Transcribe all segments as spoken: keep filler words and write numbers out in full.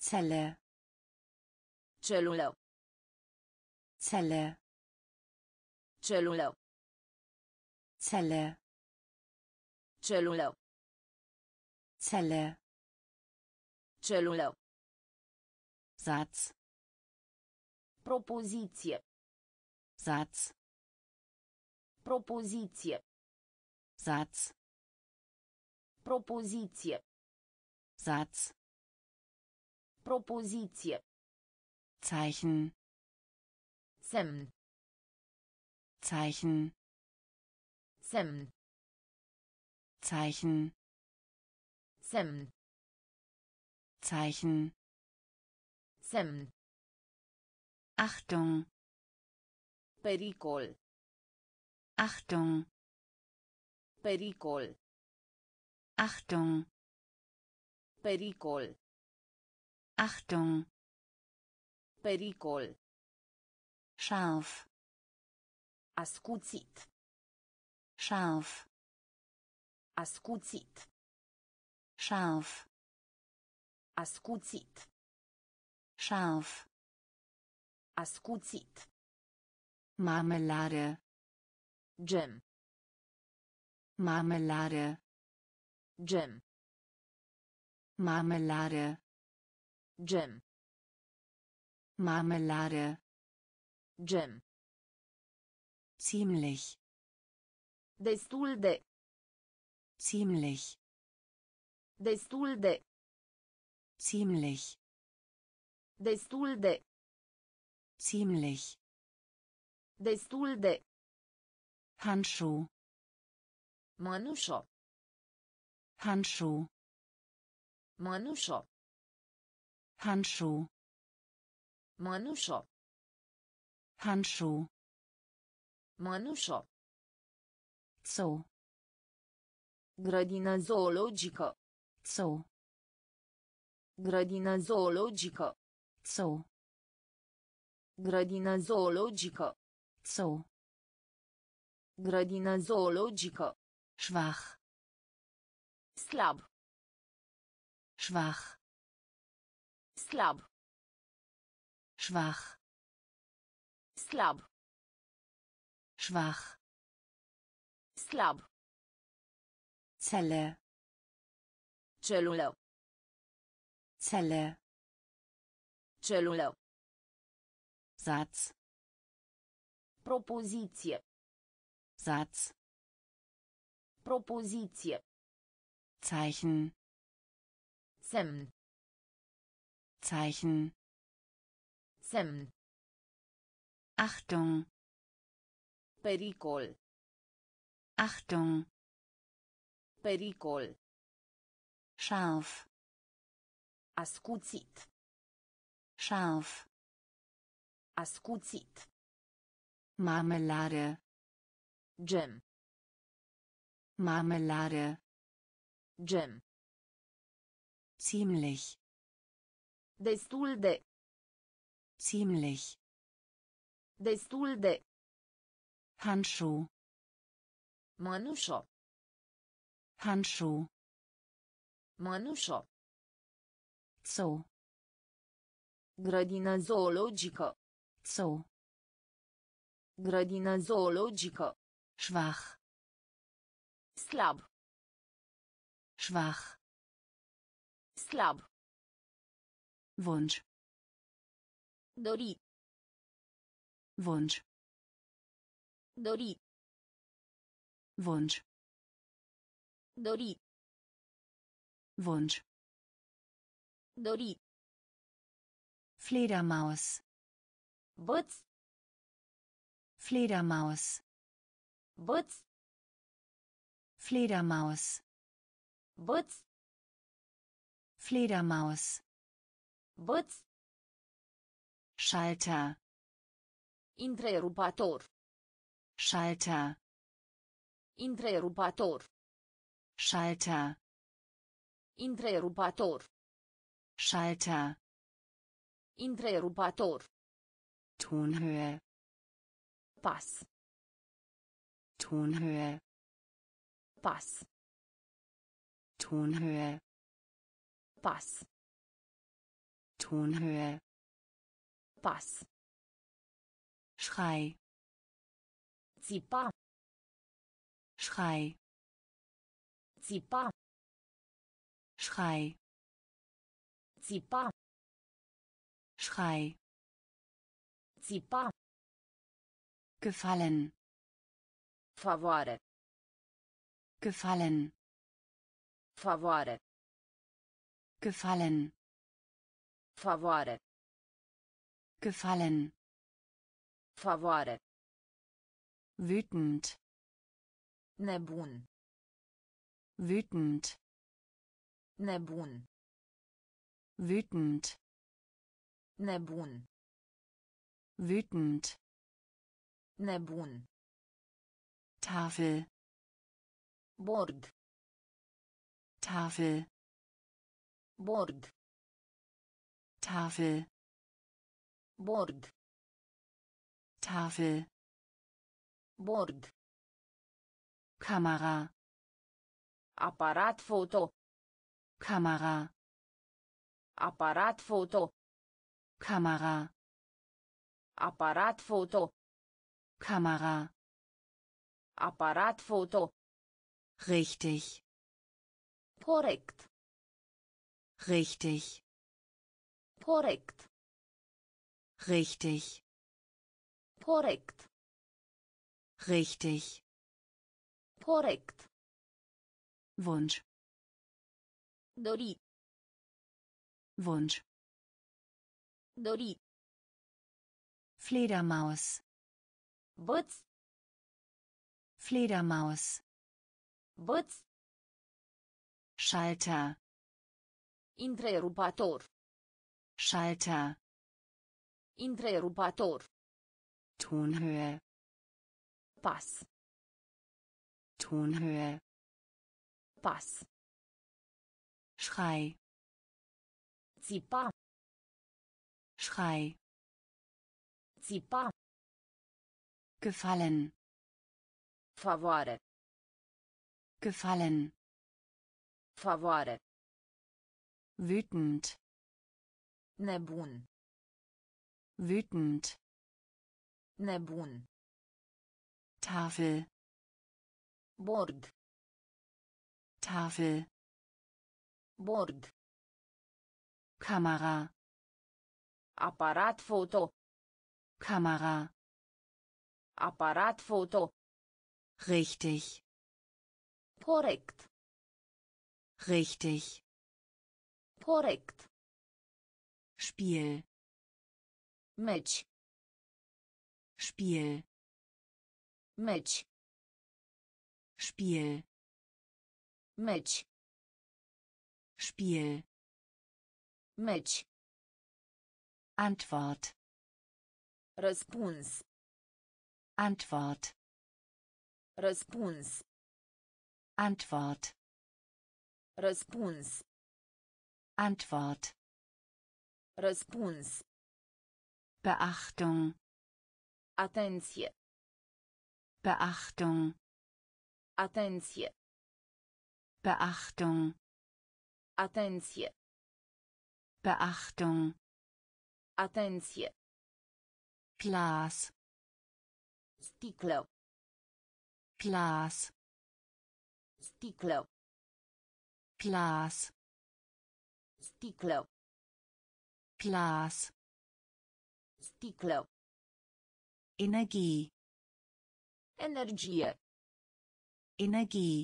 Zelle. Celulă. Zelle. Celulă. Zelle. Celulă. Zelle. Celulă. Satz. Propoziție. Satz. Propoziție. Satz. Propoziție. Satz. Propoziție. Zeichen. Semn. Zeichen. Semn. Zeichen. Semn. Zeichen. Semn. Achtung. Pericol. Achtung. Pericol. Achtung. Pericol. Achtung. Pericol. Scharf. Ascuțit. Scharf. Ascuțit. Scharf. Ascuțit. Scharf. Ascuțit. Marmelade. Gem. Marmelade. Gem. Marmelade. Gem. Marmelade. Gem. Ziemlich. Destul de. Ziemlich. Destul de. Ziemlich. Destul de. Ziemlich. Destul de. Handschuh. Mănușă. Handschuh. Mănușă. Handschuh. Mănușă. Handschuh. Mănușă. Zoo. Grădină zoologică. Zoo. Grădină zoologică. Zoo. Grădină zoologică. Zoo. Grădină zoologică. Schwach. Slab. Schwach. Slab. Schwach. Slab. Schwach. Slab. Zelle. Celulă. Zelle. Celulă. Satz. Propoziție. Satz. Propoziție. Zeichen. Semn. Zeichen. Semn. Achtung. Pericol. Achtung. Pericol. Scharf. Ascuțit. Scharf. Ascuțit. Marmelade. Gem. Marmelade. Gem. Ziemlich. Destul de. Ziemlich. Destul de. Handschuh. Mănușă. Handschuh. Mănușă. Zoo. Grădină zoologică. Zoo. Grădină zoologică. Schwach. Slab. Schwach. Slab. Wunsch. Dori. Wunsch. Dori. Wunsch. Dori. Wunsch. Dori. Fledermaus. Băț. Fledermaus. Băț. Fledermaus. Băț. Fledermaus. Băț. Schalter. Întrerupator. Schalter. Întrerupator. Schalter. Întrerupator. Schalter. Întrerupator. Tonhöhe. Pas. Tonhöhe. Pas. Tonhöhe. Pas. Tonhöhe. Pas. Schrei. Țipa. Schrei. Țipa. Schrei. Țipa. Schrei. Țipa. Gefallen. Favoare. Gefallen. Favoare. Gefallen. Favoare. Gefallen. Favoare. Wütend. Nebun. Wütend. Nebun. Wütend. Nebun. Wütend. Nebun. Tafel. Bord. Tafel. Bord. Tafel. Bord. Tafel. Bord. Kamera. Aparat foto. Kamera. Aparat foto. Kamera. Aparat foto. Kamera. Aparat foto. Richtig. Korrekt. Richtig. Korrekt. Richtig. Korrekt. Richtig. Korrekt. Wunsch. Dori. Wunsch. Dori. Fledermaus. Văț. Fledermaus. Văț. Schalter. Întrerupator. Schalter. Întrerupator. Tonhöhe. Pas. Tonhöhe. Pas. Schrei. Țipa. Schrei. Țipa. Gefallen. Favoare. Gefallen. Favoare. Wütend. Nebun. Wütend. Nebun. Tafel. Bord. Tafel. Bord. Kamera. Aparat foto. Kamera. Aparat foto. Richtig. Korrekt. Richtig. Korrekt. Spiel. Meci. Spiel. Meci. Spiel. Meci. Spiel. Meci. Antwort. Răspuns. Antwort. Răspuns. Antwort. Răspuns. Antwort. Răspuns. Beachtung. Atenție. Beachtung. Atenție. Beachtung. Atenție. Beachtung. Atenție. Glas. Sticlă. Glas. Sticlă. Glas. Sticlă. Glas. Sticlă. Energie. Energie. Energie.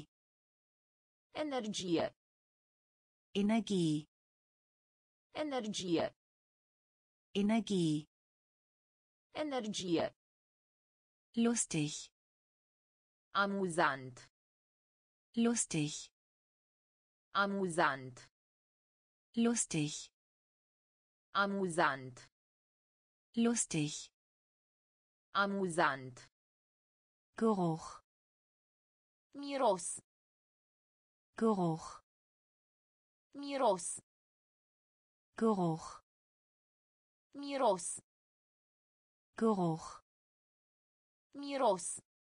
Energie. Energie. Energie. Energie. Energie. Lustig. Amuzant. Lustig. Amuzant. Lustig. Amuzant. Lustig. Amuzant. Geruch. Miros. Geruch. Miros. Geruch. Miros. Geruch. Miros.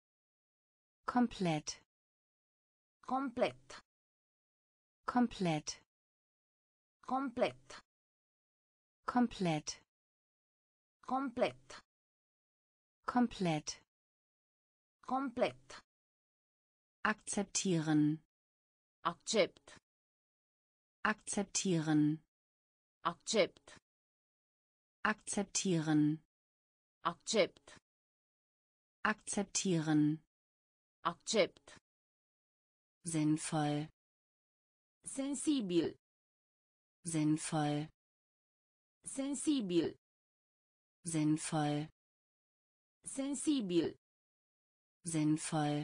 Komplett. Complet. Komplett. Complet. komplett, Komplett. komplett, Komplett. akzeptieren, Accept. akzeptieren, Accept. akzeptieren, Accept. akzeptieren, Accept. sinnvoll, Sensibil. sinnvoll, Sensibil. sinnvoll, Sensibil. sinnvoll,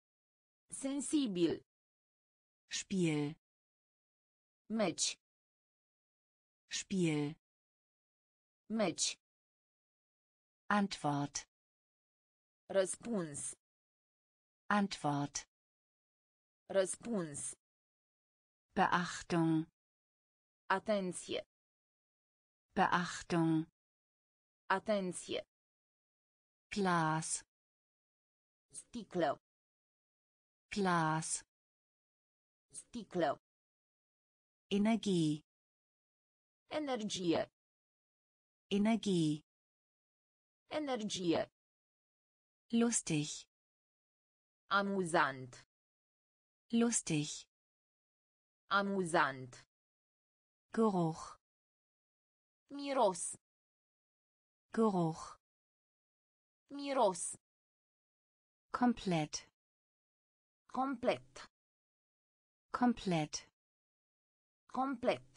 Sensibil. Spiel, Meci. Spiel, Meci. Antwort, Răspuns. Antwort, Răspuns. Beachtung, Atenție. Beachtung, Atenție. Glas, Sticlă. Glas, Sticlă. Energie, Energie. Energie, Energie. lustig, Amuzant. lustig, Amuzant. Geruch, Miros. Geruch, Miros. komplett, Komplett. komplett, Komplett.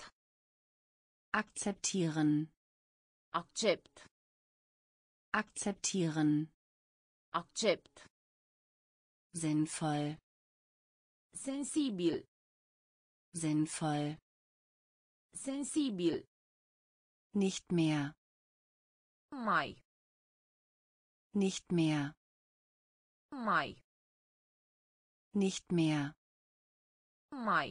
akzeptieren, Accept. akzeptieren, Accept. sinnvoll, Sensibil. sinnvoll, Sensibil. nicht mehr, Mai. nicht mehr, Mai. nicht mehr, Mai.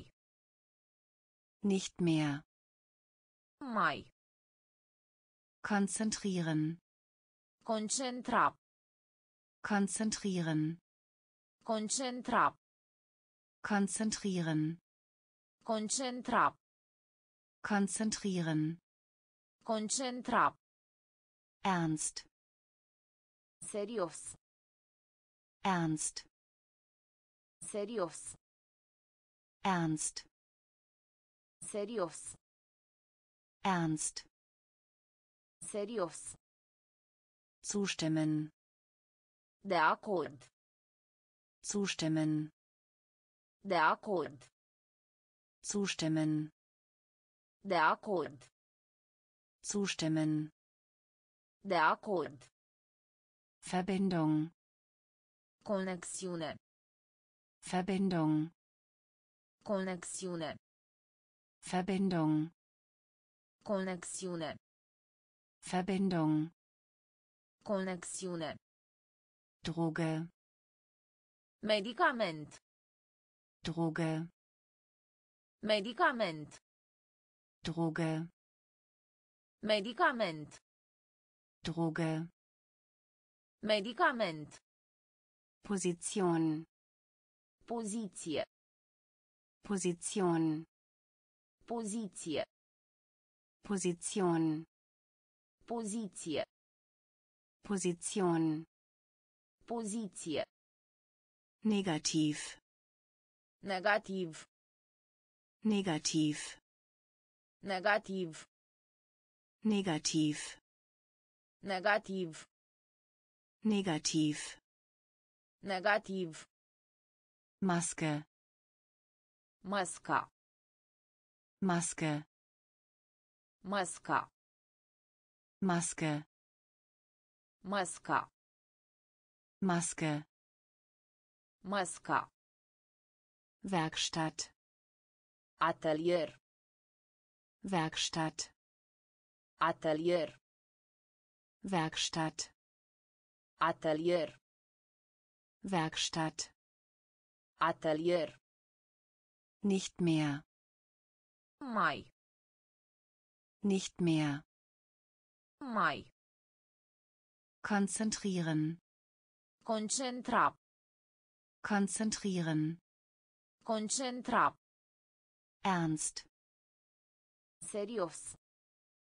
nicht mehr, Mai. konzentrieren, Concentra. konzentrieren, Concentra. konzentrieren, Concentra. konzentrieren, Concentra. ernst, Serios. ernst, Serios. ernst, Serios. ernst, Serios. zustimmen, De acord. zustimmen, De acord. zustimmen, De acord. zustimmen, De acord. Verbindung, Conexiune. Verbindung, Conexiune. Verbindung, Conexiune. Verbindung, Conexiune. Droge, Medicament. Droge, Medicament. Droge, Medicament. Droge, Medicament. Position, Poziție. Position, Poziție. Position, Poziție. Position, Poziție. negativ, Negativ. negativ, Negativ. negativ, Negativ. negativ, Negativ. Maske, Masca. Maske, Masca. Maske, Masca. Maske, Masca. Werkstatt, Atelier. Werkstatt, Atelier. Werkstatt, Atelier. Werkstatt, Atelier. nicht mehr, Mai. nicht mehr, Mai. konzentrieren, Concentra. konzentrieren, Concentra. ernst, Serios.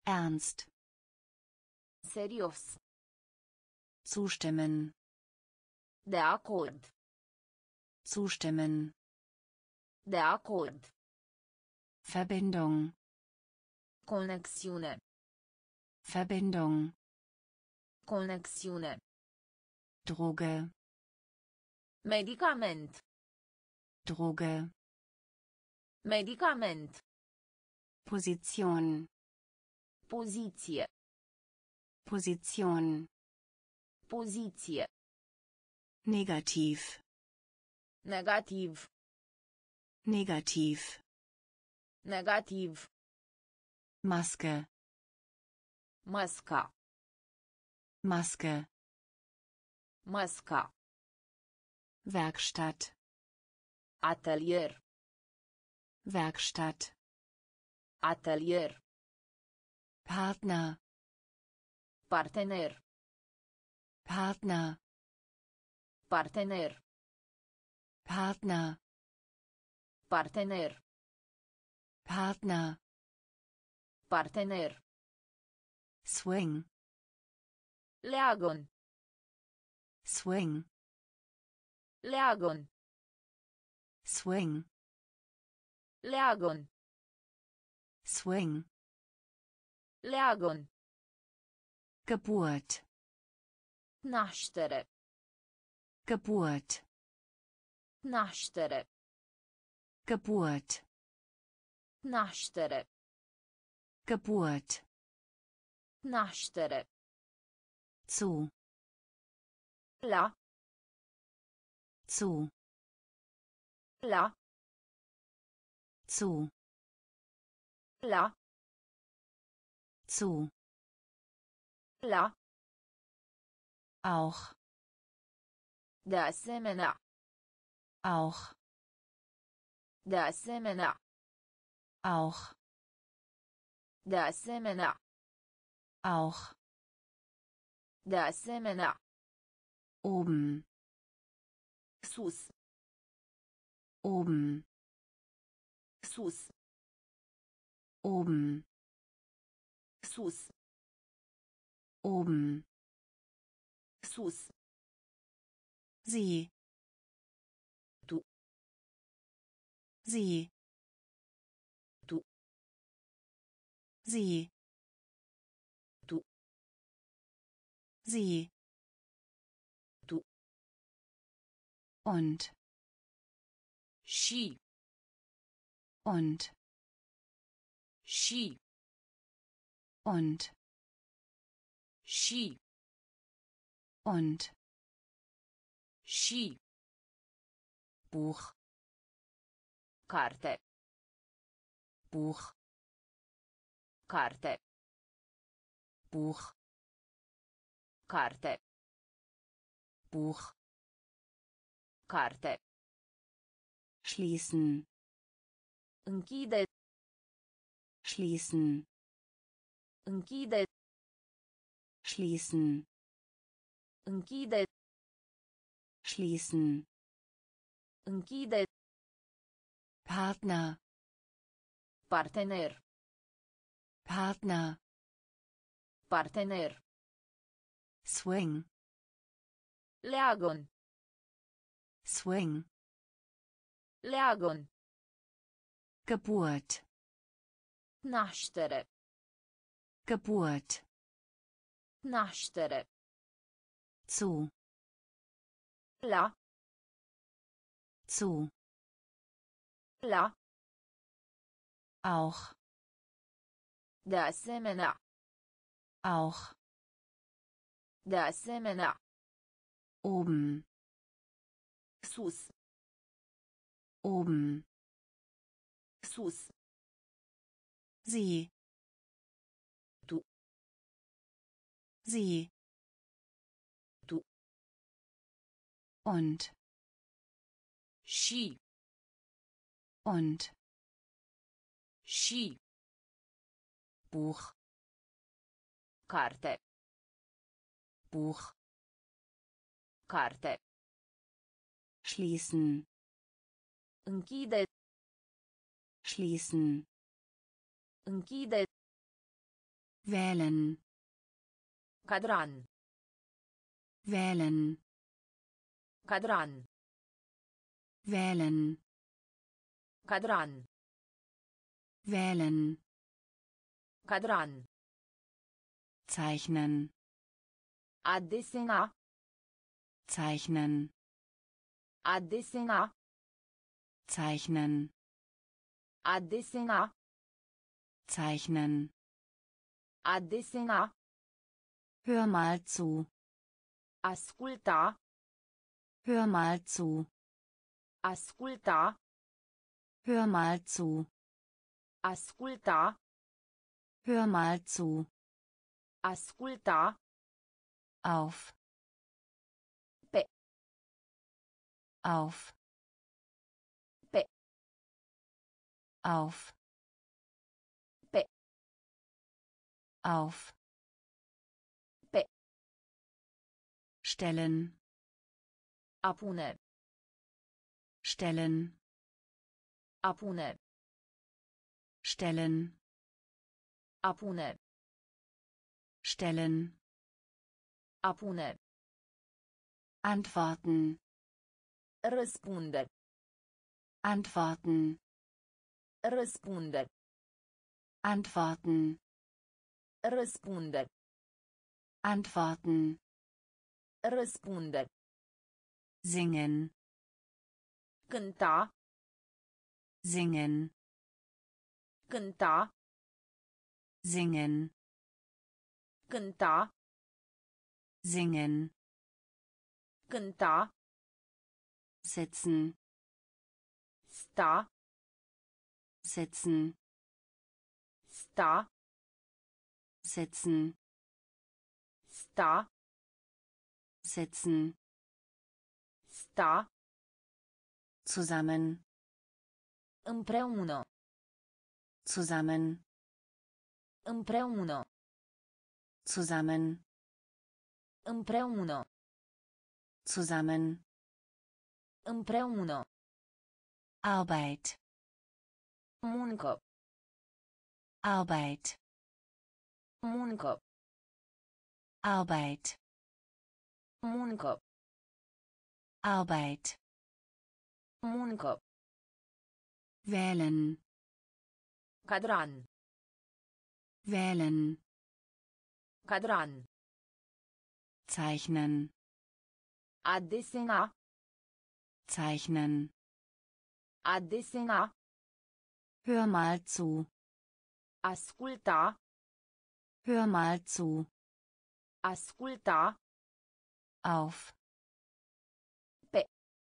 Ernst. Serios. Zustimmen. De acord. Zustimmen. De acord. Verbindung. Conexiune. Verbindung. Conexiune. Droge. Medicament. Droge. Medicament. Position. Poziție. Position. Poziție. Negativ. Negativ. Negativ. Negativ. Maske. Masca. Maske. Masca. Werkstatt. Atelier. Werkstatt. Atelier. Partner. Partener. Partner. Partener. Partner. Partener. Partner. Partener. Swing. Leagon. Swing. Leagon. Swing. Leagon. Swing. Leagon. Geburt. Naștere. Geburt. Naștere. Geburt. Naștere. Geburt. Naștere. Zu. La. Zu. La. Zu. La. Zu. La. Auch. De asemenea. Auch. De asemenea. Auch. De asemenea. Auch. De asemenea. Oben. Sus. Oben. Sus. Oben. Sus. Oben. Sus. Sie. Du. Sie. Du. Sie. Du. Sie. Du. Und. Și. Und. Și. Und. Și. Und. Și. Buch. Carte. Buch. Carte. Buch. Carte. Buch. Carte. Schließen. Închide. Schließen. Închide. Schließen. Închide. Schließen. Închide. Partner. Partener. Partner. Partener. Swing. Leagon. Swing. Leagon. Geburt. Naștere. Geburt. Naștere. Zu. La. Zu. La. Auch. De asemenea. Auch. De asemenea. Oben. Sus. Oben. Sus. Sie. Du. Sie. Du. Und. Și. Und. Și. Buch. Carte. Buch. Carte. Schließen. Închide. Schließen. Închide. wählen, Cadran. wählen, Cadran. wählen, Cadran. wählen, Cadran. zeichnen, A desena. zeichnen, A desena. zeichnen, A desena. zeichnen. A desena. Hör mal zu, Asculta. hör mal zu, Asculta. hör mal zu, Asculta. hör mal zu, Asculta. auf, Pe. auf, Pe. auf, Pe. auf, Pe. stellen, A pune. stellen, A pune. stellen, A pune. stellen, A pune. antworten, Răspunde. antworten, Răspunde. antworten, Răspunde. antworten, Răspunde. singen, Cânta. singen, Cânta. singen, Cânta. singen, Cânta. sitzen, Sta. sitzen, Sta. sitzen, Sta. sitzen, Sta. zusammen, Împreună. zusammen, Împreună. zusammen, Împreună. zusammen, Împreună. Arbeit, Muncă. Arbeit, Muncă. Arbeit, Muncă. Arbeit, Muncă. wählen, Cadran. wählen, Cadran. zeichnen, A desena. zeichnen, A desena. hör mal zu, Asculta. hör mal zu, Asculta. auf, Pe.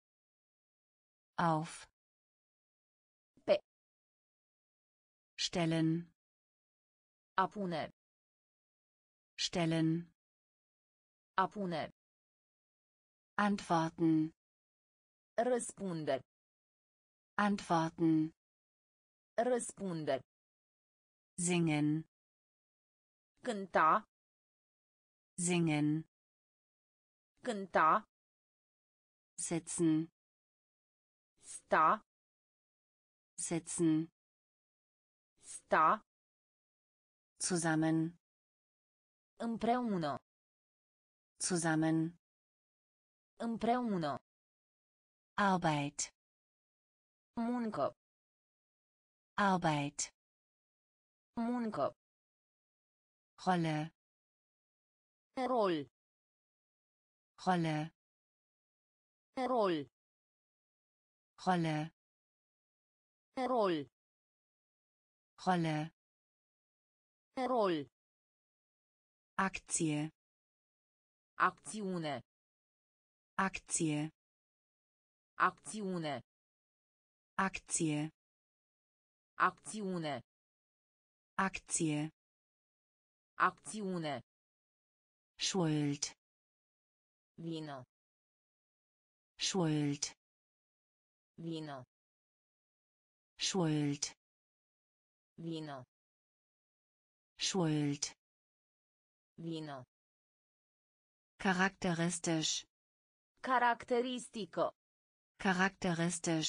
auf, Pe. stellen, A pune. stellen, A pune. antworten, Răspunde. antworten, Răspunde. singen, Cânta. singen, Cânta. sitzen, Sta. sitzen, Sta. zusammen, Împreună. zusammen, Împreună. Arbeit, Muncă. Arbeit, Muncă. Rolle, Rol. Rolle, Rol. Rolle, Rol. Rolle, Rol. Aktie, Acțiune. Aktie, Acțiune. Aktie, Acțiune. Aktie, Acțiune. Schuld, Vină. Schuld, Vină. Schuld, Vină. Schuld, Vină. charakteristisch, Caracteristică. charakteristisch,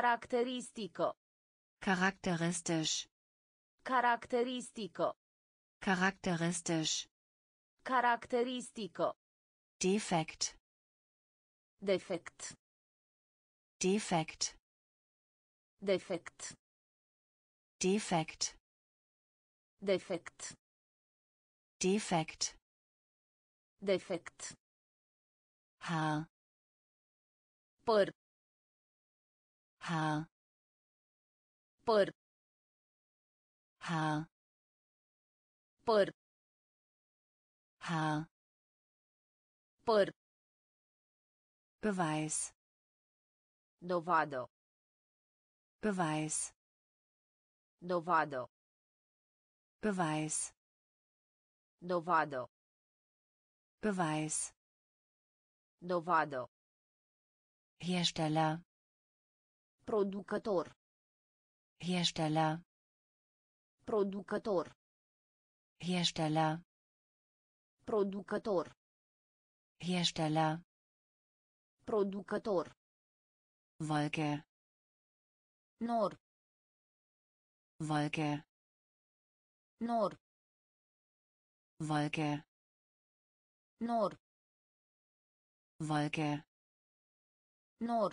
Caracteristică. charakteristisch, Caracteristică. Charakteristisch. Caracteristică. Defekt. Defect. Defekt. Defect. Defekt. Defect. Defekt. Defect. Haar. Păr. Haar. Păr. Haar. Păr. Haar. Păr. Beweis. Dovadă. Beweis. Dovadă. Beweis. Dovadă. Beweis. Dovadă. Hersteller. Producător. Hersteller. Producător. Hersteller. Producător. Hersteller. Producător. Wolke. Nor. Wolke. Nor. Wolke. Nor. Wolke. Nor.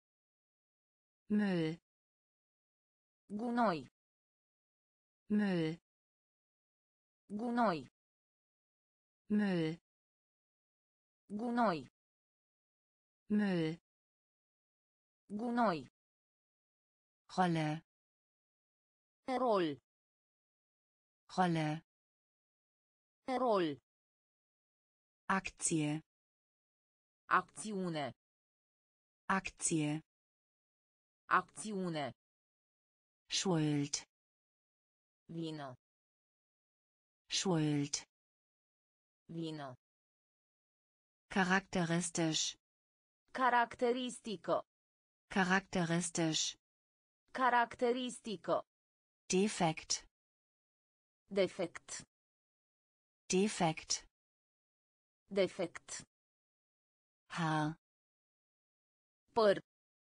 Müll. Gunoi. Müll. Gunoi. Müll. Gunoi. Müll. Gunoi. Rolle. Rol. Rolle. Rol. Aktie. Acțiune. Aktie. Acțiune. Schuld. Vină. Schuld. Vină. Charakteristisch. Caracteristică. Charakteristisch. Caracteristică. Defekt. Defect. Defekt. Defect. Haar. Păr.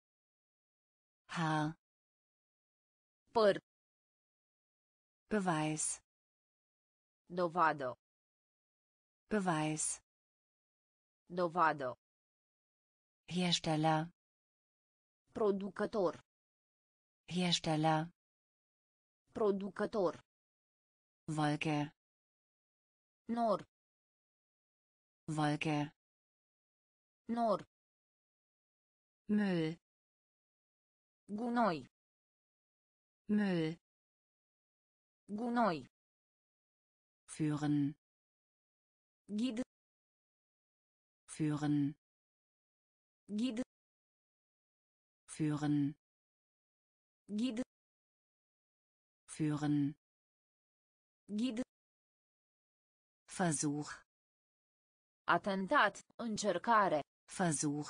Haar. Păr. Beweis. Dovadă. Beweis. Dovadă. Hersteller. Producător. Hersteller. Producător. Wolke. Nor. Wolke. Nor. Müll. Gunoi. Müll. Gunoi. Führen. Ghid. Führen. Ghid. Führen. Ghid. Führen. Ghid. Versuch. Atentat. Încercare. Versuch.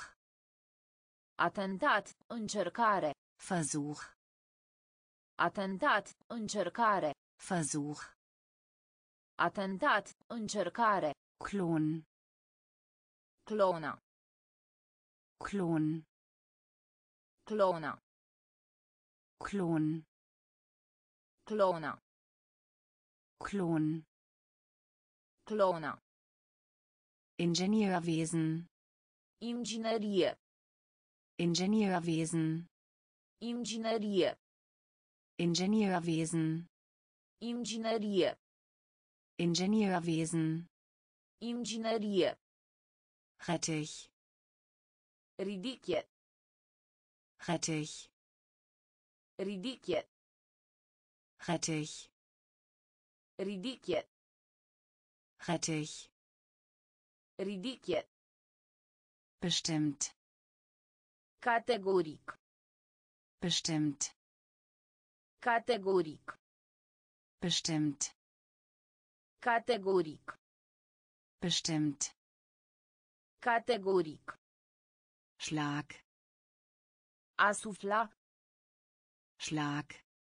Atentat. Încercare. Versuch. Atentat. Încercare. Versuch. Atentat. Încercare. Klon. Clona. Klon. Clona. Klon. Clona. Klon. Clona. Ingenieurwesen. Inginerie. Ingenieurwesen. Inginerie. Ingenieurwesen. Inginerie. Ingenieurwesen. Inginerie. Rettich. Ridiche. Rettich. Ridiche. Rettich. Ridiche. Rettich. Ridiche. Bestimmt. Categoric. Bestimmt. Categoric. Bestimmt. Categoric. Bestimmt. Categoric. Schlag. Asufla. Schlag.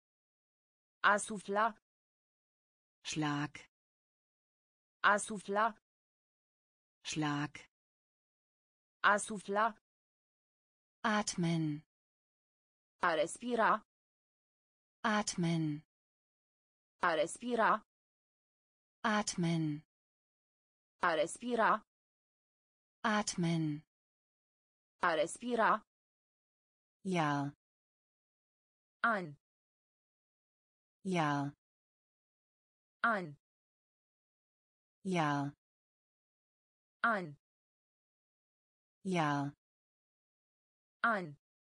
Asufla. Schlag. Asufla. Schlag. Asufla. Atmen. A respira. Atmen. A respira. Atmen. A respira. Atmen. A respira. Ja. An. Ja. An. Ja. An. Ja. An.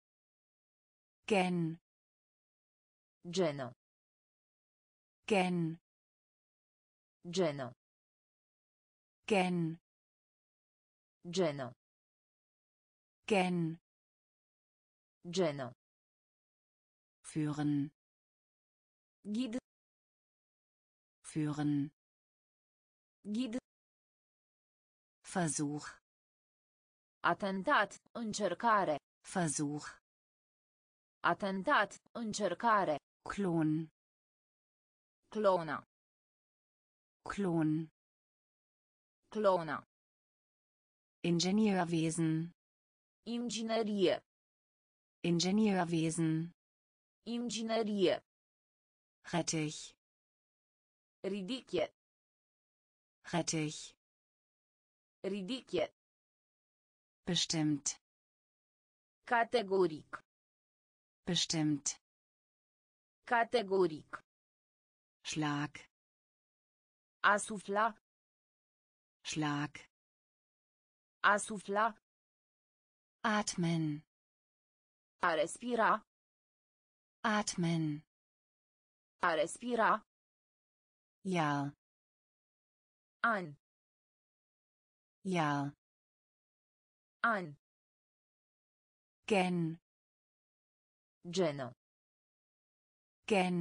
Gen. Genă. Gen. Genă. Gen. Genă. Gen. Genă. Führen. Ghid. Führen. Ghid. Versuch. Atentat. Încercare. Versuch. Atentat. Încercare. Klon. Clona. Klon. Clona. Ingenieurwesen. Inginerie. Ingenieurwesen. Inginerie. Rettich. Ridiche. Rettich. Ridiche. Bestimmt. Categoric. Bestimmt. Categoric. Schlag. A sufla. Schlag. A sufla. Atmen. A respira. Atmen. A respira. Ja. An. Ja. An. Gen. Genă. Gen.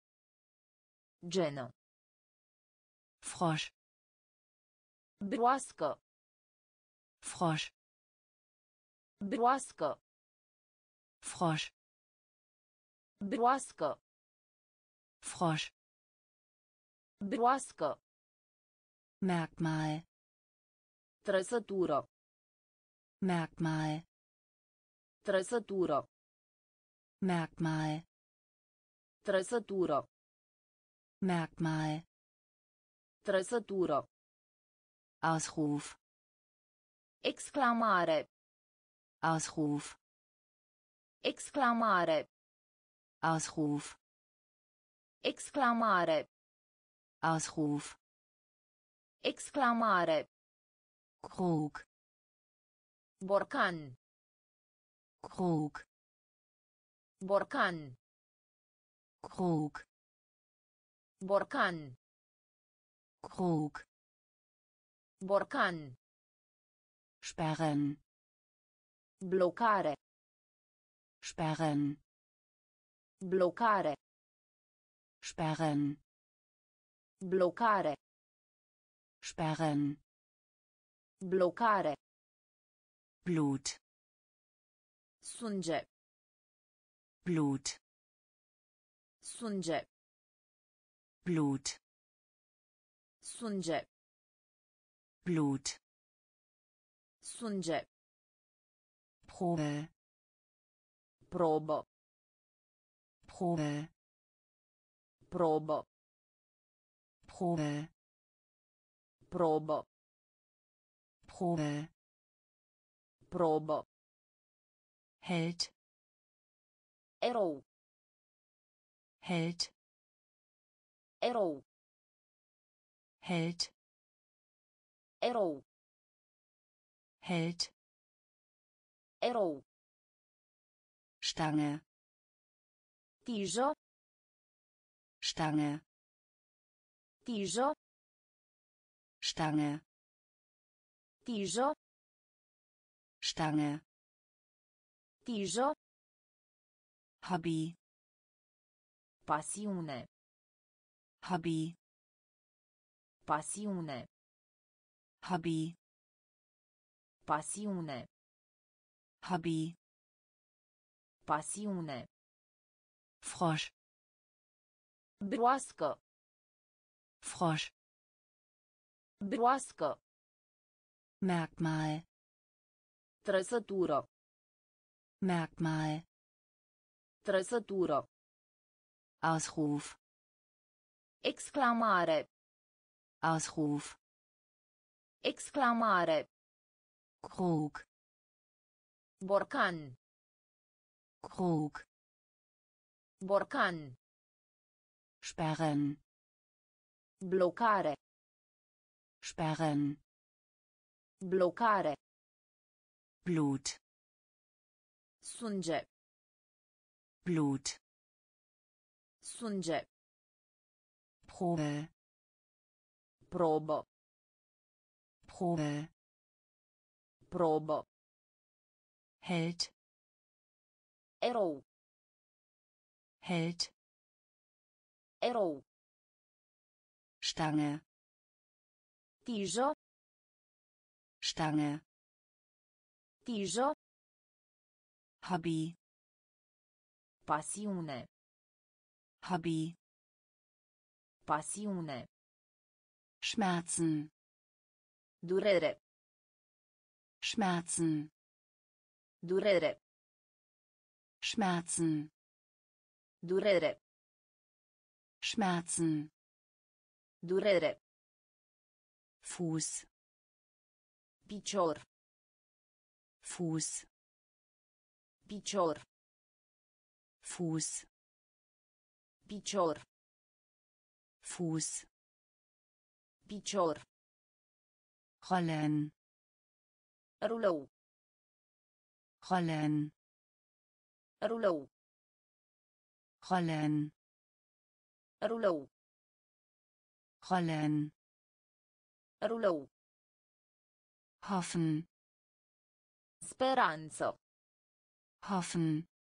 Genă. Frosch. Broască. Frosch. Broască. Frosch. Broască. Frosch. Broască. Merkmal. Trăsătură. Merkmal. Trăsătură. Merkmal. Trăsătură. Merkmal. Trăsătură. Ausruf. Exclamare. Ausruf. Exclamare. Ausruf. Exclamare. Ausruf. Exclamare. Krug. Borcan. Krug. Borcan. Krug. Borcan. Krug. Borcan. Sperren. Blocare. Sperren. Blocare. Sperren. Blocare. Sperren. Blocare. Blut. Sânge. Blut. Sânge. Blut. Sânge. Blut. Sânge. Probe. Probă. Probe. Probă. Probe. Probă. Probe. Probă. Held. Erou. Held. Erou. Held. Erou. Held. Erou. Stange. Tijă. Stange. Tijă. Stange. Tijă. Stange. Tijă. Hobby. Pasiune. Hobby. Pasiune. Hobby. Pasiune. Hobby. Pasiune. Frosch. Broască. Frosch. Broască. Merkmal. Trăsătură. Merkmal. Trăsătură. Ausruf. Exclamare. Ausruf. Exclamare. Krug. Borcan. Krug. Borcan. Sperren. Bloccare. Sperren. Bloccare. Blut. Sânge. Blut. Sânge. Probe. Probă. Probe. Probă. Held. Erou. Held. Erou. Stange. Tijă. Stange. Tijă. Hobby. Pasiune. Hobby. Pasiune. Schmerzen. Durere. Schmerzen. Durere. Schmerzen. Durere. Schmerzen. Durere. Fuß. Picior. Fuß. Picior. Fuß. Picior. Fuß. Picior. Rollen. Rulou. Rollen. Rulou. Rollen. Rulou. Rollen. Rulou. Hoffen. Speranță. Hoffen.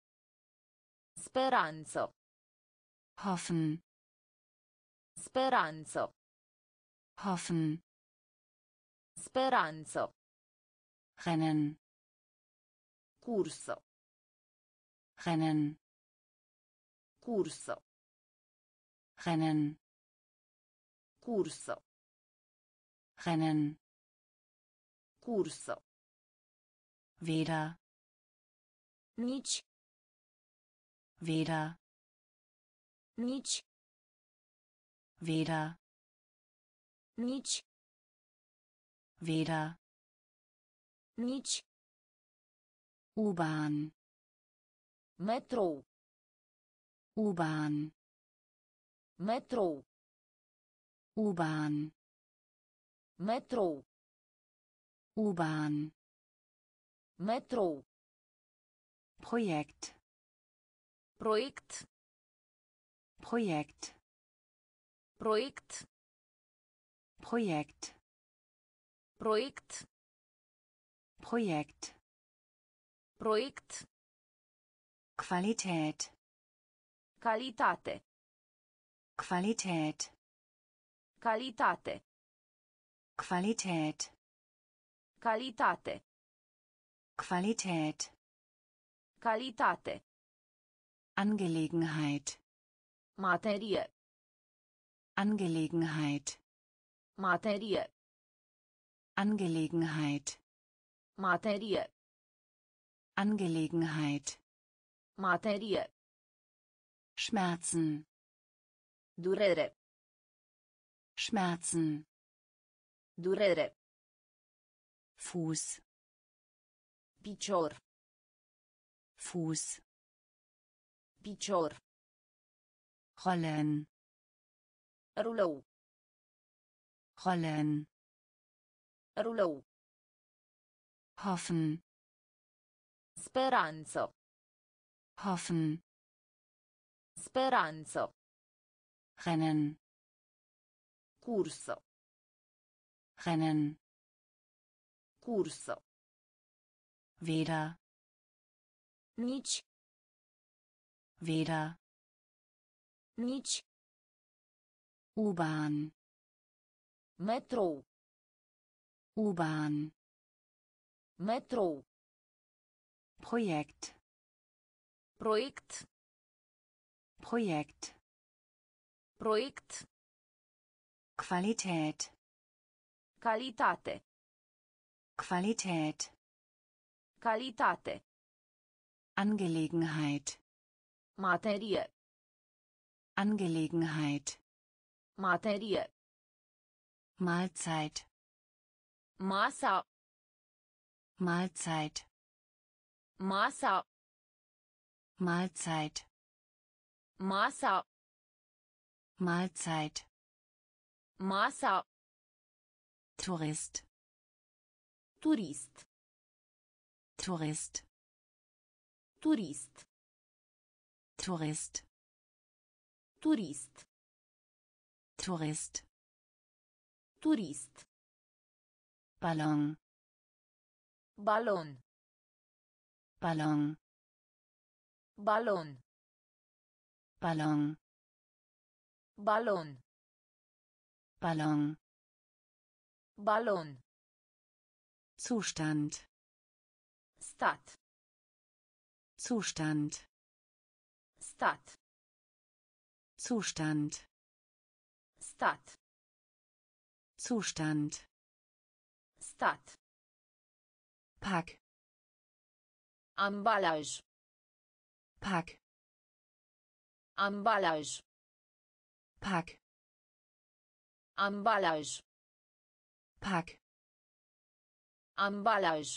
Speranță. Hoffen. Speranță. Hoffen. Speranță. Rennen. Cursă. Rennen. Cursă. Rennen. Cursă. Rennen. Cursă. Weder. Nici. Weder. Nici. Weder. Nici. Weder. Nici. U-Bahn. Metrou. U-Bahn. Metrou. U-Bahn. Metrou. U-Bahn. Metrou. Projekt. Proiect. Projekt. Proiect. Projekt. Proiect. Projekt. Proiect. Qualität. Calitate. Qualität. Calitate. Qualität. Calitate. Qualität. Calitate. Angelegenheit. Materie. Angelegenheit. Materie. Angelegenheit. Materie. Angelegenheit. Materie. Schmerzen. Durere. Schmerzen. Durere. Fuß. Picior. Fuß. Picior. Rollen. Rulou. Rollen. Rulou. Hoffen. Speranță. Hoffen. Speranță. Rennen. Cursă. Rennen. Cursă. Weder. Nici. Weder. Nici. U-Bahn. Metrou. U-Bahn. Metrou. Projekt. Proiect. Projekt. Proiect. Qualität. Calitate. Qualität. Calitate. Angelegenheit. Materie. Angelegenheit. Materie. Mahlzeit. Masa. Mahlzeit. Masa. Mahlzeit. Masa. Mahlzeit. Masa. Tourist. Turist. Tourist. Turist. Tourist. Turist. Tourist. Turist. Ballon. Balon. Ballon. Balon. Ballon. Balon. Ballon. Balon. Zustand. Stat. Zustand. Stat. Zustand. Stat. Zustand. Stat. Pack. Ambalaj. Pack. Ambalaj. Pack. Ambalaj. Pack. Ambalaj.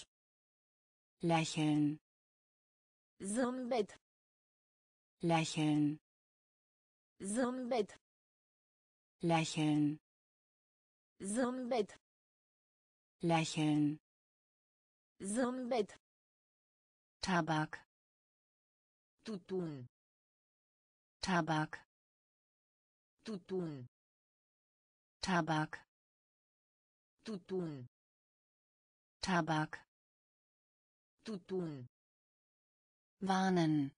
Lächeln. Zâmbet. Lächeln. Zâmbet. Lächeln. Zâmbet. Lächeln. Zâmbet. Tabak. Tutun. Tabak. Tutun. Tabak. Tutun. Tabak. Tutun. Warnen.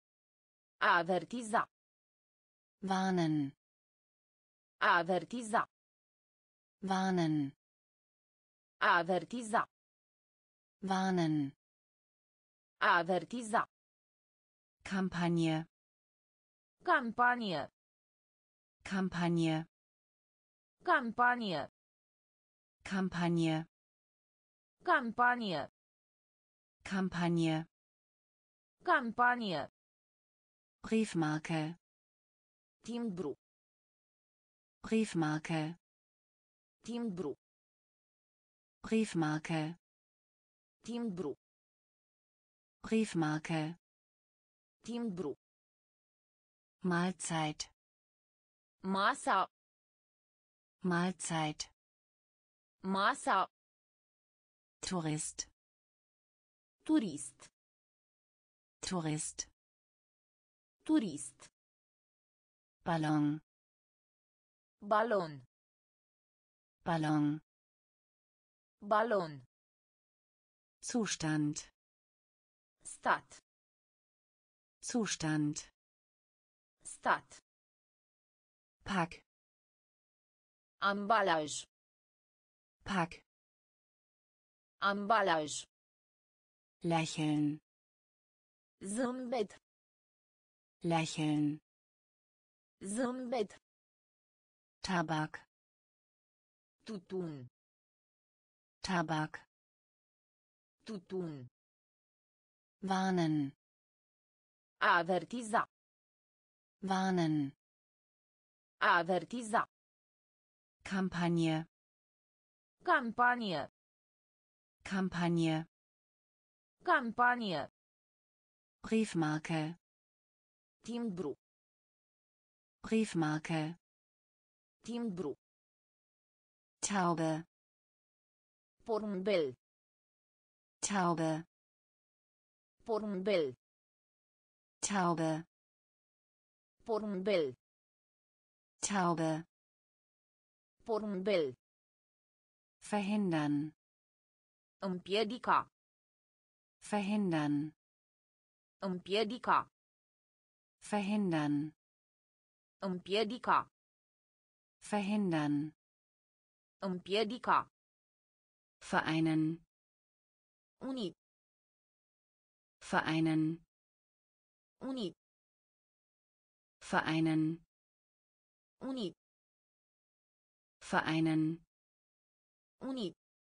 Avertiza. Warnen. Avertiza. Warnen. Avertiza. Warnen. Avertiza. Kampagne. Campanie. Kampagne. Campanie. Kampagne. Campanie. Kampagne. Campanie. Briefmarke. Timbru. Briefmarke. Timbru. Briefmarke. Timbru. Briefmarke. Timbru. Mahlzeit. Masa. Mahlzeit. Masa. Tourist. Turist. Tourist. Turist. Ballon. Balon. Ballon. Balon. Zustand. Stat. Zustand. Stat. Pack. Ambalaj. Pack. Ambalaj. Lächeln. Zâmbet. Lächeln. Zâmbet. Tabak. Tutun. Tabak. Tutun. Warnen. Avertiza. Warnen. Avertiza. Kampagne. Campanie. Kampagne. Campanie. Briefmarke. Timbru. Briefmarke. Timbru. Taube. Porumbel. Taube. Porumbel. Taube. Porumbel. Taube. Porumbel. Verhindern. Împiedica. Verhindern. Împiedica. Verhindern. Împiedica. Verhindern. Împiedica. Vereinen. Uni. Vereinen. Uni. Vereinen. Uni. Vereinen. Uni.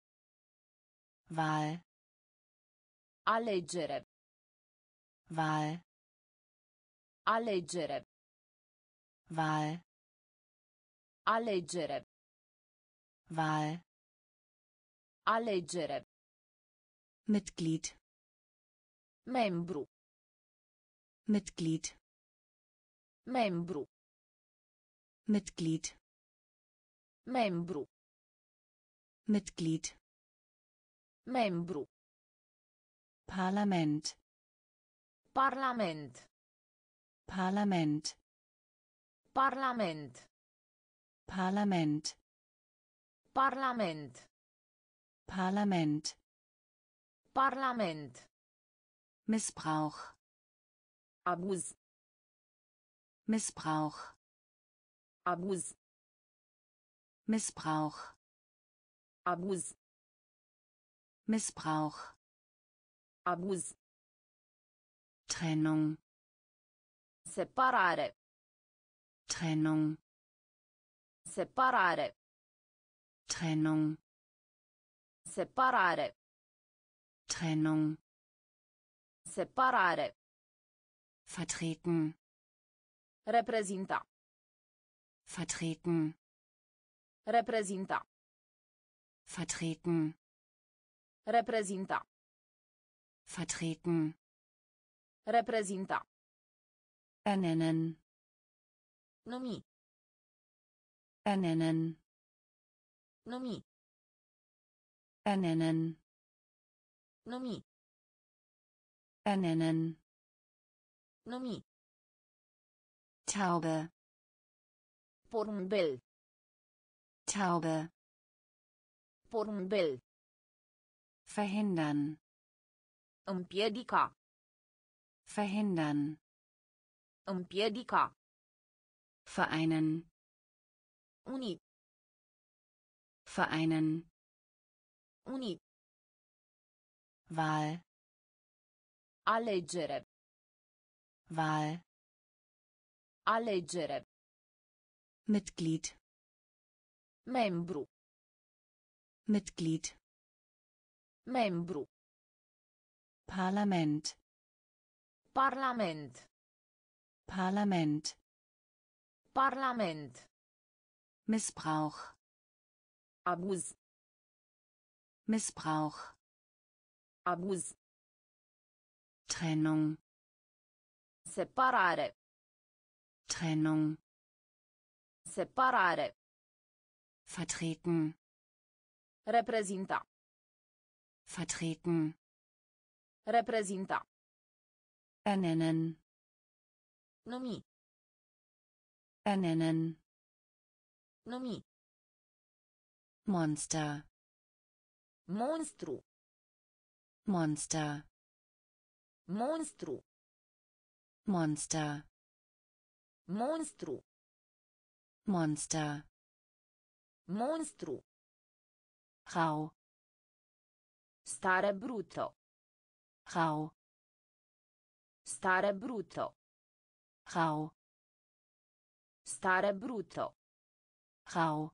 Wahl. Alegere. Wahl. Alegere. Wahl. Alegere. Wahl, Alegere. Mitglied, Membru. Mitglied, Membru. Mitglied, Membru. Mitglied, Membru. Parlament, Parlament. Parlament, Parlament. Parlament, Parlament. Parlament, Parlament. Missbrauch, Abuz. Missbrauch, Abuz. Missbrauch, Abuz. Missbrauch, Abuz. Trennung, Separare. Trennung, Separare. Trennung, Separare. Trennung, Separare. vertreten, Reprezinta. vertreten, Reprezinta. vertreten, Reprezinta. vertreten, Reprezinta. ernennen, Numi. ernennen, Numi. ernennen, Numi. ernennen, Numi. Taube, Porumbel. Taube, Porumbel. verhindern, Împiedica. verhindern, Împiedica. vereinen, Uni. vereinen, Uni. Wahl, Alegere. Wahl, Alegere. Mitglied, Membru. Mitglied, Membru. Parlament, Parlament. Parlament, Parlament. Missbrauch, Abuz. Missbrauch, Abuz. Trennung, Separare. Trennung, Separare. vertreten, Reprezinta. vertreten, Reprezinta. ernennen, Numi. ernennen, Numi. Monster, Monstru. Monster, Monstru. Monster, Monstru. Monster, Monstru. rau, Stare brutto. rau, Stare brutto. rau, Stare brutto. rau,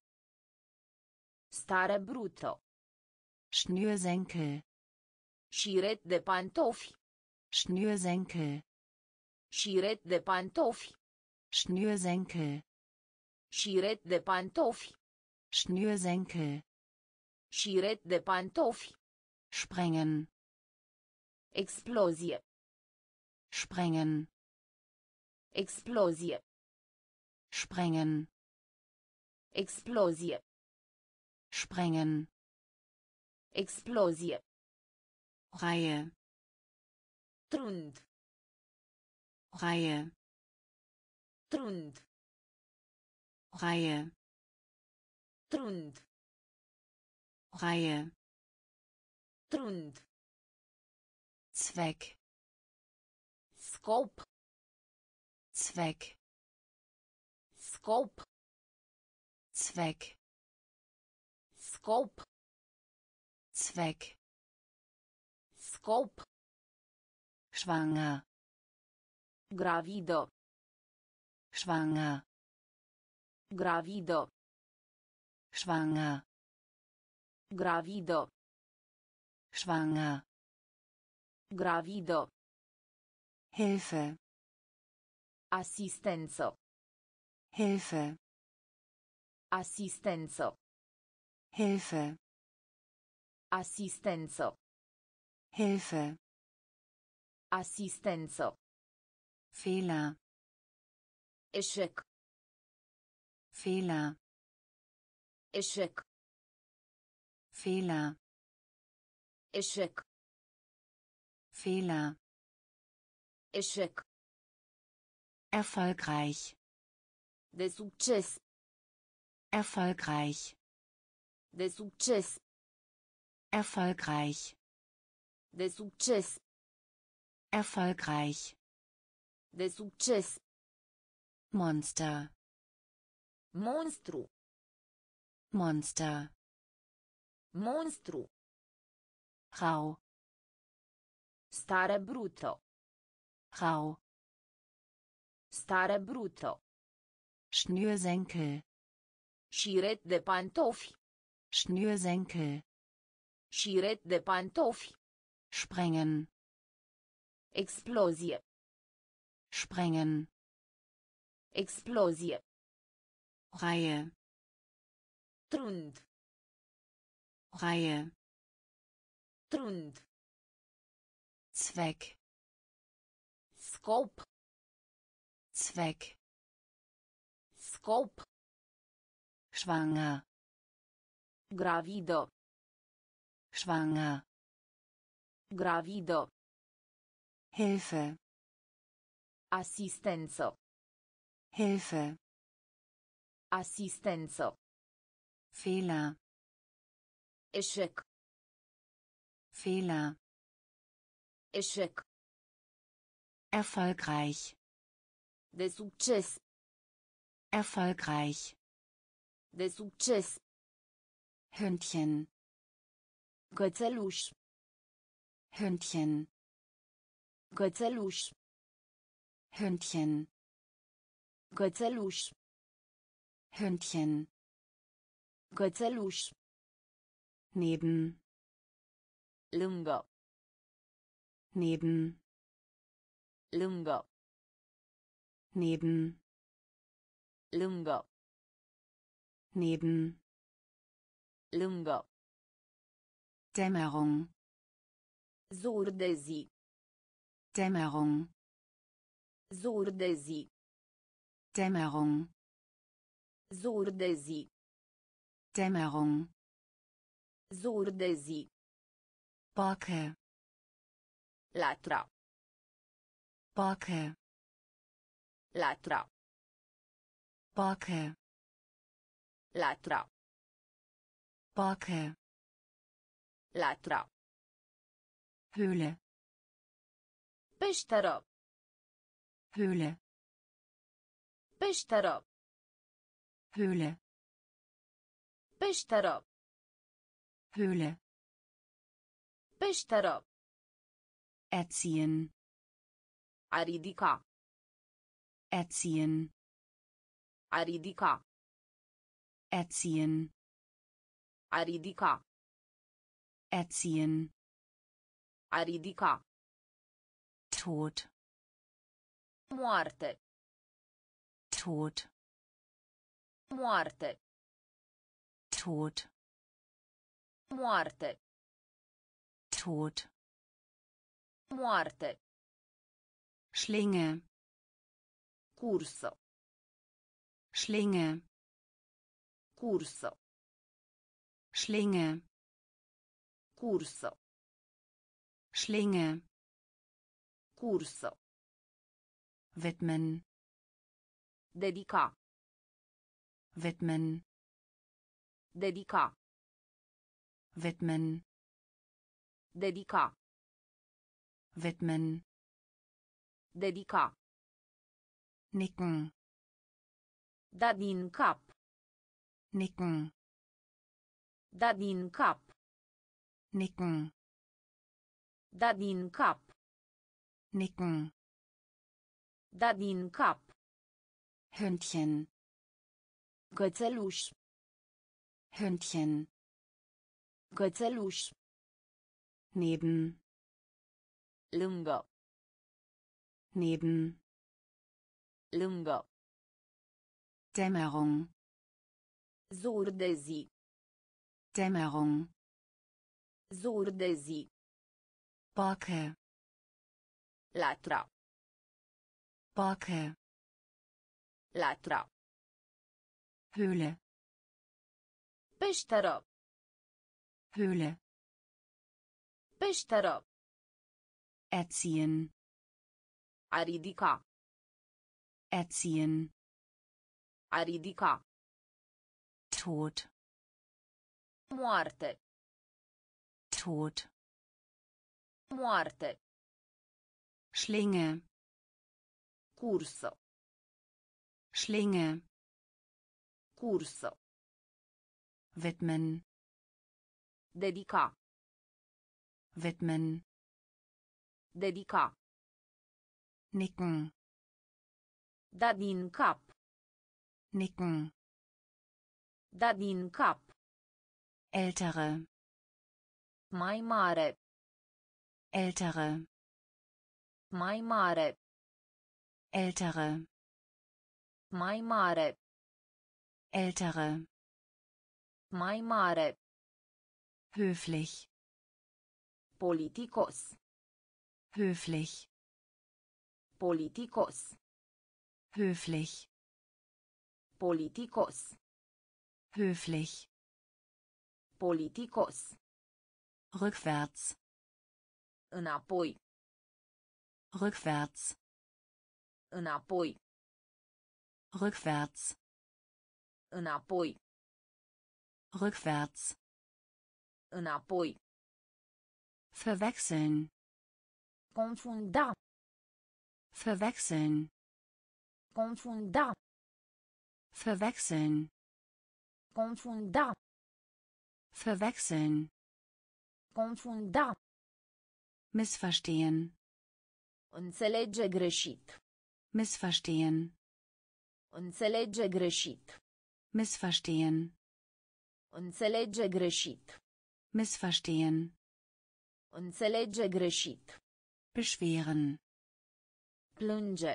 Stare brutto. Schnürsenkel, Șiret de pantofi. Schnürsenkel, Șiret de pantofi. Schnürsenkel, Șiret de pantofi. Schnürsenkel, Șiret de pantofi. sprengen, Explozie. sprengen, Explozie. sprengen, Explozie. sprengen, Explozie. Reihe, Trund. Reihe, Trund. Reihe, Trund. Reihe, Trund. Zweck, Scop. Zweck, Scop. Zweck, Scop. Zweck, Scop. schwanger, Gravido. schwanger, Gravido. schwanger, Gravido. schwanger, Gravido. Hilfe, Assistenzo. Hilfe, Assistenzo. Hilfe, Asistență. Hilfe, Asistență. Fehler, Eșec. Fehler, Eșec. Fehler, Eșec. Fehler, Eșec. erfolgreich, De succes. erfolgreich, De succes. erfolgreich, De succes. erfolgreich, De succes. Monster, Monstru. Monster, Monstru. rau, Stare bruto. rau, Stare bruto. Schnürsenkel, Șiret de pantofi. Schnürsenkel, Șiret de pantofi. sprengen, Explozie. sprengen, Explozie. Reihe, Trund. Reihe, Trund. Zweck, Scop. Zweck, Scop. schwanger, Gravido. schwanger, Gravido. Hilfe, Asistență. Hilfe, Asistență. Fehler, Eșec. Fehler, Eșec. erfolgreich, De succes. erfolgreich, De succes. Hündchen, Cățeluș. Hündchen, Cățeluș. Hündchen, Cățeluș. Hündchen, Cățeluș. neben, Lângă. neben, Lângă. neben, Lângă. neben, Lângă. Dämmerung, Zur de zi. Dämmerung, Zur de zi. Dämmerung, Zur de zi. Dämmerung, Zur de zi. Borke, Latra. Borke, Latra. Borke, Latra. Borke, Latra. Höhle, Peșteră. Höhle, Peșteră. Höhle, Peșteră. Höhle, Peșteră. erziehen, A ridica. erziehen, A ridica. erziehen, A ridica. erziehen, A ridica. Tod, Moarte. Tod, Moarte. Tod, Moarte. Tod, Moarte. Schlinge, Cursă. Schlinge, Cursă. Schlinge, Cursă. Schlinge, Cursă. widmen, Dedica. widmen, Dedica. widmen, Dedica. widmen, Dedica. nicken, Da din cap. nicken, Da din cap. nicken, Da din cap. nicken, Da din cap. Hündchen, Cățeluș. Hündchen, Cățeluș. neben, Lângă. neben, Lângă. Dämmerung, Zur de zi. Dämmerung. Zur de zi. Borke. Latra. Borke. Latra. Höhle. Peșteră. Höhle. Peșteră. Erziehen. A ridica. Erziehen. A ridica. Tod. Moarte. Tod. Moarte. Schlinge. Cursă. Schlinge. Cursă. Widmen. Dedica. Widmen. Dedica. Nicken. Da din cap. Nicken. Da din cap. Ältere. Mai mare. Ältere. Mai mare. Ältere. Mai mare. Ältere. Mai mare. Höflich. Politicos. Höflich. Politicos. Höflich. Politicos. Höflich. Politicos. Rückwärts. Înapoi. Rückwärts. Înapoi. Rückwärts. Înapoi. Rückwärts. Înapoi. Verwechseln. Confunda. Verwechseln. Confunda. Verwechseln. Confunda. Verwechseln. Confunda. Missverstehen. Înțelege greșit. Missverstehen. Înțelege greșit. Missverstehen. Înțelege greșit. Missverstehen. Înțelege greșit. Beschweren. Plânge.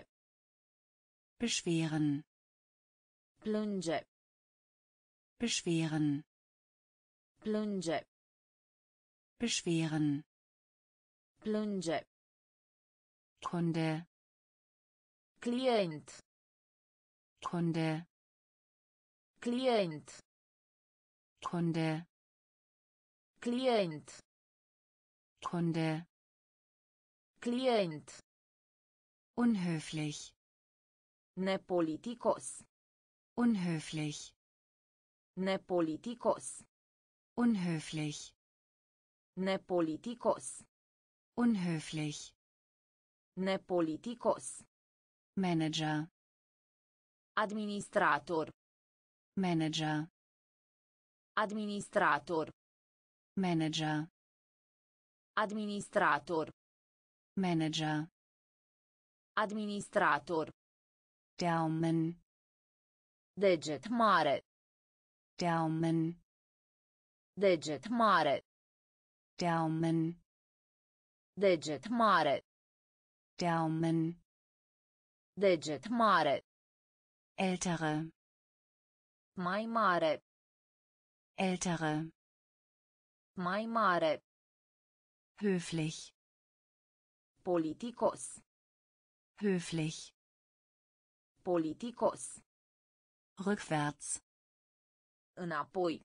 Beschweren. Plânge. Beschweren. Plânge. Beschweren. Plânge. Kunde. Client. Kunde. Client. Kunde. Client. Kunde. Client. Unhöflich. Nepoliticos. Unhöflich. Nepoliticos. Unhöflich. Nepoliticos. Unhöflich. Nepoliticos. Manager. Administrator. Manager. Administrator. Manager. Administrator. Manager. Administrator. Daumen. Deget mare. Daumen. Deget mare. Daumen. Deget mare. Daumen. Deget mare. Ältere. Mai mare. Ältere. Mai mare. Höflich. Politicos. Höflich. Politicos. Rückwärts. Înapoi.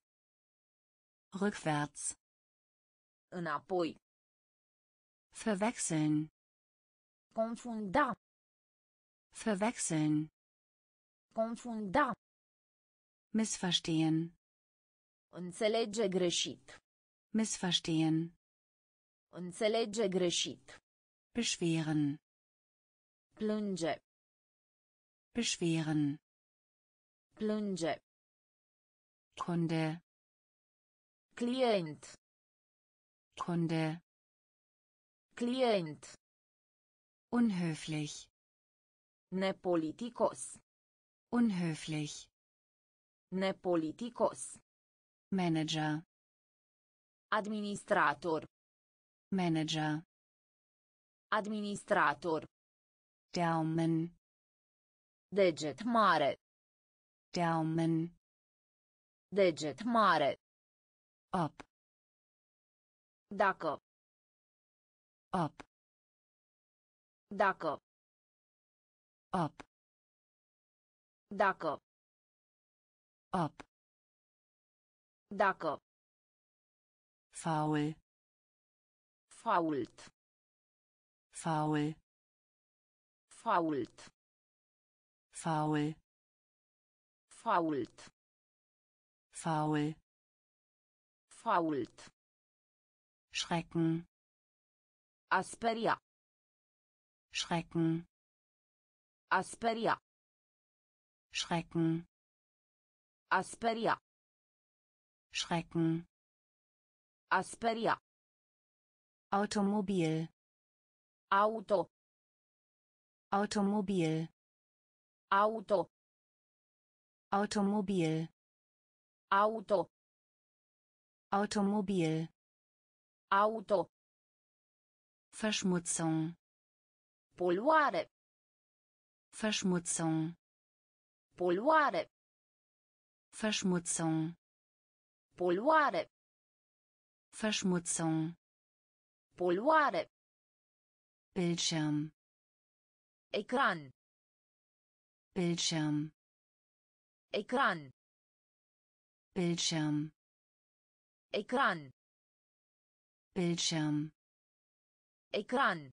Rückwärts. Înapoi. Verwechseln. Confunda. Verwechseln. Confunda. Missverstehen. Înțelege greșit. Missverstehen. Înțelege greșit. Beschweren. Plânge. Beschweren. Plânge. Kunde. Client. Kunde. Client. Unhöflich. Nepoliticos. Unhöflich. Nepoliticos. Manager. Administrator. Manager. Administrator. Daumen. Deget mare. Daumen. Deget mare. Ob. Dacă. Ob. Dacă. Ob. Dacă. Ob. Dacă. Faul. Fault. Faul. Fault. Faul. Fault. Faul. Fault. Schrecken. A speria. Schrecken. A speria. Schrecken. A speria. Schrecken. A speria. Automobil. Auto. Automobil. Auto. Automobil. Auto. Automobil. Auto. Verschmutzung. Poluare. Verschmutzung. Poluare. Verschmutzung. Poluare. Verschmutzung. Poluare. Bildschirm. Ecran. Bildschirm. Ecran. Bildschirm. Ecran. Bildschirm. Ecran.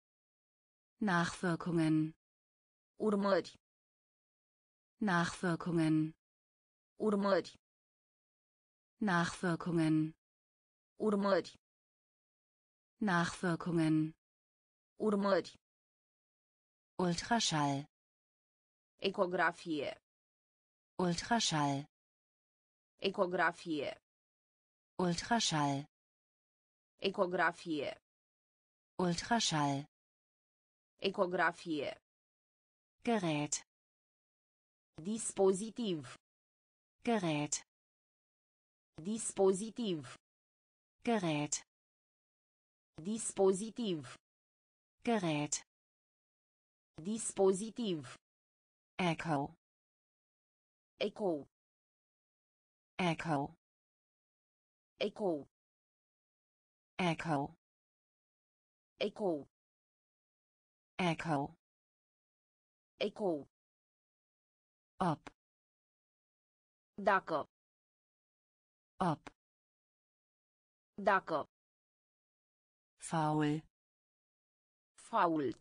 Nachwirkungen. Urmări. Nachwirkungen. Urmări. Nachwirkungen. Urmări. Nachwirkungen. Urmări. Ultraschall. Ecografie. Ultraschall. Ecografie. Ultraschall. Ecografie. Ultraschall. Ecografie. Gerät. Dispozitiv. Gerät. Dispozitiv. Gerät. Dispozitiv. Gerät. Dispozitiv. Echo. Eco. Echo. Eco. Echo. Eco. Echo. Eco. Ob. Dacă. Ob. Dacă. Faul. Fault.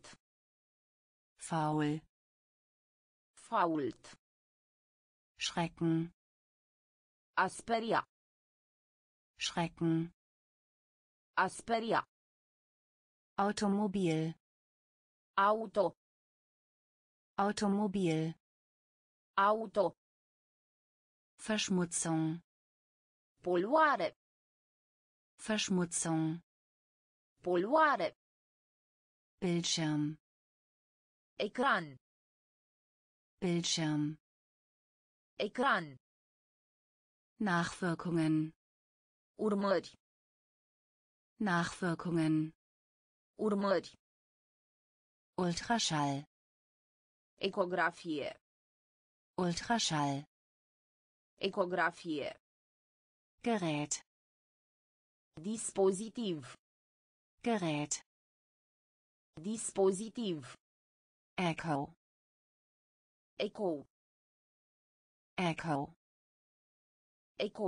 Faul. Fault. Schrecken. A speria. Schrecken. A speria. Automobil. Auto. Automobil. Auto. Verschmutzung. Poluare. Verschmutzung. Poluare. Bildschirm. Ecran. Bildschirm. Ecran. Nachwirkungen. Urmări. Nachwirkungen. Urmări. Ultraschall. Ecografie. Ultraschall. Ecografie. Gerät. Dispozitiv. Gerät. Dispozitiv. Echo. Eco. Echo. Eco.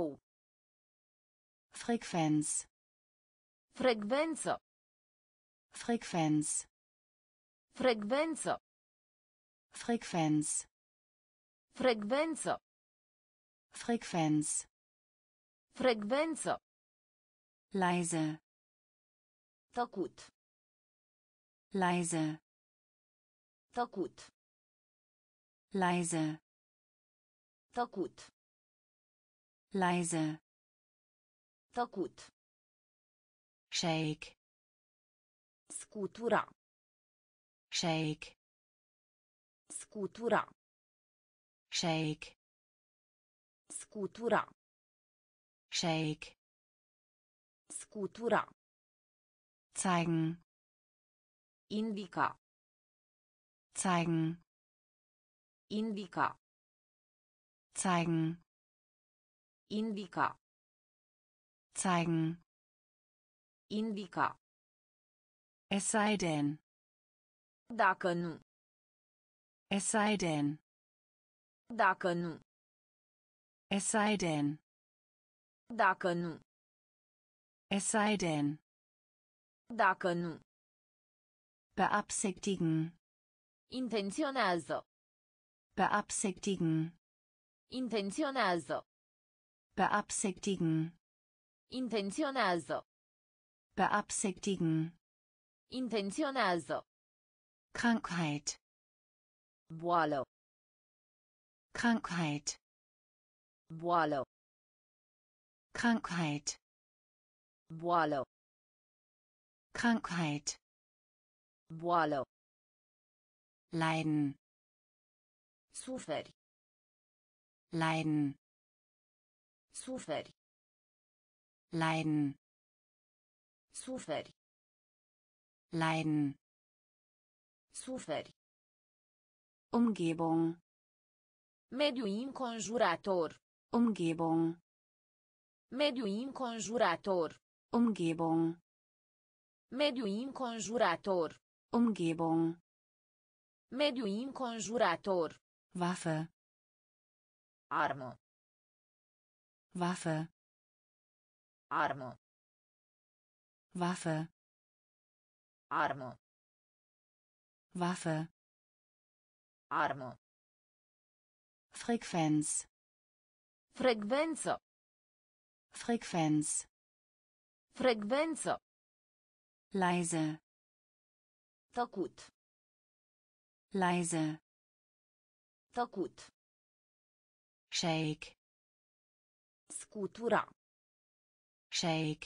Frequenz. Frecvență. Frequenz. Frecvență. Frequenz. Frecvență. Frequenz. Frecvență. Leise. Tăcut. Leise. Tăcut. Leise. Tăcut. Leise. Tăcut. Shake. Scutura. Shake. Scutura. Shake. Scutura. Shake. Scutura. Zeigen. Indica. Zeigen. Indica. Zeigen. Indica. zeigen, indica, es sei denn, dacă nu, es sei denn, dacă nu, es sei denn, dacă nu, es sei denn, dacă nu, beabsichtigen, intenționează, beabsichtigen, intenționează, beabsichtigen, intenționează, beabsichtigen, intenționează, Krankheit, boală, Krankheit, boală, Krankheit, boală, Krankheit, boală, leiden, suferi, leiden, suferi, leiden, suferi, leiden, suferi, Umgebung, mediu înconjurător, Umgebung, mediu înconjurător, Umgebung, mediu înconjurător, Umgebung, mediu înconjurător, Waffe, armă, Waffe, armă, Waffe, armă, Waffe, armă, Frequenz, frecvență, Frequenz, frecvență, leise, tăcut, leise, tăcut, shake, scutura, shake,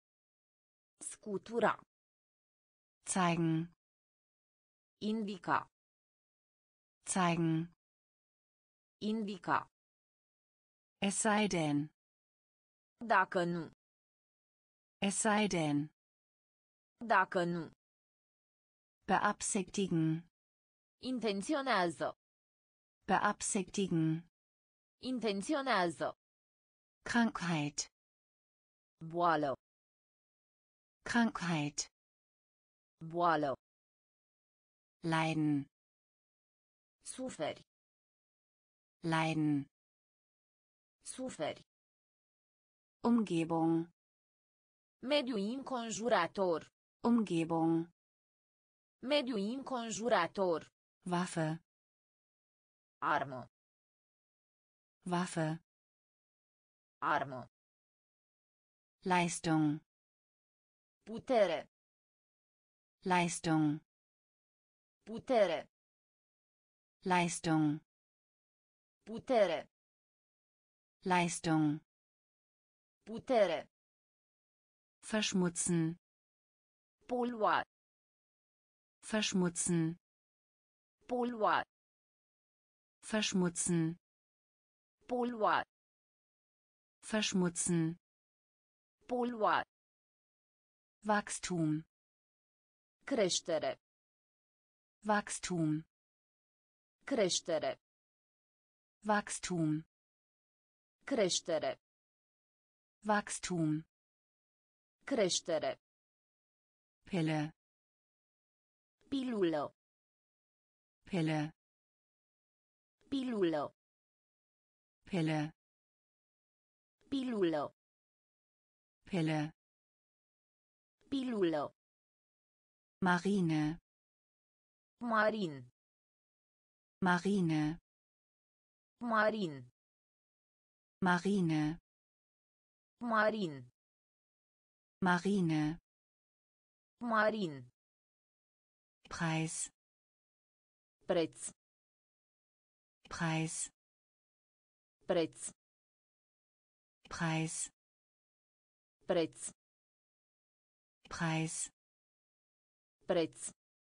scutura, zeigen, indica, zeigen, indica, es sei denn, dacă nu, es sei denn, dacă nu, beabsichtigen, intenționează, beabsichtigen, intenționează, Krankheit, boală, Krankheit, boală, leiden, suferi, leiden, suferi, Umgebung, mediu înconjurător, Umgebung, mediu înconjurător, Waffe, armă, Waffe, armă, Leistung, putere, Leistung, putere, Leistung, putere, Leistung, putere, verschmutzen, polua, verschmutzen, polua, verschmutzen, polua, verschmutzen, polua, Wachstum, creștere, Wachstum, creștere, Wachstum, creștere, Wachstum, creștere, Pille, pilulă, Pille, pilulă, Pille, pilulă, Pille, pilulă, Marine, marin, Marine, marin, Marine, marin, Marine, marin, Preis, preț, Preis, preț, Preis, preț, Preis, preț,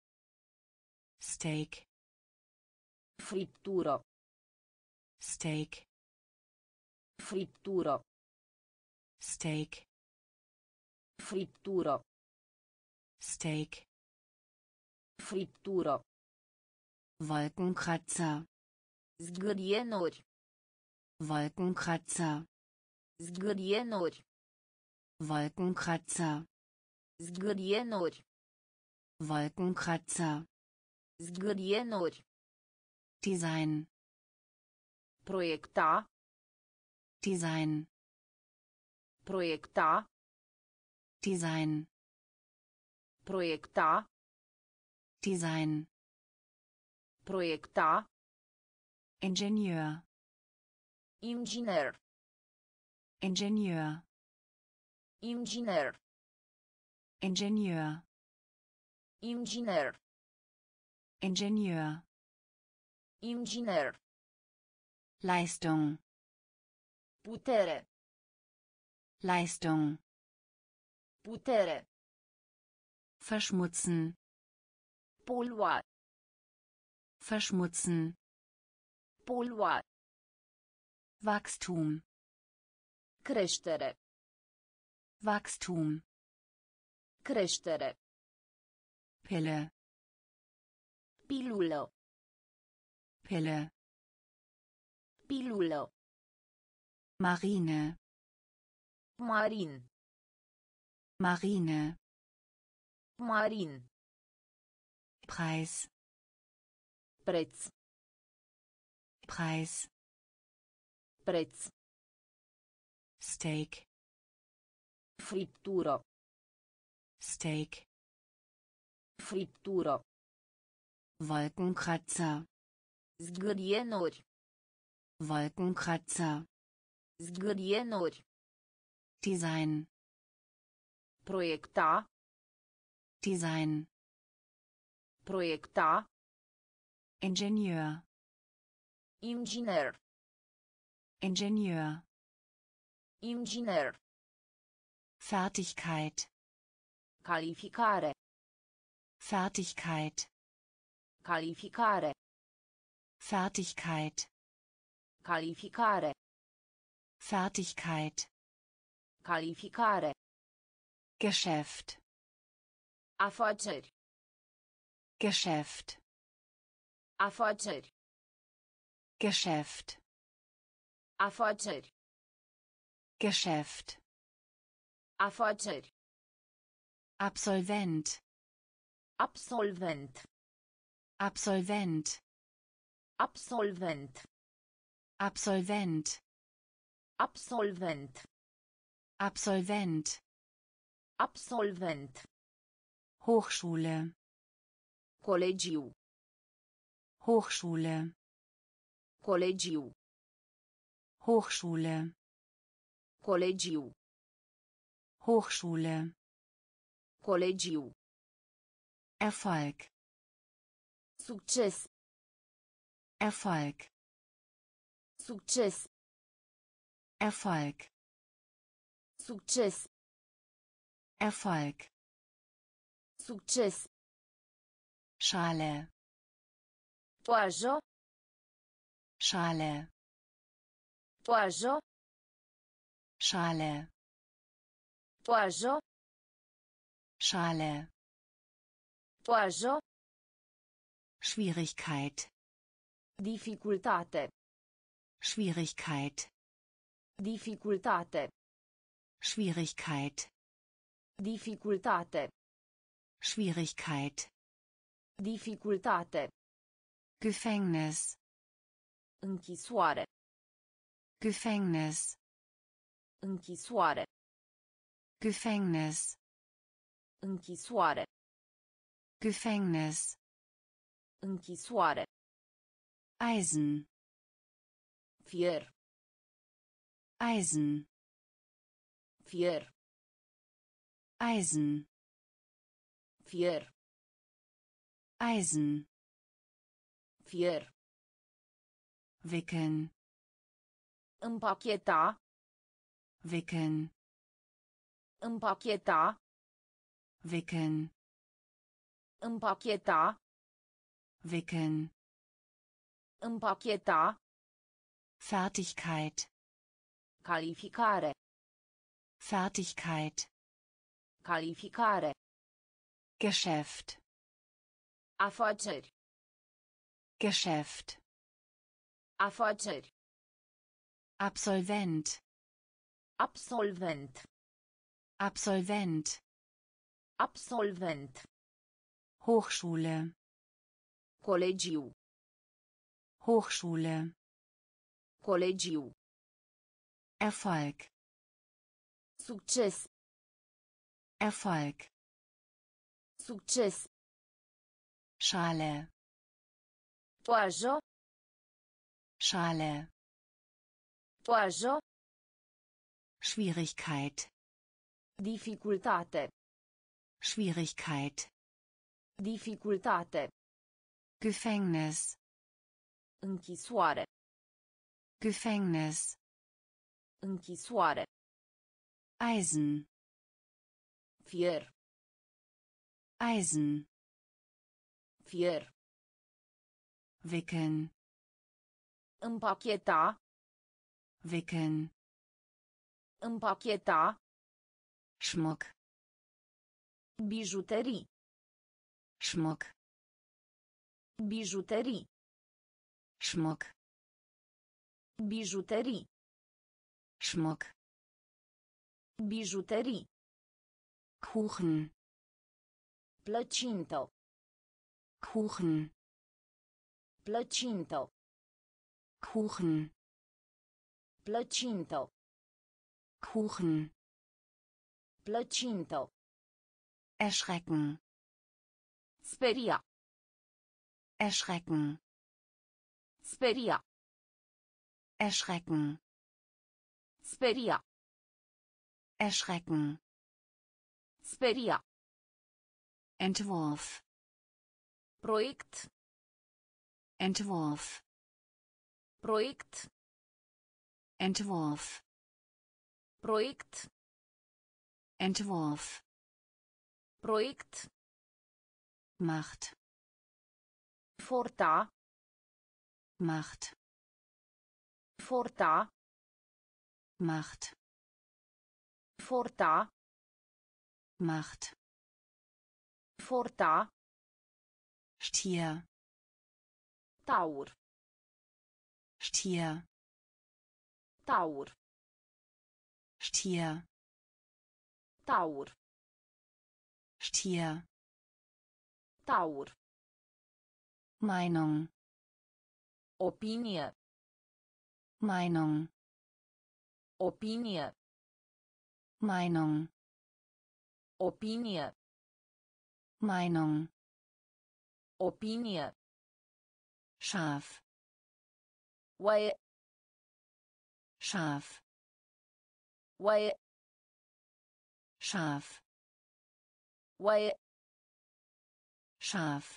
Steak, friptură, Steak, friptură, Steak, friptură, Steak, friptură, Wolkenkratzer, zgârienuri, Wolkenkratzer, zgârienuri, Wolkenkratzer. Zgârienuri. Wolkenkratzer. Zgârienuri. Design. Proiecta. Design. Proiecta. Design. Proiecta. Design. Proiecta. Ingenieur. Inginer. Ingenieur. Inginer. Ingenieur. Inginer. Ingenieur. Inginer. Leistung. Putere. Leistung. Putere. Verschmutzen. Polua. Verschmutzen. Polua. Wachstum. Creștere. Wachstum. Creștere. Pille. Pilulă. Pille. Pilulă. Marine. Marin. Marine. Marin. Preis. Preț. Preis. Preț. Steak. Friptură. Steak. Friptură. Wolkenkratzer. Zgârienuri. Wolkenkratzer. Zgârienuri. Design. Proiecta. Design. Proiecta. Ingenieur. Inginer. Ingenieur. Inginer. Fertigkeit. Calificare. Fertigkeit. Calificare. Fertigkeit. Calificare. Fertigkeit. Calificare. Geschäft. Afaceri. Geschäft. Afaceri. Geschäft. Afaceri. Geschäft. Afaceri. Absolvent. Absolvent. Absolvent. Absolvent. Absolvent. Absolvent. Absolvent. Absolvent. Hochschule. Colegiu. Hochschule. Colegiu. Hochschule. Colegiu. Hochschule. Colegiu. Erfolg. Succes. Erfolg. Succes. Erfolg. Succes. Erfolg. Succes. Schale. Toajă. Schale. Toajă. Schale. Toajă. Schale. Toajă. Schwierigkeit. Dificultate. Schwierigkeit. Dificultate. Schwierigkeit. Dificultate. Schwierigkeit. Dificultate. Gefängnis. Închisoare. Gefängnis. Închisoare. Gefängnis. Închisoare. Gefängnis. Închisoare. Eisen. Fier. Eisen. Fier. Eisen. Fier. Eisen. Fier. Wickeln. Împacheta. Wickeln. Împacheta. Wickeln. Împacheta. Wickeln. Împacheta. Fertigkeit. Calificare. Fertigkeit. Calificare. Geschäft. Afaceri. Geschäft. Afaceri. Absolvent. Absolvent. Absolvent. Absolvent. Hochschule. Colegiu. Hochschule. Colegiu. Erfolg. Succes. Erfolg. Succes. Schale. Toajo. Schale. Toajo. Schwierigkeit. Dificultate. Schwierigkeit. Dificultate. Gefängnis. Închisoare. Gefängnis. Închisoare. Eisen. Fier. Eisen. Fier. Wickeln. Împacheta. Wickeln. Împacheta. Schmuck. Bijuterii. Schmuck. Bijuterii. Schmuck. Bijuterii. Schmuck. Bijuterii. Kuchen. Plăcintă. Kuchen. Plăcintă. Kuchen. Plăcintă. Kuchen. Plăcintă. Erschrecken. Speria. Erschrecken. Speria. Erschrecken. Speria. Erschrecken. Speria. Entwurf. Proiect. Entwurf. Proiect. Entwurf. Proiect. Entwurf. Proiect. Macht. Forta. Macht. Forta. Macht. Forta. Macht. Forta. Stier. Taur. Stier. Taur. Stier. Taur. Stier. Taur. Meinung. Opinie. Meinung. Opinie. Meinung. Opinie. Meinung. Opinie. Scharf. Oaie. Scharf. Oaie. Scharf. Oaie. Scharf.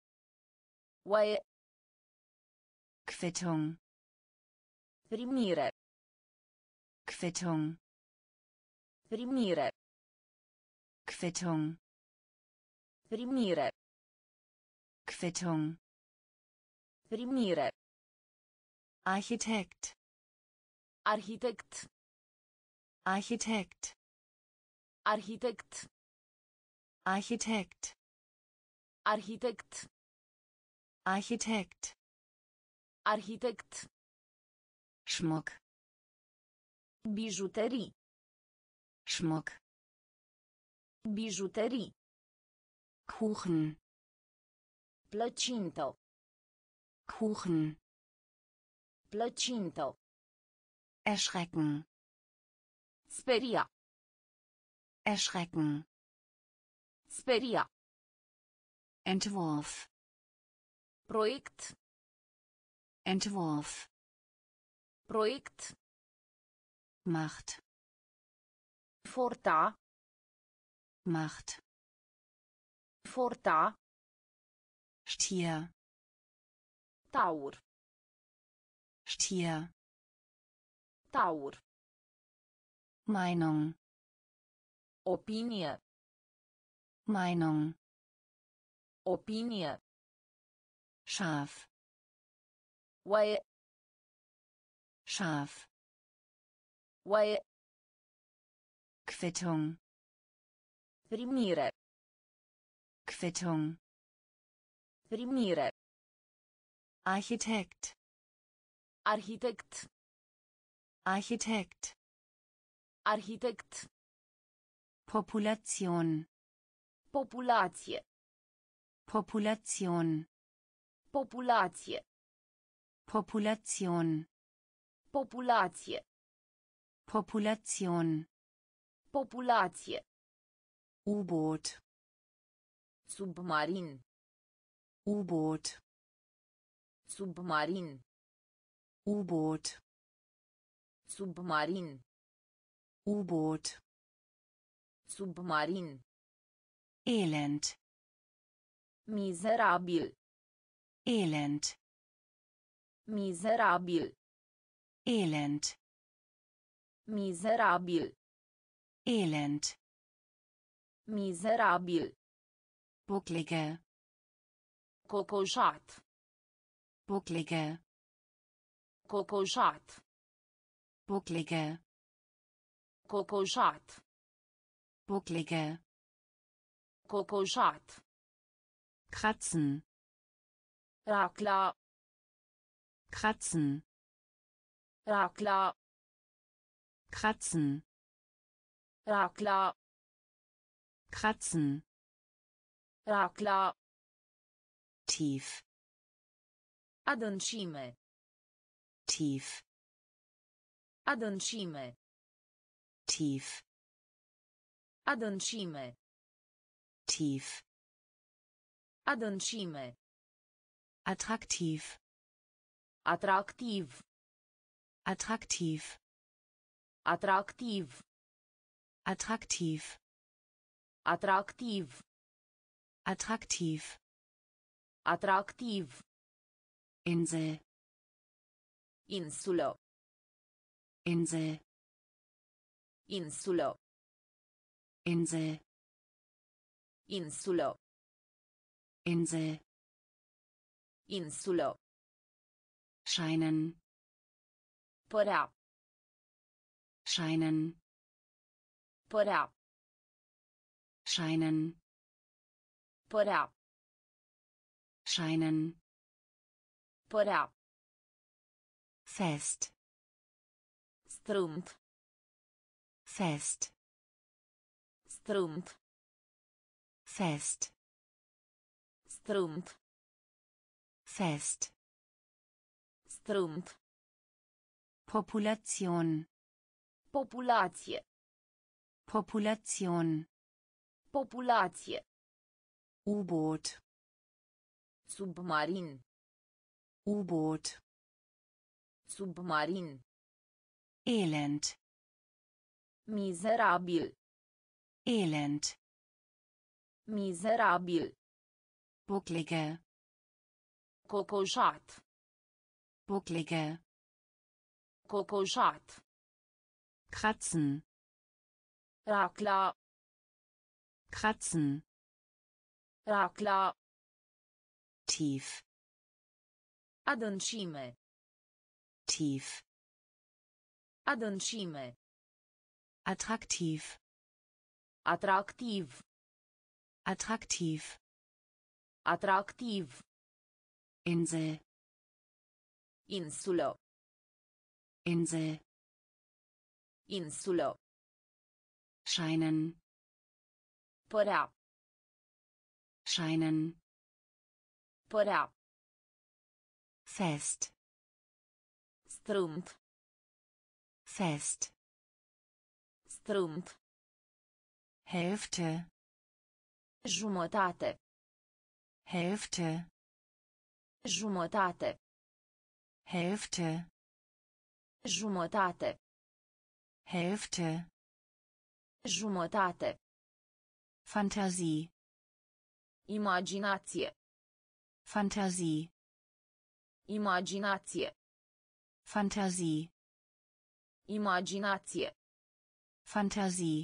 Oaie. Quittung. Primire. Quittung. Primire. Quittung. Primire. Quittung. Primire. Architekt. Architect. Architekt. Architect. Architekt. Architect. Architekt. Architect. Schmuck. Bijuterii. Schmuck. Bijuterii. Kuchen. Plăcintă. Kuchen. Plăcintă. Erschrecken. Speria. Erschrecken. Speria. Entwurf. Proiect. Entwurf. Proiect. Macht. Forta. Macht. Forta. Stier. Taur. Stier. Taur. Meinung. Opinie. Meinung. Opinie. Scharf. Oaie. Scharf. Oaie. Quittung. Primire. Quittung. Primire. Architekt. Architect. Architekt. Architect. Population. Populație. Population. Populație. Population. Populație. Population. Populație. U-Boot. Submarin. U-Boot. Submarin. U-Boot. Submarin. U-Boot. Submarin. Elend. Mizerabil. Elend. Mizerabil. Elend. Mizerabil. Elend. Mizerabil. Bucklige. Cocoșat. Bucklige. Cocoșat. Bucklige. Cocoșat. Bucklige. Cocoșat. Kratzen. Racla. Kratzen. Racla. Kratzen. Racla. Kratzen. Racla. Tief. Adâncime. Tief. Adâncime. Tief. Adâncime. Tief. Adâncime. Attraktiv. Atractiv. Attraktiv. Atractiv. Attraktiv. Atractiv. Attraktiv. Atractiv. Insel. Insulă. Insel. Insulă. Insel. Insulă. Insel. Insulă. Scheinen. Părea. Scheinen. Părea. Scheinen. Părea. Scheinen. Părea. Fest. Strâmt. Fest. Strâmt. Fest. Strâmt. Fest. Strâmt. Population. Populație. Population. Populație. U-Boot. Submarin. U-Boot. Submarin. Elend. Mizerabil. Elend. Mizerabil. Bucklige. Cocoșat. Bucklige. Cocoșat. Kratzen. Racla. Kratzen. Racla. Tief. Adâncime. Tief. Adâncime. Attraktiv. Atractiv. Attraktiv. Atractiv. Insel. Insulă. Insel. Insulă. Scheinen. Părea. Scheinen. Părea. Fest. Strâmt. Fest. Strâmt. Hälfte. Jumătate. Hälfte. Jumătate. Hälfte. Jumătate. Hälfte. Jumătate. Fantasie. Imaginație. Fantasie. Imaginație. Fantasie. Imaginație. Fantasie.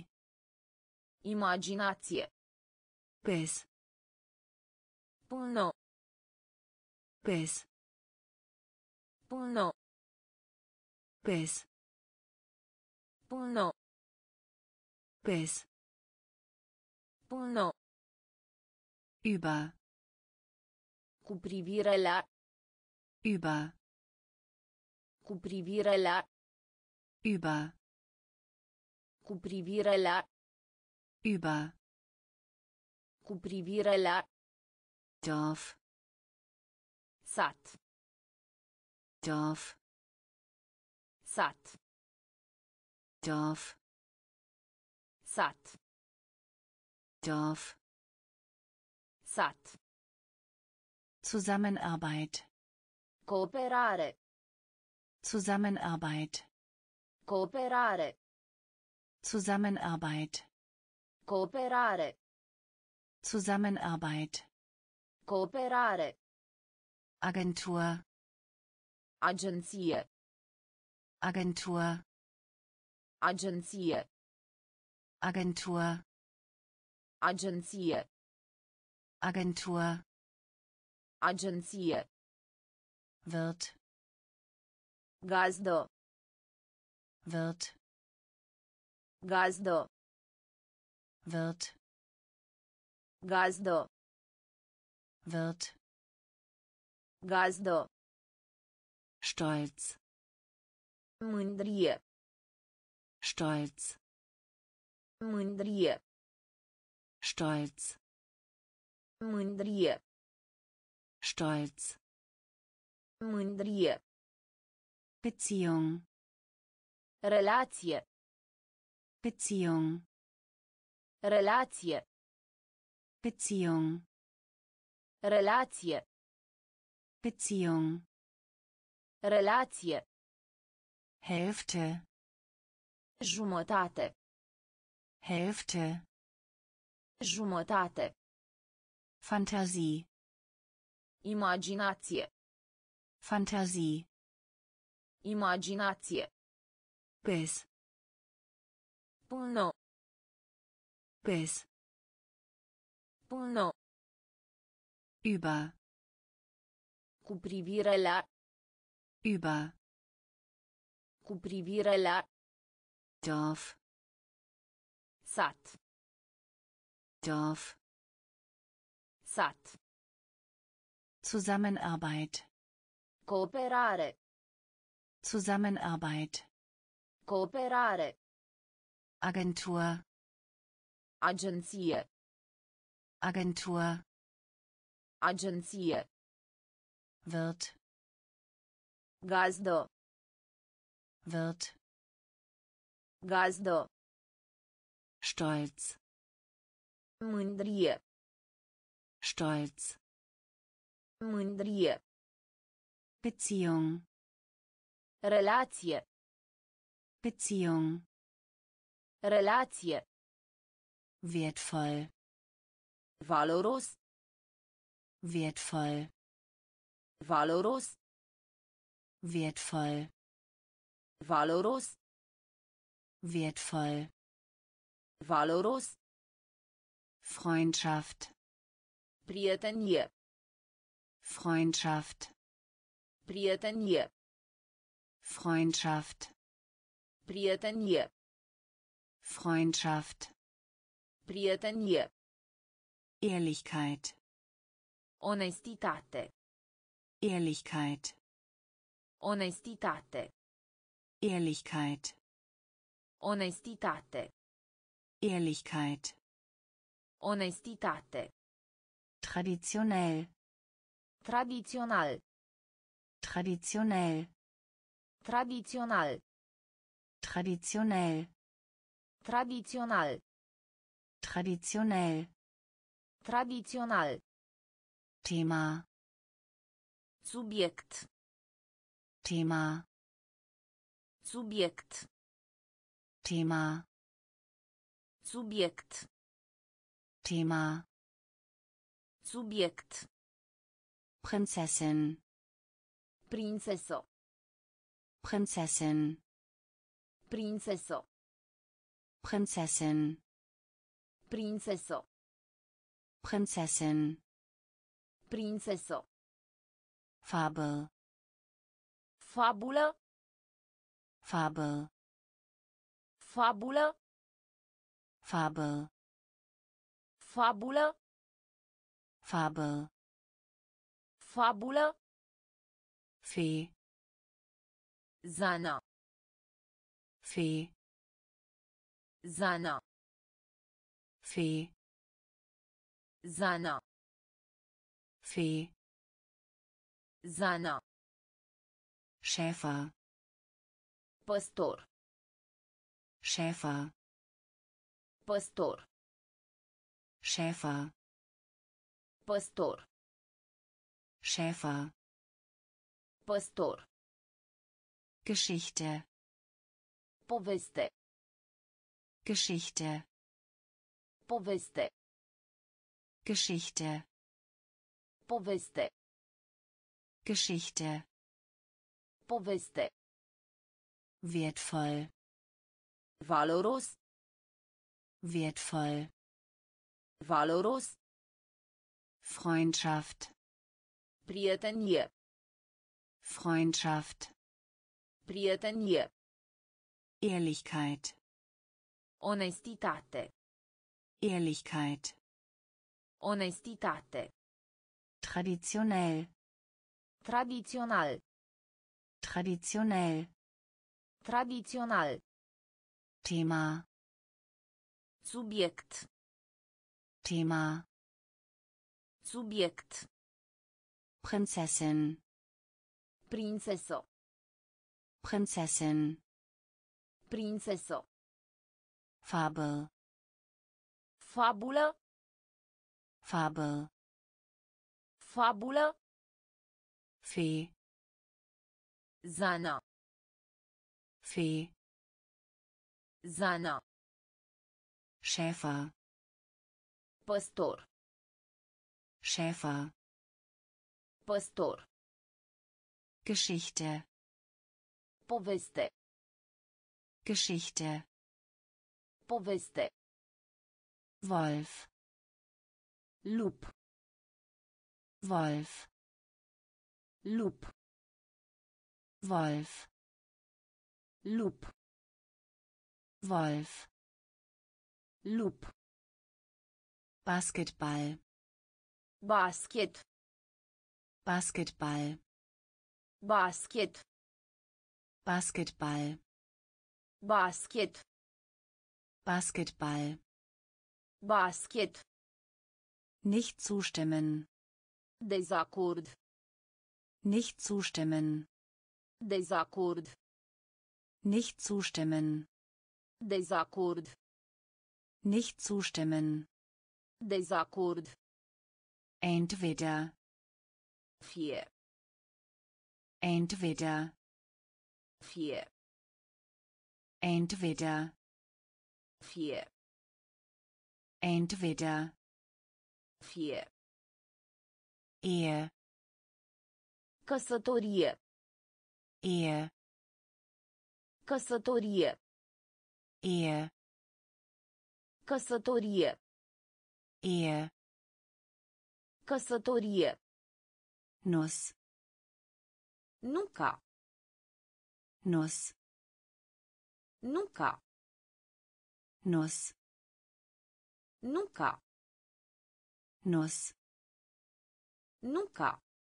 Imaginație. Bis. Până. Bis. Până. Bis. Până. Bis. Până. Über. Cu privire la. Über. Cu privire la. Über. Cu privire la. Über. Cu privire la. Dorf. Sat. Dorf. Sat. Dorf. Sat. Dorf. Sat. Zusammenarbeit. Cooperare. Zusammenarbeit. Cooperare. Zusammenarbeit. Cooperare. Zusammenarbeit. Cooperare. Agentur. Agenție. Agentur. Agenție. Agentur. Agenție. Agentur. Agenție. Wird. Gazdă. Wird. Gazdă. Wird. Gazdă. Wird. Gazdă. Stolz. Mândrie. Stolz. Mândrie. Stolz. Mândrie. Stolz. Mândrie. Beziehung. Relație. Beziehung. Relație. Beziehung. Relație. Beziehung. Relație. Hälfte. Jumătate. Hälfte. Jumătate. Fantasie. Imaginație. Fantasie. Imaginație. Bis. Până. Bis. Până. Über. Cu privire la. Über. Cu privire la. Dorf. Sat. Dorf. Sat. Zusammenarbeit. Cooperare. Zusammenarbeit. Cooperare. Agentur. Agenție. Agentur. Agenție. Wird. Gazdă. Wird. Gazdă. Stolz. Mândrie. Stolz. Mândrie. Beziehung. Relație. Beziehung. Relație. Wertvoll. Valoros. Wertvoll. Valoros. Wertvoll. Valoros. Wertvoll. Valoros. Freundschaft. Prietenie. Freundschaft. Prietenie. Freundschaft. Prietenie. Freundschaft. Prietenie. Ehrlichkeit. Onestitate. Ehrlichkeit. Onestitate. Ehrlichkeit. Onestitate. Ehrlichkeit. Onestitate. Traditionell. Tradițional. Traditionell. Tradițional. Traditionell. Tradițional. Traditionell. Tradițional. Thema. Subiect. Thema. Subiect. Thema. Subiect. Thema. Subiect. Prinzessin. Prințesă. Prinzessin. Prințesă. Prinzessin. Prințesă. Prinzessin. Prințesă. Fabel. Fabulă. Fabel. Fabulă. Fabel. Fabulă. Fabel. Fabulă. Fee. Zana. Fee. Zana. Fee, Zana. Fee, Zana. Schäfer, Păstor. Schäfer, Păstor. Schäfer, Păstor. Schäfer, Păstor. Geschichte, Poveste. Geschichte, Poveste. Geschichte, Poveste. Geschichte, Poveste. wertvoll, Valoros. wertvoll, Valoros. Freundschaft, Prietenie. Freundschaft, Prietenie. Ehrlichkeit, Onestitate. Ehrlichkeit, Onestitate. traditionell, Tradițional. traditionell, Tradițional. Thema, Subiect. Thema, Subiect. Prinzessin, Prințesă. Prinzessin, Prințesă. Fabel, Fabulă. Fabel, Fabulă. Fee, Zana. Fee, Zana. Schäfer, Păstor. Schäfer, Păstor. Geschichte, Poveste. Geschichte, Poveste. Wolf, Lup. Wolf, Lup. Wolf, Lup. Wolf, Lup. Basketball, Basket. Basketball, Basket. Basketball, Basket. Basketball, Basket. nicht zustimmen, Dezacord. nicht zustimmen, Dezacord. nicht zustimmen, Dezacord. nicht zustimmen, Dezacord. entweder, Fie. entweder, Fie. entweder, Fie. entweder, Fie. Ehe, Căsătorie. Ehe, Căsătorie. Ehe, Căsătorie. Ehe, Căsătorie. Nuss, Nuca. Nuss, Nuca. Nuss, Nuca. Nuss, Nuca.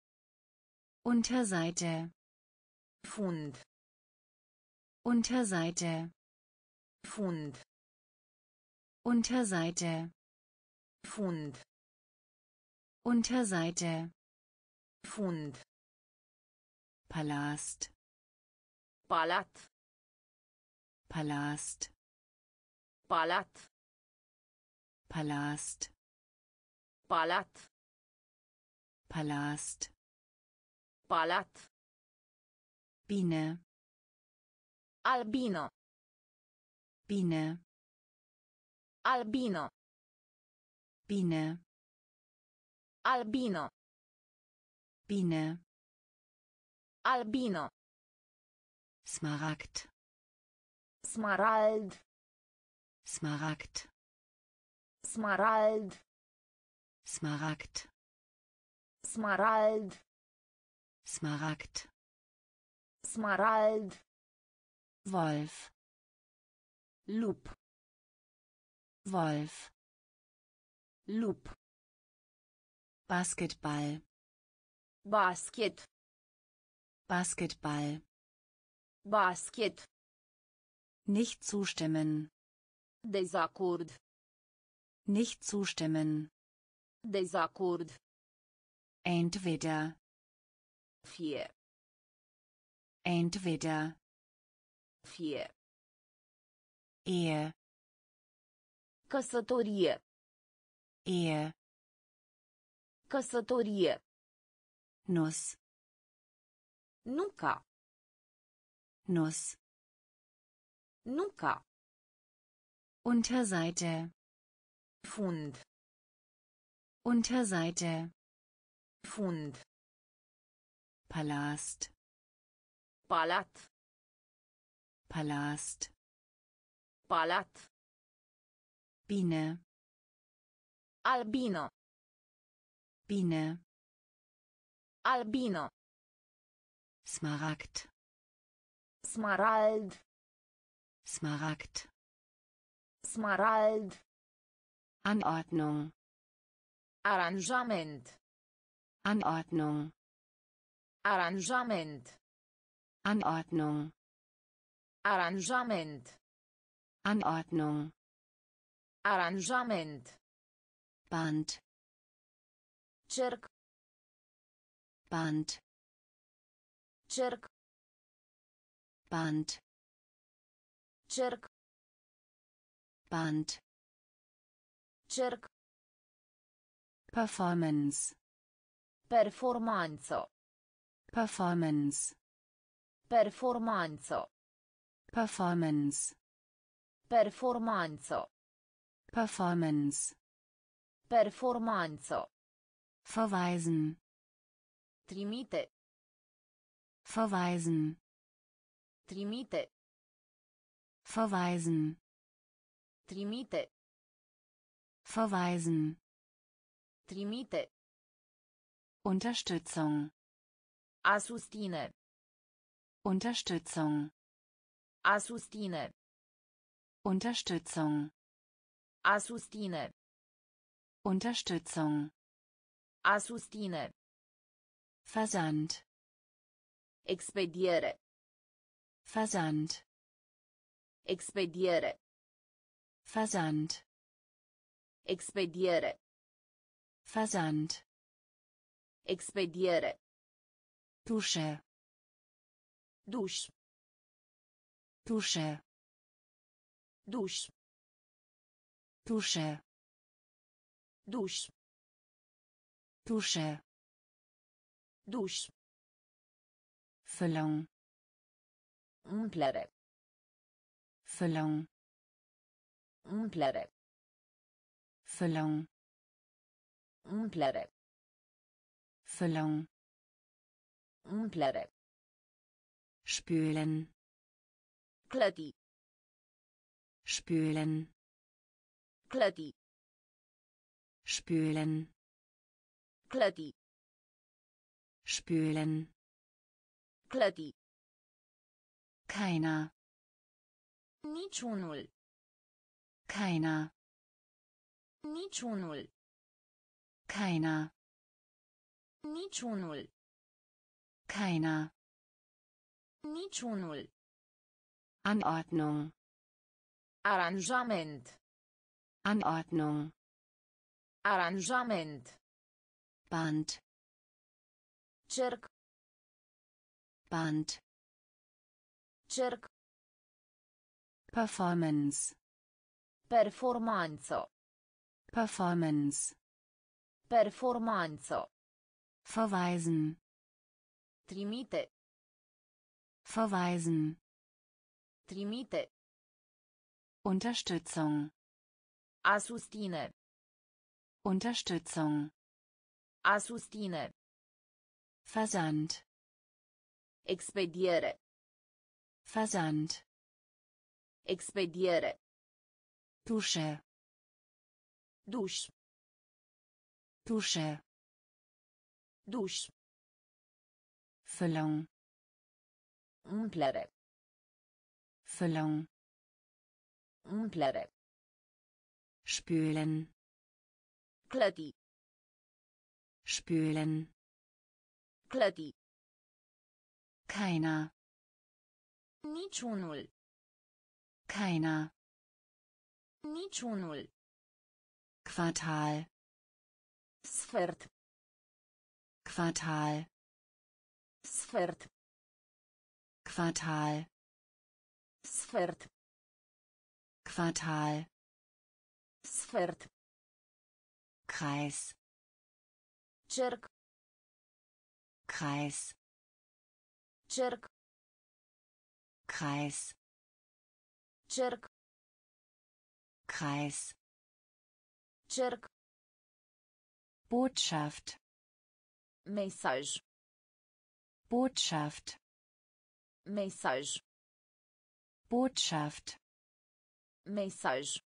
Unterseite, Fund. Unterseite, Fund. Unterseite, Fund. Unterseite, Fund. Palast, Palat. Palast, Palat. Palast, Palat. Palast, Palat. Biene, Albino. Biene, Albino. Biene, Albino. Biene, Albino. Smaragd, Smarald. Smaragd, Smarald. Smaragd, Smarald. Smaragd, Smarald. Wolf, Lup. Wolf, Lup. Basketball, Basket. Basketball, Basket. nicht zustimmen, Dezacord. Nicht zustimmen. Dezacord. Entweder. Fie. Entweder. Fie. Ehe. Căsătorie. Ehe. Căsătorie. Nuss. Nuca. Nuss. Nuca. Unterseite. Fund. Unterseite. Fund. Palast. Palat. Palast. Palat. Biene. Albino. Biene. Albino. Smaragd. Smarald. Smaragd. Smarald. Anordnung. Aranjament. Anordnung. Aranjament. Anordnung. Aranjament. Anordnung. Aranjament. Band. Cerc. Band. Cerc. Band. Cerc. Band. Cerc. Performance. Performanță. Performance. Performanță. Performance. Performanță. Performance. Performanță. Verweisen. Trimite. Verweisen. Trimite. Verweisen. Trimite. Verweisen. Trimite. Unterstützung. A susține. Unterstützung. A susține. Unterstützung. A susține. Unterstützung. A susține. Versand. Expediere. Versand. Expediere. Versand. Expediere. Versand. Expediere. Dusche. Duș. Dusche. Duș. Dusche. Duș. Dusche. Duș. Füllung. Umplere. Füllung. Umplere. Füllung. Umplere. Füllung. Umplere. Spülen. Clăti. Spülen. Clăti. Spülen. Clăti. Spülen. Clăti. Keiner. Niciunul. Keiner. Niciunul. Keiner. Niciunul. Keiner. Niciunul. Anordnung. Aranjament. Anordnung. Aranjament. Band. Cerc. Band. Cerc. Performance. Performanță. Performance. Performanță. Verweisen. Trimite. Verweisen. Trimite. Unterstützung. A susține. Unterstützung. A susține. Versand. Expediere. Versand. Expediere. Dusche. Duș. Dusche. Duș. Füllung. Umplere. Füllung. Umplere. Spülen. Clăti. Spülen. Clăti. Keiner. Niciunul. Keiner. Niciunul. Quartal. Sfert. Quartal. Sfert. Quartal. Sfert. Quartal. Sfert. Kreis. Cerc. Kreis. Cerc. Kreis. Cerc. Kreis. Cerc. Botschaft. Mensagem. Botschaft. Mensagem. Botschaft. Mensagem.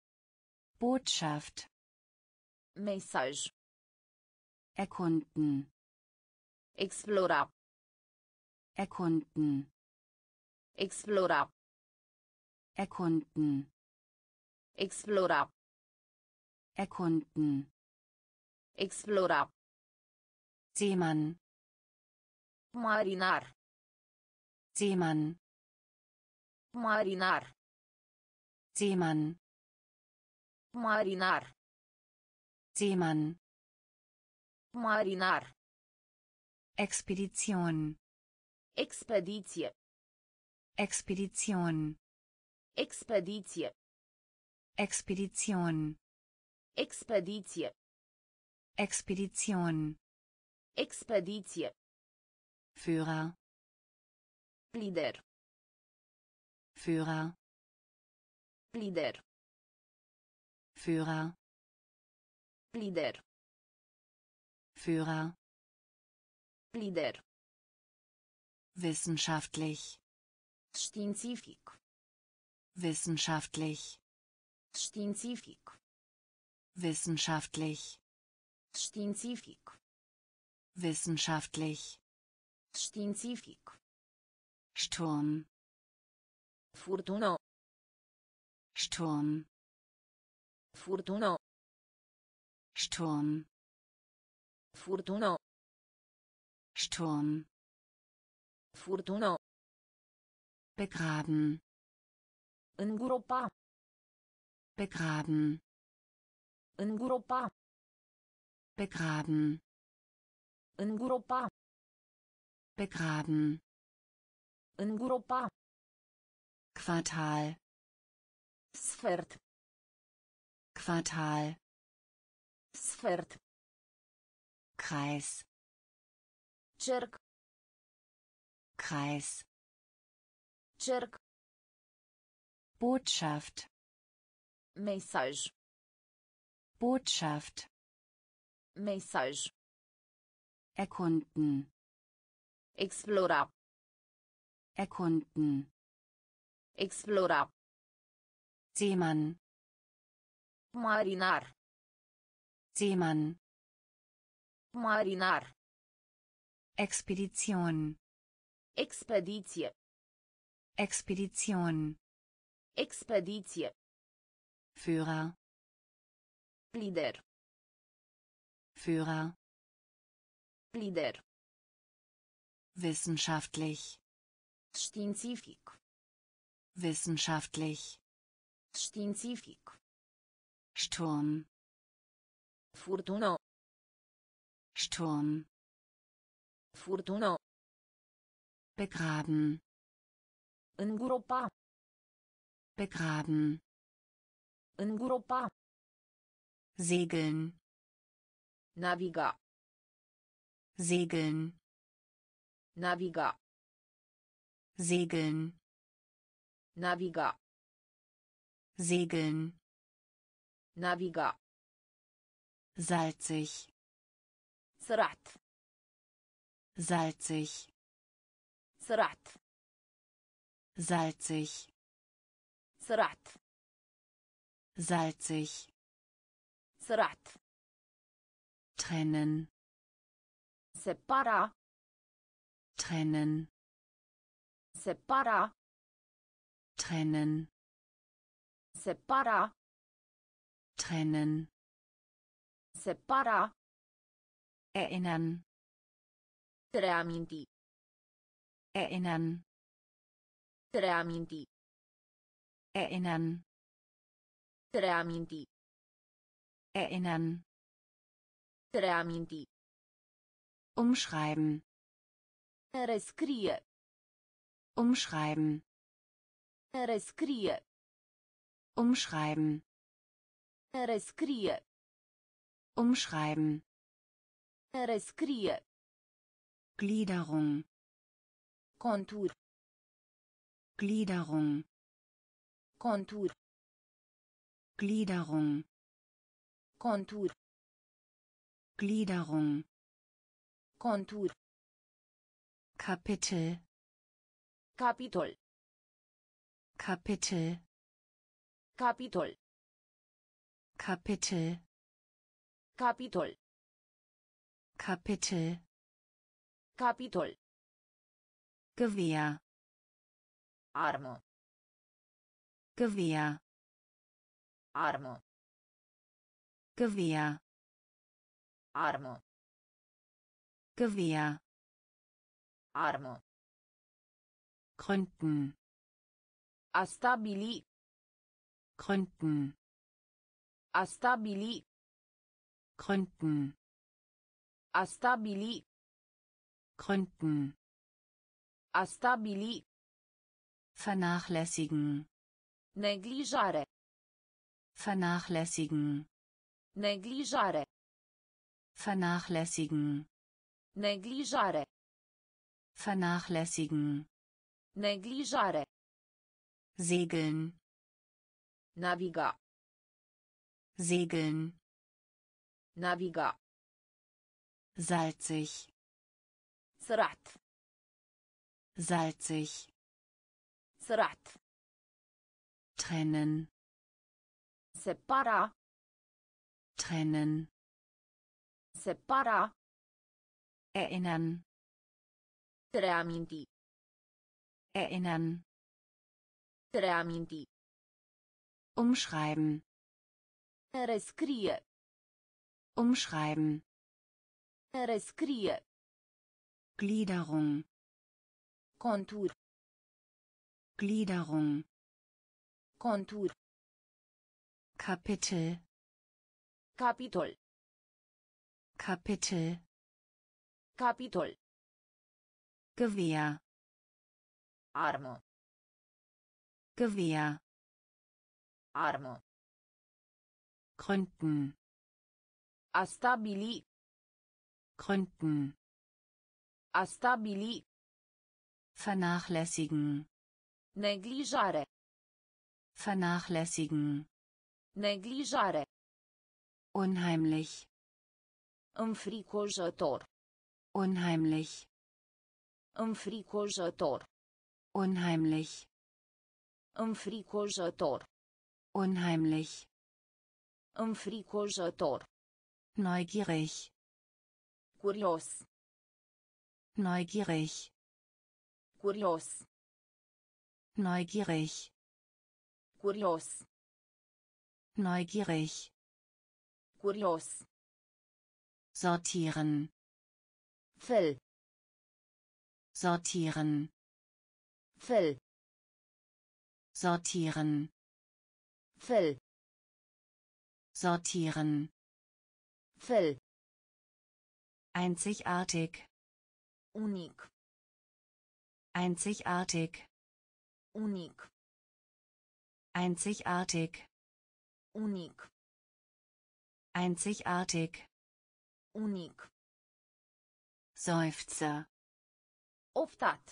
Botschaft. Mensagem. Erkunden. Explorar. Erkunden. Explorar. Erkunden. Explorar. Erkunden. Explorar. Seemann. Marinar. Seemann. Marinar. Seemann. Marinar. Seemann. Marinar. Expedition. Expediție. Expedition. Expediție. Expedition. Expediție. Expedition. Expediție. Führer. Lider. Führer. Lider. Führer. Lider. Führer. Lider. Wissenschaftlich. Științific. Wissenschaftlich. Științific. Wissenschaftlich. Științific. Wissenschaftlich. Științific. Sturm. Furtună. Sturm. Furtună. Sturm. Furtună. Sturm. Furtună. Begraben. Îngropa. Begraben. Îngropa. Begraben. Îngropa. Begraben. Îngropa. Quartal. Sfert. Quartal. Sfert. Kreis. Cerc. Kreis. Cerc. Botschaft. Mesaj. Botschaft. Mesaj. Erkunden. Explora. Erkunden. Explora. Seemann. Marinar. Seemann. Marinar. Expedition. Expediție. Expedition. Expediție. Führer. Lider. Führer. Lider. Wissenschaftlich. Științific. Wissenschaftlich. Științific. Sturm. Furtună. Sturm. Furtună. Begraben. Îngropa. Begraben. Îngropa. Segeln. Naviga. Segeln. Naviga. Segeln. Naviga. Segeln. Naviga. Salzig. Sărat. Salzig. Sărat. Salzig. Sărat. Salzig. Sărat. Trennen. Separa. Trennen. Separa. Trennen. Separa. Trennen. Separa. Erinnern. Reaminti. Erinnern. Reaminti. Erinnern. Reaminti. Erinnern. Reaminti. Umschreiben. Rescrie. Umschreiben. Rescrie. Umschreiben. Rescrie. Umschreiben. Rescrie. Gliederung. Contur. Gliederung. Contur. Gliederung. Contur. Gliederung. Contur. Kapitel. Capitol. Kapitel. Capitol. Kapitel. Capitol. Kapitel. Capitol. Gewehr. Armă. Gewehr. Armă. Gewehr. Armă. Gewehr. Armă. Gründen. A stabili. Gründen. A stabili. Gründen. A stabili. Gründen. A stabili. Vernachlässigen. Neglijare. Vernachlässigen. Neglijare. Vernachlässigen. Neglijare. Vernachlässigen. Neglijare. Segeln. Naviga. Segeln. Naviga. Salzig. Sărat. Salzig. Sărat. Trennen. Separa. Trennen. Separa. Erinnern. Reaminti. Erinnern. Reaminti. Umschreiben. Rescrie. Umschreiben. Rescrie. Gliederung. Contur. Gliederung. Contur. Kapitel. Capitol. Kapitel. Capitol. Gewehr. Armă. Gewehr. Armă. Gründen. A stabili. Gründen. A stabili. Vernachlässigen. Neglijare. Vernachlässigen. Neglijare. Unheimlich. Înfricoșător. Unheimlich. Înfricoșător. Unheimlich. Înfricoșător. Unheimlich. Înfricoșător. Neugierig. Curios. Neugierig. Curios. Neugierig. Curios. Neugierig. Curios. Sortieren. Fel. Sortieren. Fel. Sortieren. Fel. Sortieren. Fel. Einzigartig. Unic. Einzigartig. Unic. Einzigartig. Unic. Einzigartig. Unic. Seufzer. Oftat.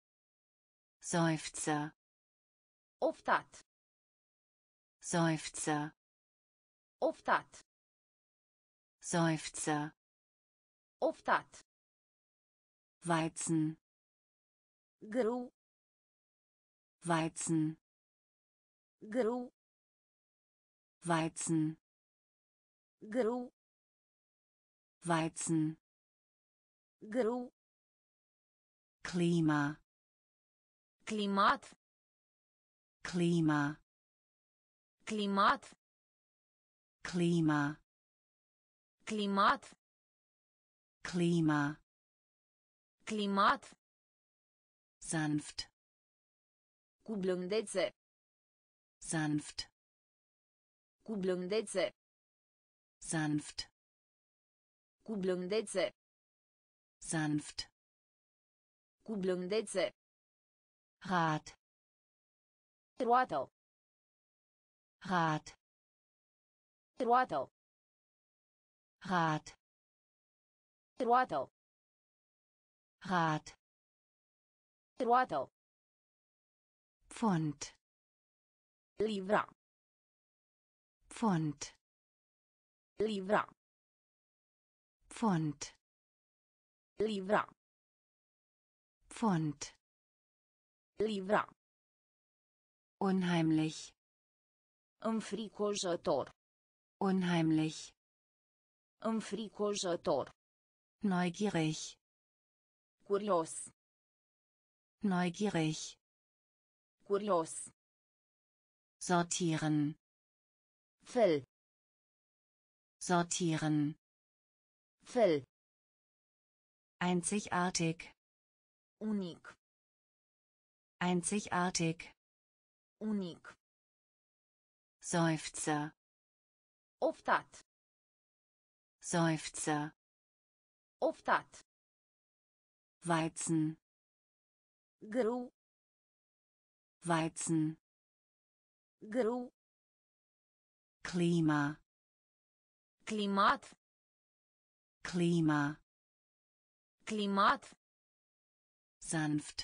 Seufzer. Oftat. Seufzer. Oftat. Seufzer. Oftat. Weizen. Gru. Weizen. Gru. Weizen. Gru. Weizen. Gru. Klima. Climat. Klima. Climat. Klima. Climat. Klima. Climat. Sanft. Cu blândețe. Sanft. Cu blândețe. sanft, Cu blândețe. sanft, Cu blândețe. Rad, Roată. Rad, Roată. Rad, Roată. Rad, Roată. Pfund, Livra. Pfund, Livra. Pfund, Livra. Pfund, Livra. unheimlich, Înfricoșător. unheimlich, Înfricoșător. neugierig, Curios. neugierig, Curios. sortieren, Fel. sortieren, Fel. einzigartig, Unic. einzigartig, Unic. Seufzer, Oftat. Seufzer, Oftat. Weizen, Grâu. Weizen, Grâu. Klima, Climat. Klima, Climat. sanft,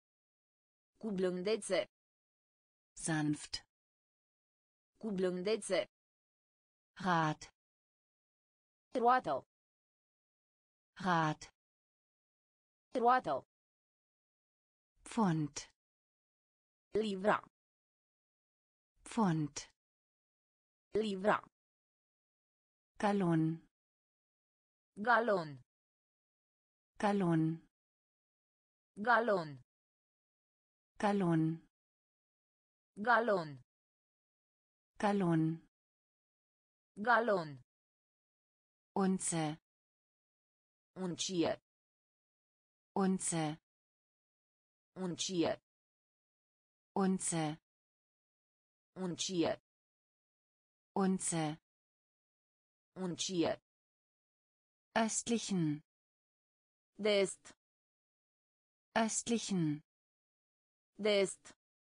Cu blândețe. sanft, Cu blândețe. Rad, Roată. Rad, Roată. Pfund, Livra. Pfund, Livra. Gallon, Galon. Gallon, Galon. Gallon, Galon. Gallon, Galon. Unze, Uncie. Unze, Uncie. Unze, Uncie. Unze, Uncie. östlichen, De est. östlichen, De est.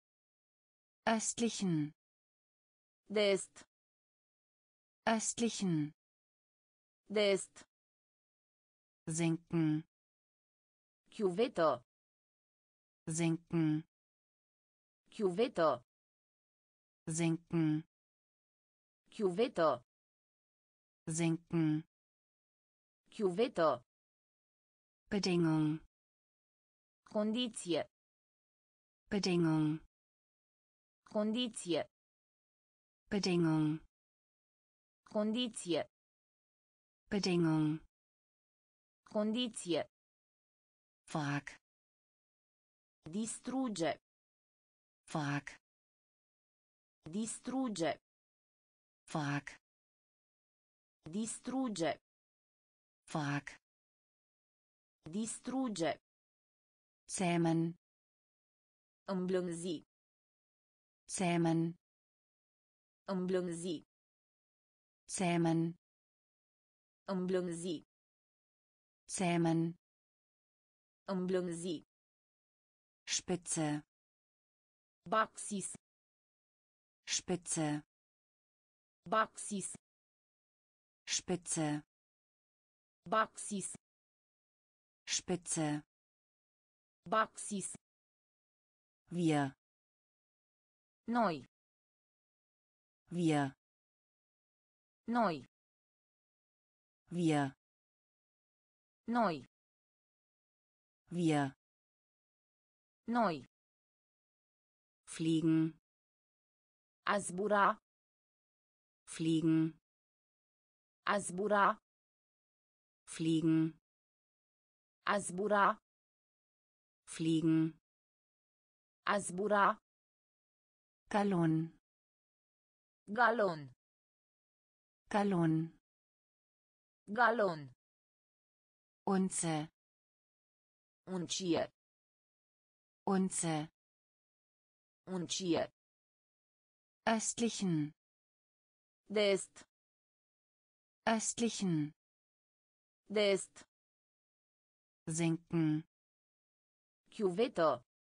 östlichen, De est. östlichen, De est. sinken, Chiuvetă. sinken, Chiuvetă. sinken, Chiuvetă. sinken, Chiuvetă. Bedingung, Condiție. Bedingung, Condiție. Bedingung, Condiție. Bedingung, Condiție. Wrack, Distruge. Wrack, Distruge. Wrack, Distruge. Wrack, Distruge. zähmen, Îmblânzi. zähmen, Îmblânzi. zähmen, Îmblânzi. zähmen, Îmblânzi. Spitze, Baxis. Spitze, Baxis. Spitze, Baxis. Spitze, Baxis. wir, Noi. wir, Noi. wir, Noi. wir, Noi. fliegen, A zbura. fliegen, A zbura. fliegen, A zbura. fliegen, A zbura. Gallon, Galon. Gallon, Galon. Unze, Uncie. Unze, Uncie. östlichen, De est. Östlichen. De est. Sinken. Chiuvetă.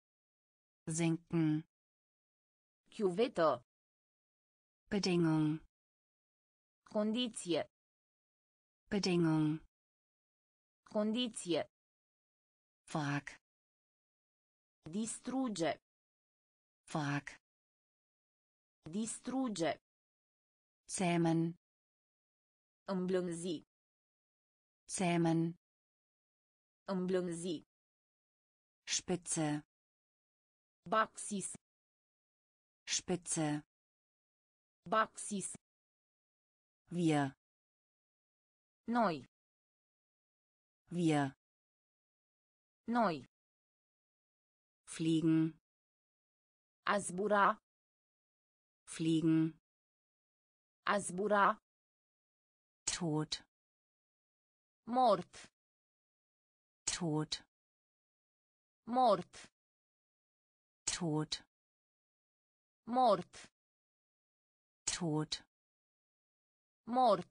Sinken. Chiuvetă. Bedingung. Condiție. Bedingung. Condiție. Wrack. Distruge. Wrack. Distruge. Zähmen. Îmblânzi. Zähmen. Îmblânzi. Spitze. Baxis. Spitze. Baxis. Wir. Noi. Wir. Noi. Fliegen. A zbura. Fliegen. A zbura. Tod. Mort. Tod. Mort. Tod. Mort. Tod. Mort.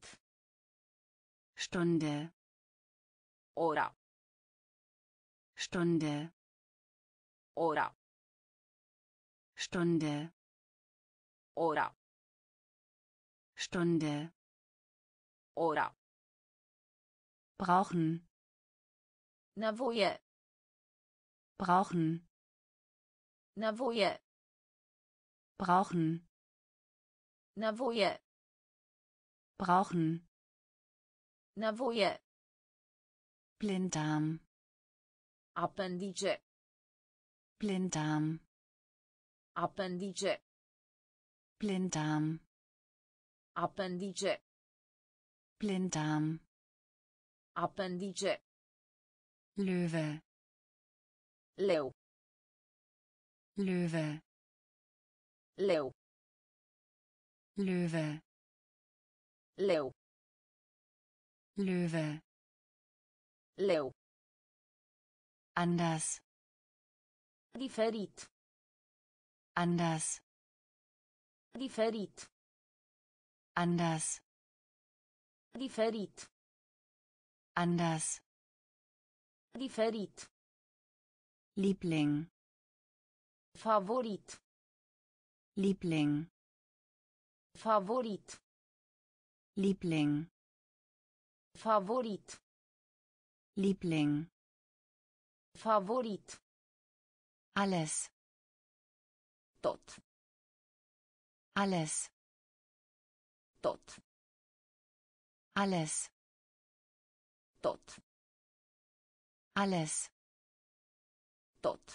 Stunde. Ora. Stunde. Ora. Stunde. Ora. Stunde. Ora. Brauchen. Nevoie. Brauchen. Nevoie. Brauchen. Nevoie. Brauchen. Nevoie. Blinddarm. Appendice. Blinddarm. Appendice. Blinddarm. Appendice. Blinddarm. Appendice. Löwe. Leu. Löwe. Leu. Löwe. Leu. Löwe. Leu. Anders. Diferit. Anders. Diferit. Anders. Diferit. Anders. Diferit. Liebling. Favorit. Liebling. Favorit. Liebling. Favorit. Liebling. Favorit. Alles. Tot. Alles. Tot. Alles. Tot. Alles. Tot.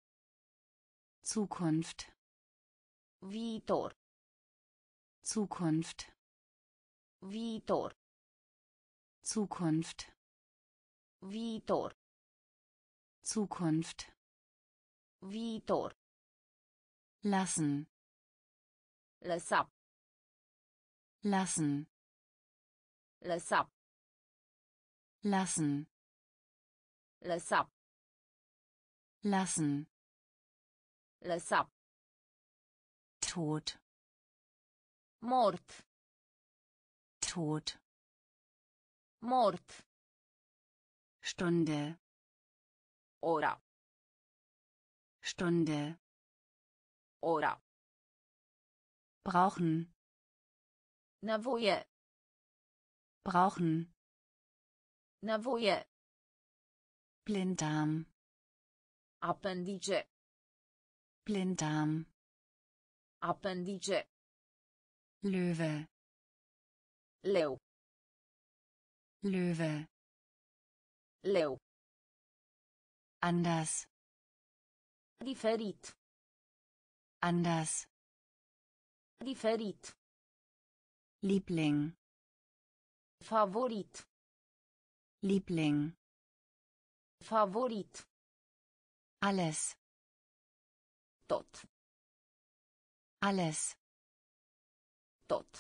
Zukunft. Viitor. Zukunft. Viitor. Zukunft. Viitor. Zukunft. Viitor. Lassen. Lăsa. Lassen. Lăsa. Lassen. Lăsa. Lassen. Lăsa. Tod. Mort. Tod. Mort. Stunde. Ora. Stunde. Ora. Brauchen. Nevoie. Brauchen. Nevoie. Blinddarm. Appendice. Blinddarm. Appendice. Löwe. Leu. Löwe. Leu. Anders. Diferit. Anders. Diferit. Liebling. Favorit. Liebling. Favorit. Alles. Tot. Alles. Tot.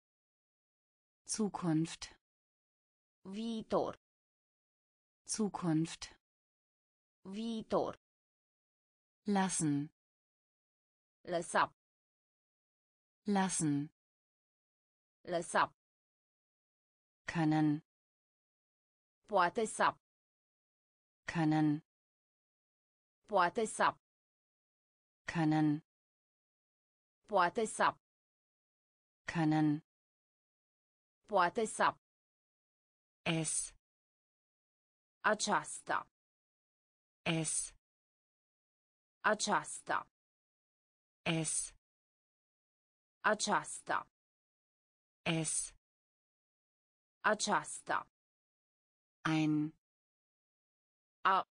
Zukunft. Viitor. Zukunft. Viitor. Lassen. Lăsa. Lassen. Lăsa. können, Poate să. können, Poate să. können, Poate să. können, Poate să. es, Aceasta. es, Aceasta. es, Aceasta. es, Aceasta. ein, A.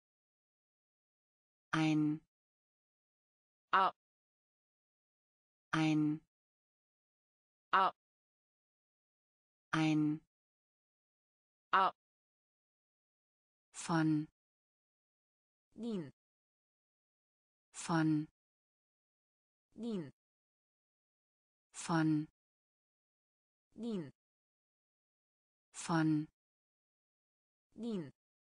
ein, A. ein, A. ein, A. von, Din. von, Din. von, Din. von, Din.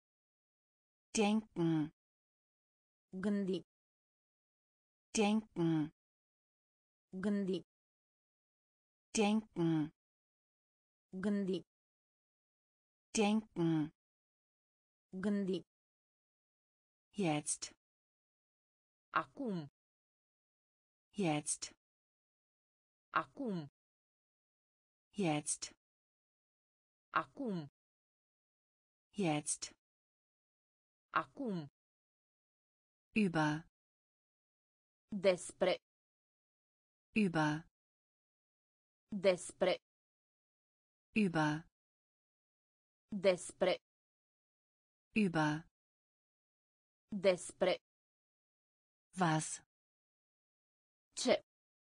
denken, Gândi. denken, Gândi. denken, Gândi. denken, Gândi. jetzt, Acum. jetzt, Acum. jetzt, Acum. jetzt, Acum. über, Despre. über, Despre. über, Despre. über, Despre. was, Ce.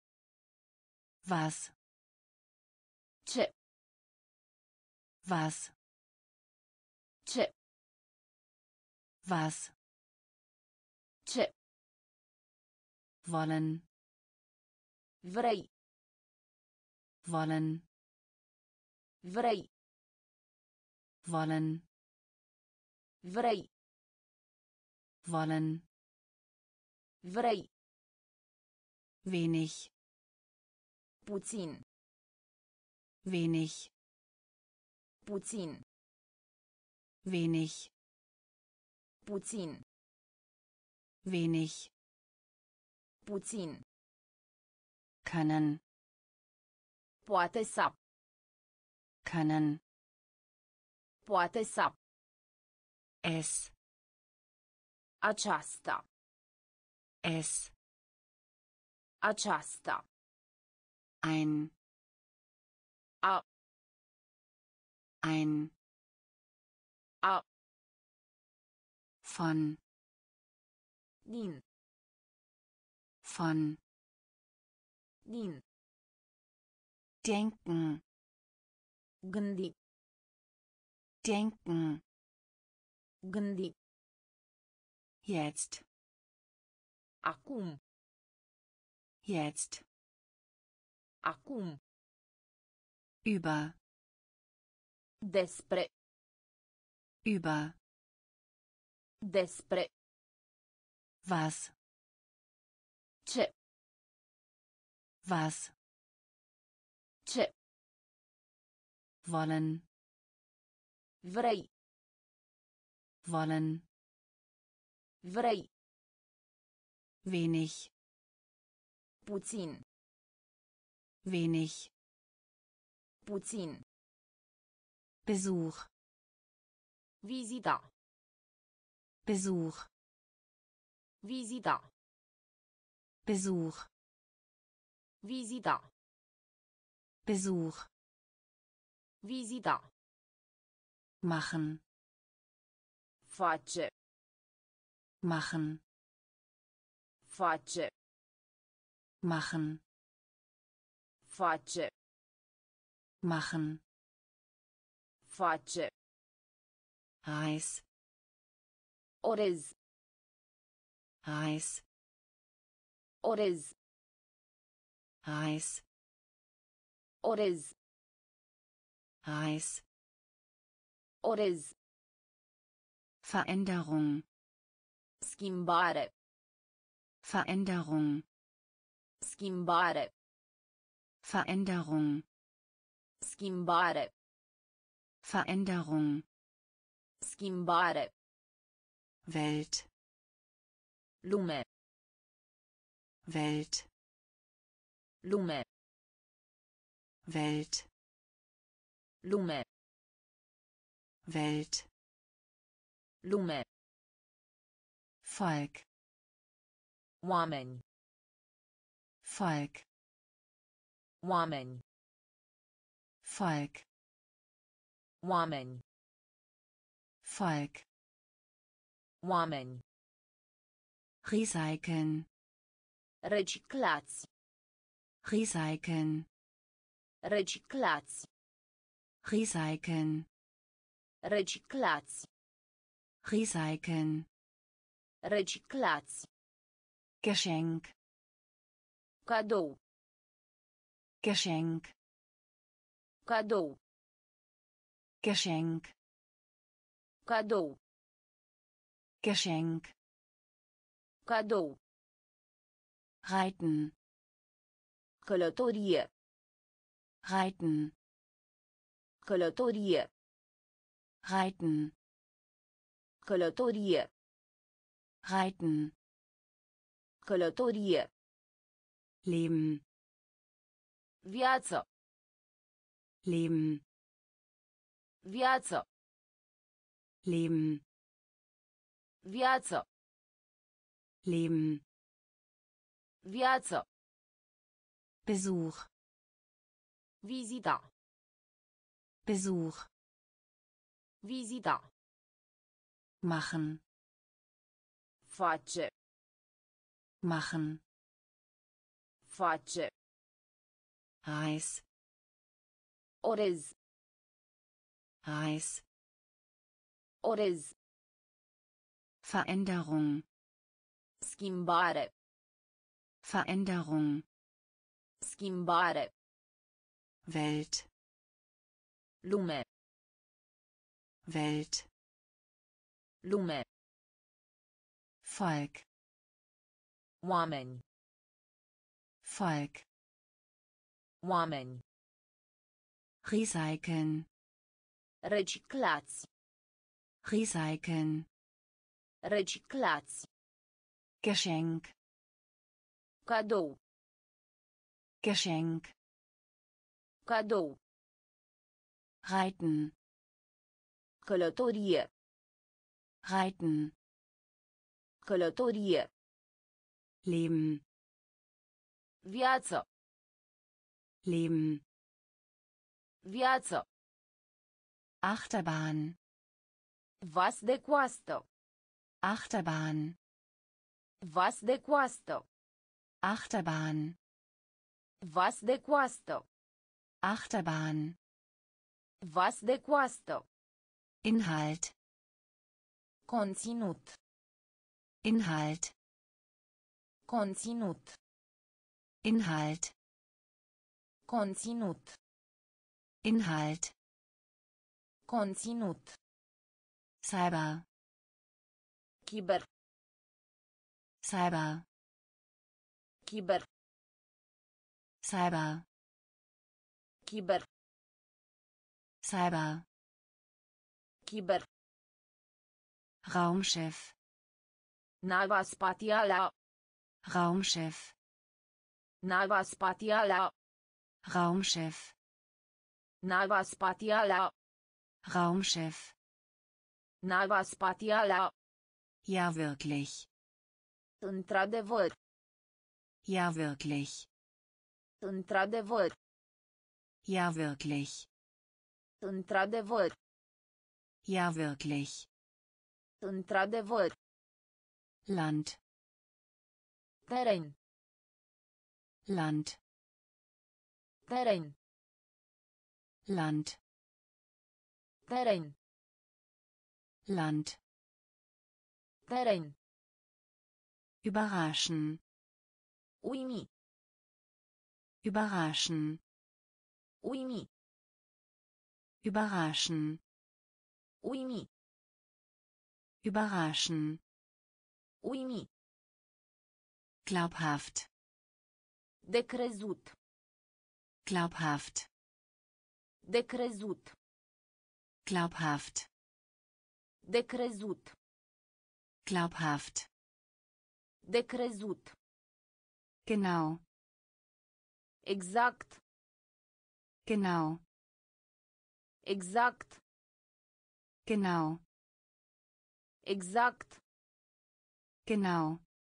was, Ce. was, Ce. was, Ce. wollen, Vrei. wollen, Vrei. wollen, Vrei. wollen, Vrei. wenig, Puțin. wenig, Puțin. wenig, Puțin. wenig, Puțin. können, Poate să. können, Poate să. es, Aceasta. es, Aceasta. ein, A. ein, A. von, Din. von, Din. denken, Gândi. denken, Gândi. jetzt, Acum. jetzt, Acum. über, Despre. über, Despre. was, Ce. was, Ce. wollen, Vrei. wollen, Vrei. wenig, Puțin. wenig, Puțin. Besuch, Vizita. Besuch, Vizita. Besuch, Vizita. Besuch, Vizita. machen, Face. machen, Face. machen, Face. machen, Face. Reis, Orez. Reis, Orez. Reis, Orez. Reis, Orez. Veränderung, Schimbare. Veränderung, Schimbare. Veränderung, Schimbare. Veränderung. Schimbare. Welt. Lume. Welt. Lume. Welt. Lume. Welt. Lume. Volk. Oameni. Volk. Oameni. Volk. Oameni. Volk. Oameni. Recyceln. Reciclați. Recyceln. Reciclați. Recyceln. Reciclați. Recyceln. Reciclați. Geschenk. Cadou. Geschenk. Cadou. Geschenk. Cadou. Geschenk. Cadou. Reiten. Călătorie. Reiten. Călătorie. Reiten. Călătorie. Reiten. Călătorie. Leben. Viață. Leben. Viață. Leben. Viață. Leben. Viață. Besuch. Vizita. Besuch. Vizita. Machen. Face. Machen. Face. Reis. Orez. Reis. Orez. Veränderung. Schimbare. Veränderung. Schimbare. Welt. Lume. Welt. Lume. Volk. Oameni. Volk. Oameni. Recyceln. Reciclați. Recyceln. Reciclați. Geschenk. Cadou. Geschenk. Cadou. Reiten. Călătorie. Reiten. Călătorie. Leben. Viață. Leben. Viață. Achterbahn. Vas de coastă. Achterbahn. Vas de coastă. Achterbahn. Vas de coastă. Achterbahn. Vas de coastă. Inhalt. Conținut. Inhalt. Conținut. Inhalt. Conținut. Inhalt. Conținut. Cyber. Cyber. Cyber. Cyber. Cyber. Cyber. Cyber. Cyber. Raumschiff. Nava spațială. Raumschiff. Nava spațială. Raumschiff. Nava spațială. Raumschiff. Nava spațială. Ja, wirklich. Într-adevăr. Ja, wirklich. Într-adevăr. Ja, wirklich. Într-adevăr. Ja, wirklich. Într-adevăr. Land. Teren. Land. Teren. Land. Teren. Land. Teren. Überraschen. Uimi. Überraschen. Uimi. Überraschen. Uimi. Überraschen. Uimi. Glaubhaft. De crezut. Glaubhaft. De crezut. glaubhaft, De crezut. glaubhaft, De crezut. genau, Exact. genau, Exact. genau, Exact. genau,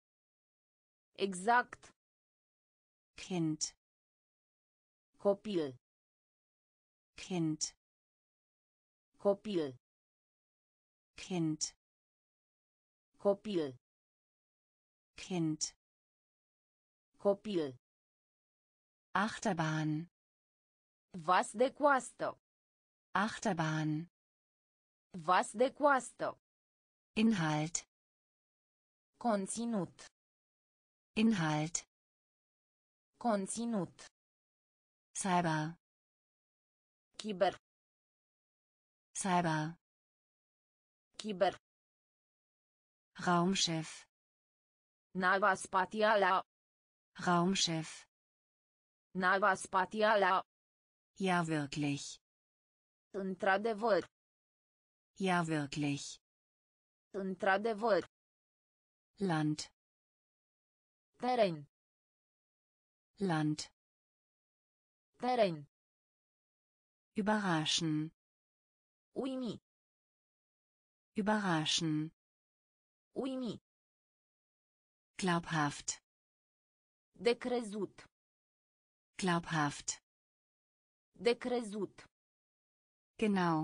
Exact. Kind, Copil. Kind, Copil. Kind, Copil. Kind, Copil. Achterbahn, Vas de coastă. Achterbahn, Vas de coastă. Inhalt, Conținut. Inhalt, Conținut. Cyber, Cyber. Cyber, Cyber. Raumschiff, Nava spațială. Raumschiff, Nava spațială. ja wirklich, Într-adevăr. ja wirklich, Într-adevăr. Land, Teren. Land, Teren. überraschen, Uimi. überraschen, Uimi. glaubhaft, De crezut. glaubhaft, De crezut. genau,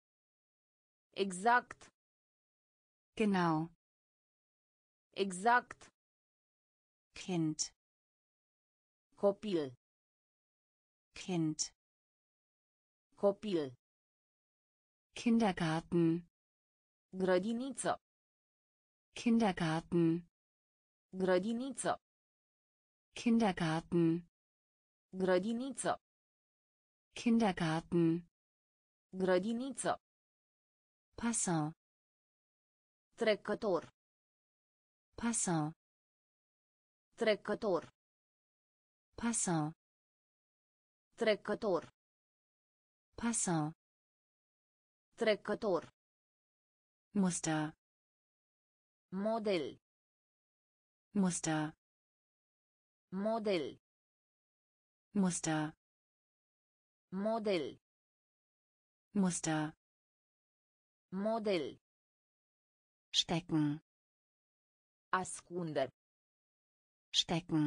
Exact. genau, Exact. Kind, Copil. Kind, Copil. Kindergarten, Grădiniță. Kindergarten, Grădiniță. Kindergarten, Grădiniță. Kindergarten, Grădiniță. Passant, Trecător. passant, Trecător. passant, Trecător. passant, Trecător. Muster, Model. Muster, Model. Muster, Model. Muster, Model. stecken, Ascunde. stecken,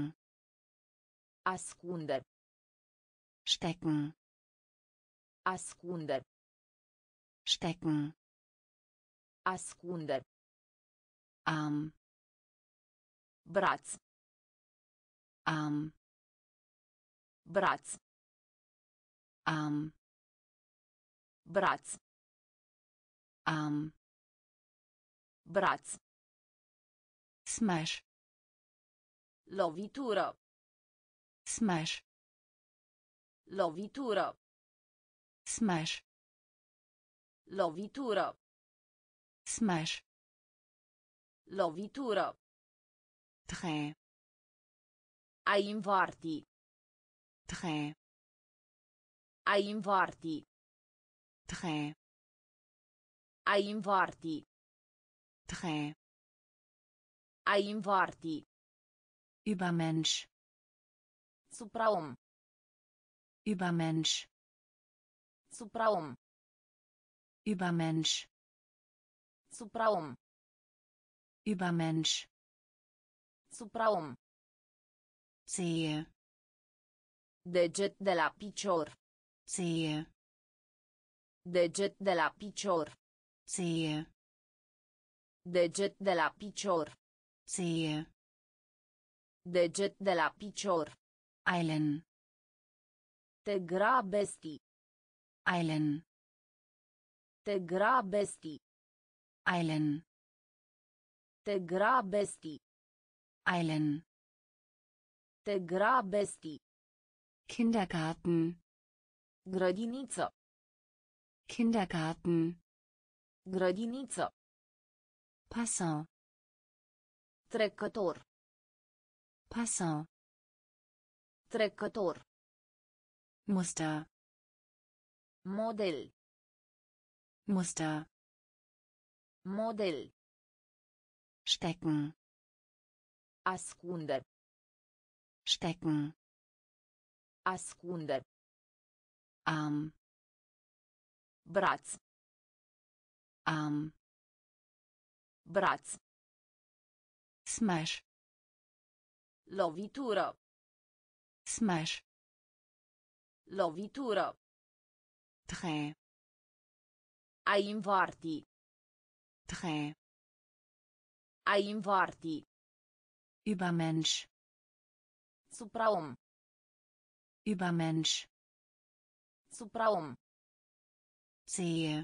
Ascunde. stecken, Ascunde. stecken, Ascunde. Arm, Braț. Arm, Braț. Arm, Braț. Arm, Braț. smash, Lovitură. smash, Lovitură. smash, Lovitură. smash, Lovitură. dreh, A invarti. dreh, A invarti. dreh, A invarti. dreh, A invarti. Übermensch, Supraom. Übermensch, Supraom. Übermensch, Supraom. Übermensch, Supraom. Zehe, Deget de la picior. Zehe, Deget de la picior. Zehe, Deget de la picior. Zehe, Deget de la picior. eilen, Te grabesti. eilen, Te grabesti. eilen, Te grabesti. eilen, Te grabesti. Kindergarten, Grădiniță. Kindergarten, Grădiniță. passant, Trecător. passant, Trecător. Muster, Model. Muster. Model. Stecken. Ascunde. Stecken. Ascunde. Arm. Braț. Arm. Braț. Smash. Lovitură. Smash. Lovitură. Dreh. A invarti. Dreh. A invarti. Übermensch. Supraom. Übermensch. Supraom. Zehe.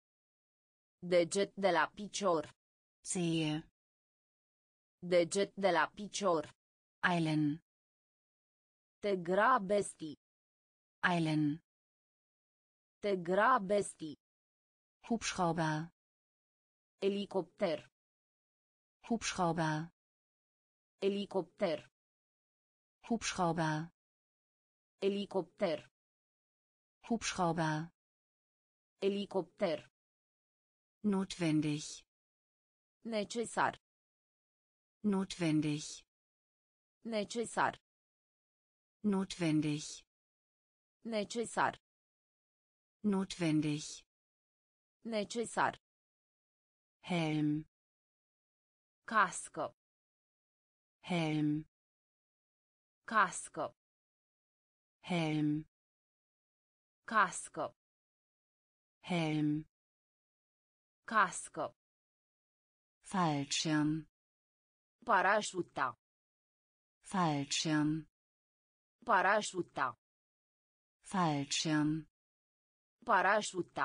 Deget de la picior. Zehe. Deget de la picior. Eilen. Te grabesti. Eilen. Te grabesti. Hubschrauber. Elicopter. Hubschrauber. Elicopter. Hubschrauber. Elicopter. Hubschrauber. Elicopter. Notwendig. Necesar. Notwendig. Necesar. Notwendig. Necesar. Notwendig. Necesar. Helm. Casco. Helm. Casco. Helm. Casco. Helm. Casco. Fallschirm. Parașuta. Fallschirm. Parașuta. Fallschirm. Parașuta.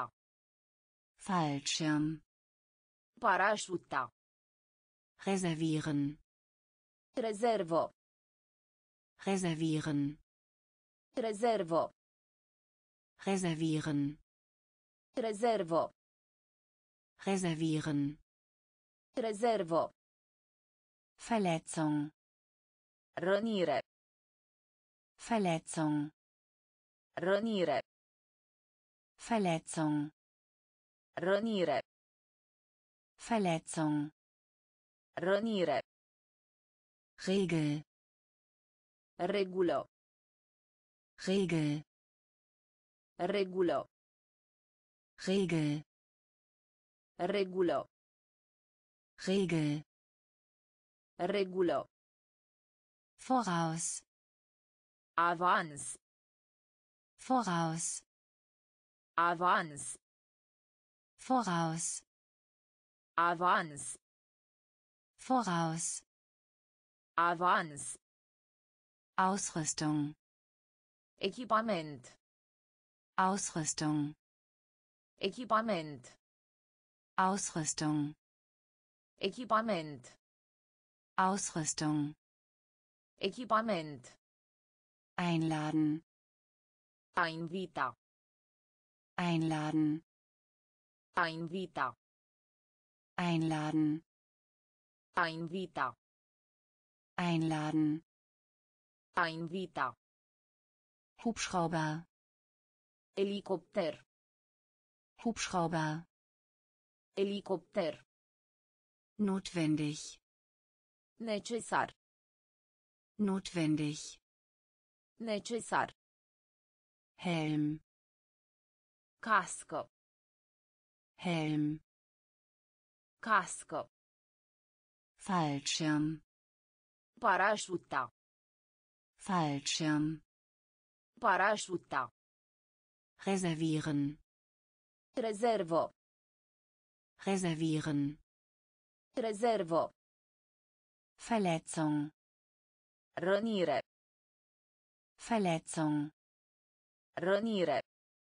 Fallschirm. Parașuta. Reservieren. Rezervo. Reservieren. Rezervo. Reservieren. Rezervo. Reservieren. Rezervo. Verletzung. Rănire. Verletzung. Rănire. Verletzung. Rănire. Verletzung. Rănire. Regel. Regulă. Regel. Regulă. Regel. Regulă. Regel. Regulă. Voraus. Avans. Voraus. Avans. Voraus. Avans. Voraus. Avans. Ausrüstung. Echipament. Ausrüstung. Echipament. Ausrüstung. Echipament. Ausrüstung. Echipament. Einladen. A invita. Einladen. A invita. Einladen. A invita. Einladen. A invita. Hubschrauber. Elicopter. Hubschrauber. Elicopter. Notwendig. Necesar. Notwendig. Necesar. Helm. Casco. Helm. Casco. Fallschirm. Parașuta. Fallschirm. Parașuta. Reservieren. Rezervo. Reservieren. Rezervo. Verletzung. Rănire. Verletzung. Rănire.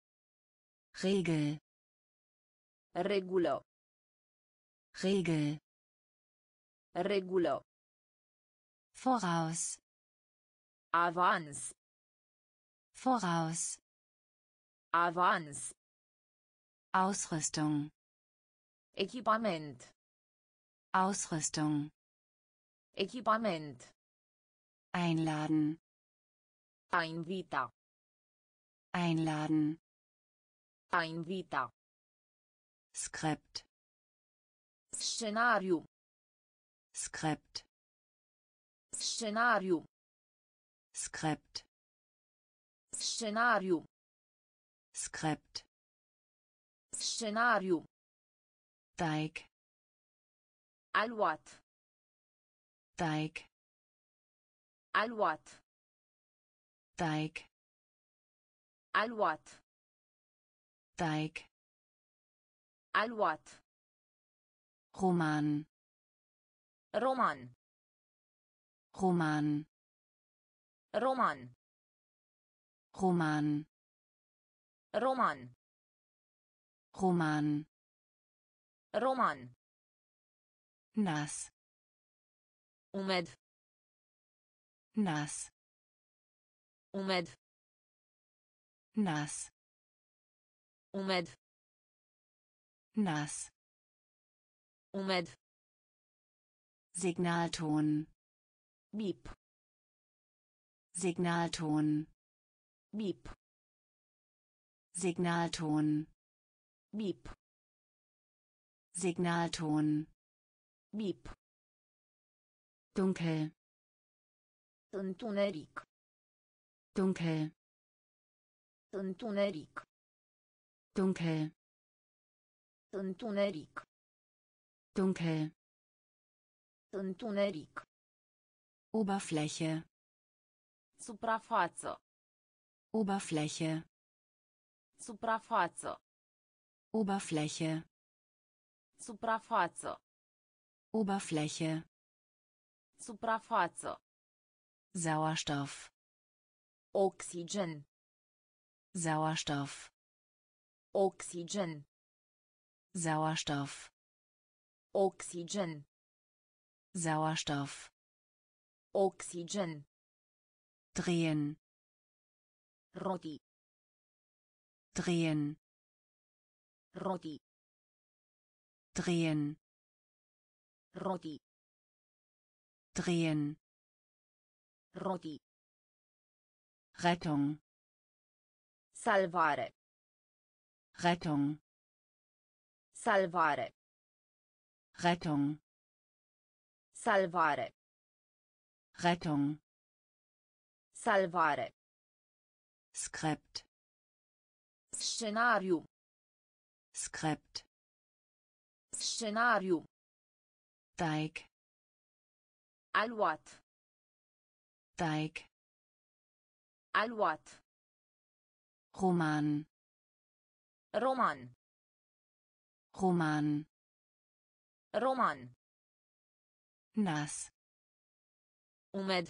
Regel. Regulă. Regel. Regulă. Voraus. Avans. Voraus. Avans. Ausrüstung. Echipament. Ausrüstung. Echipament. Einladen. A invita. Einladen. A invita. Skrept. Scenariu. Skrept. Scenariu. Skrept. Scenariu. Skrept. Scenariu. Teig. Aluat. Teig. Aluat. Teig. Aluat. Teig. Aluat. Roman. Roman. Roman. Roman. Roman. Roman. Roman. Roman. Nass. Umed. Nass. Umed. Nass. Umed. Nass. Umed. Signalton. Bip. Signalton. Bip. Signalton. Bip. Signalton. Bip. Dunkel. Întuneric. Dunkel. Întuneric. Dunkel. Întuneric. Dunkel. Întuneric. Oberfläche. Suprafață. Oberfläche. Suprafață. Oberfläche. Suprafață. Oberfläche. Suprafață. Sauerstoff. Oxigen. Sauerstoff. Oxigen. Sauerstoff. Oxigen. Sauerstoff. Oxigen. Drehen. Roti. Drehen. Roti. Drehen. Roti. Drehen. Roti. Rettung. Salvare. Rettung. Salvare. Rettung. Salvare. Rettung. Salvare. Skrept. Scenariu. Skrept. Scenariu. Teig. Aluat. Teig. Aluat. Roman. Roman. Roman. Roman. Nass. Umed.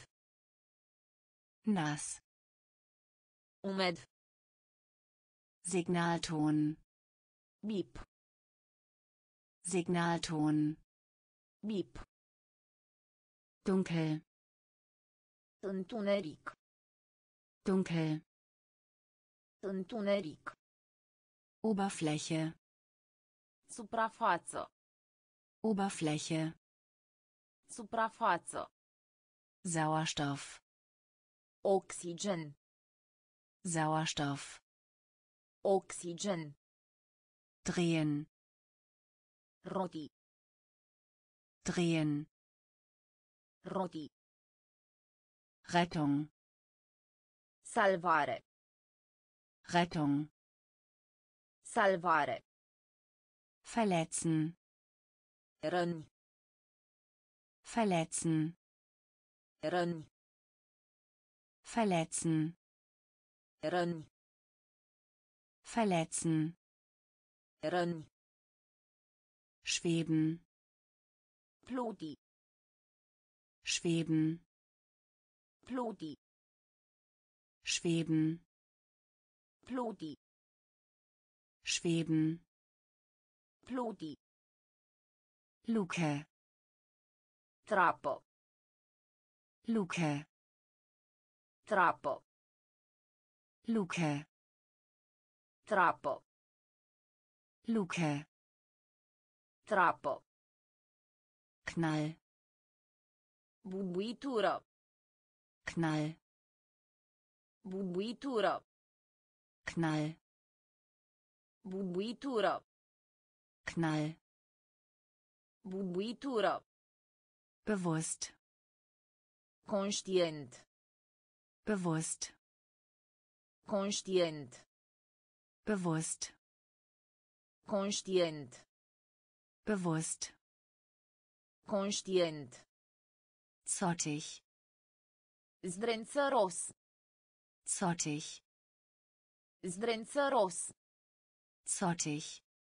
Nass. Umed. Signalton. Bip. Signalton. Bip. Dunkel. Întuneric. Dunkel. Întuneric. Oberfläche. Suprafață. Oberfläche. Suprafață. Sauerstoff. Oxigen. Sauerstoff. Oxigen. Drehen. Roti. Drehen. Roti. Rettung. Salvare. Rettung. Salvare. Verletzen. Răni. Verletzen. Răni. Verletzen. Răni. Verletzen. Răni. Schweben. Pluti. Schweben. Pluti. Schweben. Pluti. Schweben. Pluti. Luke. Trappo. Luke. Trappo. Luke. Trappo. Luke. Trappo. Knall. Bubuitură. Knall. Bubuitură. Knall. Bubuitură. Knall. Bubuitură. Bewusst. Conștient. Bewusst. Conștient. Bewusst. Conștient. Bewusst. Conștient. Zottig. Zdrențăros. Zottig. Zdrențăros. Zottig.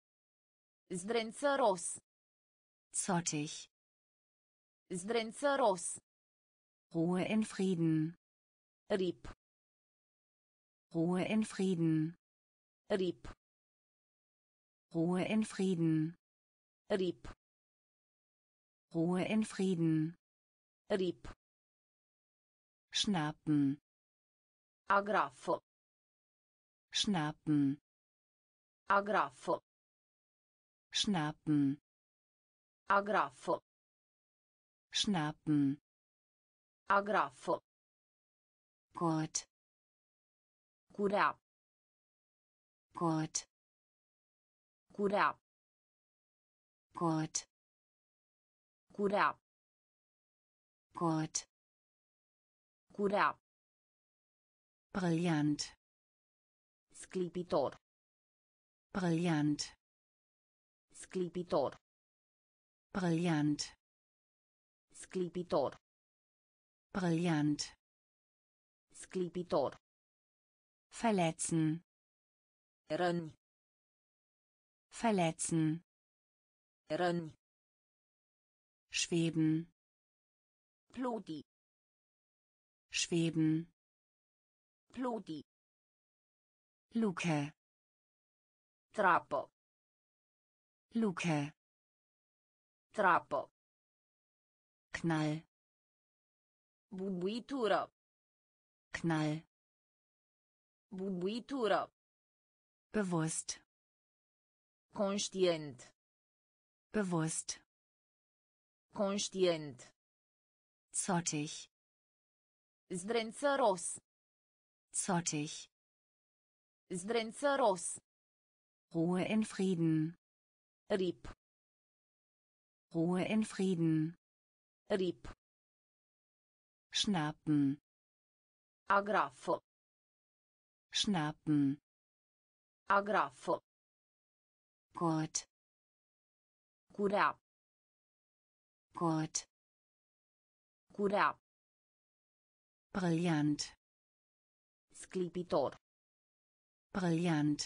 Zdrențăros. Zottig. Zdrențăros. Ruhe in Frieden. Rip. Ruhe in Frieden. Rip. Ruhe in Frieden. Rip. Ruhe in Frieden. Rip. Schnappen. Agrafo. Schnappen. Agrafo. Schnappen. Agrafo. Schnappen. Agrafo. Gurt. Curea. Gurt. Curea. Gurt. Curea. Gurt. Curea. Brillant. Sclipitor. Brillant. Sclipitor. Brillant. Sclipitor. Brillant. Sclipitor. Verletzen. Răni. Verletzen. Răni. Schweben. Pluti. Schweben. Pluti. Luke. Trapă. Luke. Trapă. Knall. Bubuitură. Knall. Bubuitură. Bewusst. Conștient. Bewusst. Conștient. Zottig. Zdrențăros. Zottig. Zdrențăros. Ruhe in Frieden. Rip. Ruhe in Frieden. Rip. Schnappen. Agrafo. Schnappen. Agrafo. Gurt. Curea. Gurt. Curea. Brillant. Sclipitor. Brillant.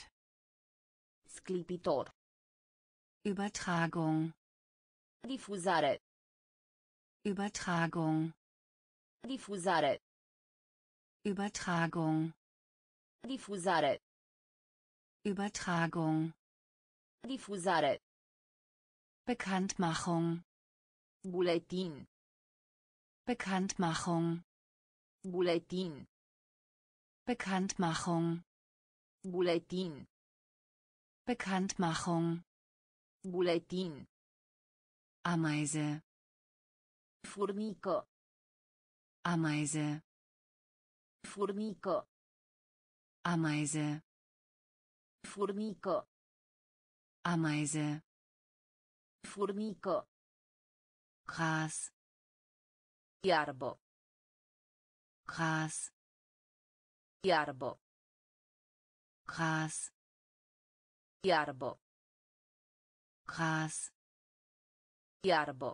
Sclipitor. Übertragung. Difuzare. Übertragung. Difuzare. Übertragung. Difuzare. Übertragung. Difuzare. Bekanntmachung. Buletin. Bekanntmachung. Buletin. Bekanntmachung. Buletin. Bekanntmachung. Buletin. Ameise. Furnică. Ameise. Furnică. Ameise. Furnică. Ameise. Furnică. Gras. Iarbă. Gras. Iarbă. Gras. Iarbă. Gras. Iarbă.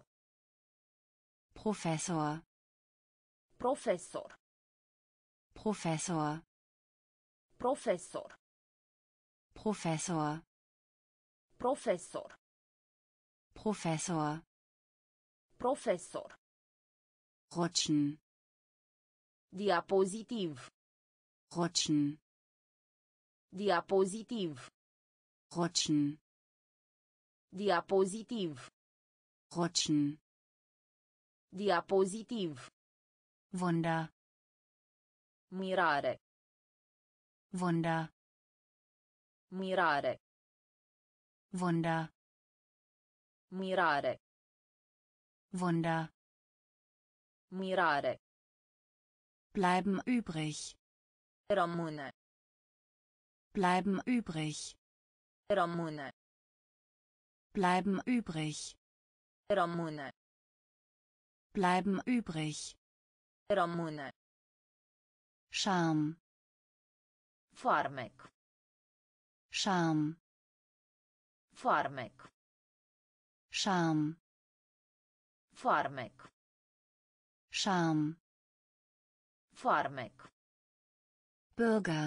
Professor. Profesor. Professor. Profesor. Professor. Profesor. Professor. Profesor. Rutschen. Diapozitiv. Rutschen. Diapozitiv. Rutschen. Diapozitiv. Rutschen. Diapozitiv. Wunder. Mirare. Wunder. Mirare. Wunder. Mirare. Wunder. Mirare. Bleiben übrig. Rămâne. Bleiben übrig. Rămâne. Bleiben übrig. Rămâne. Bleiben übrig. Rămâne. Charme. Farmec. Charme. Farmec. Charme. Farmec. Charme. Farmec. Bürger.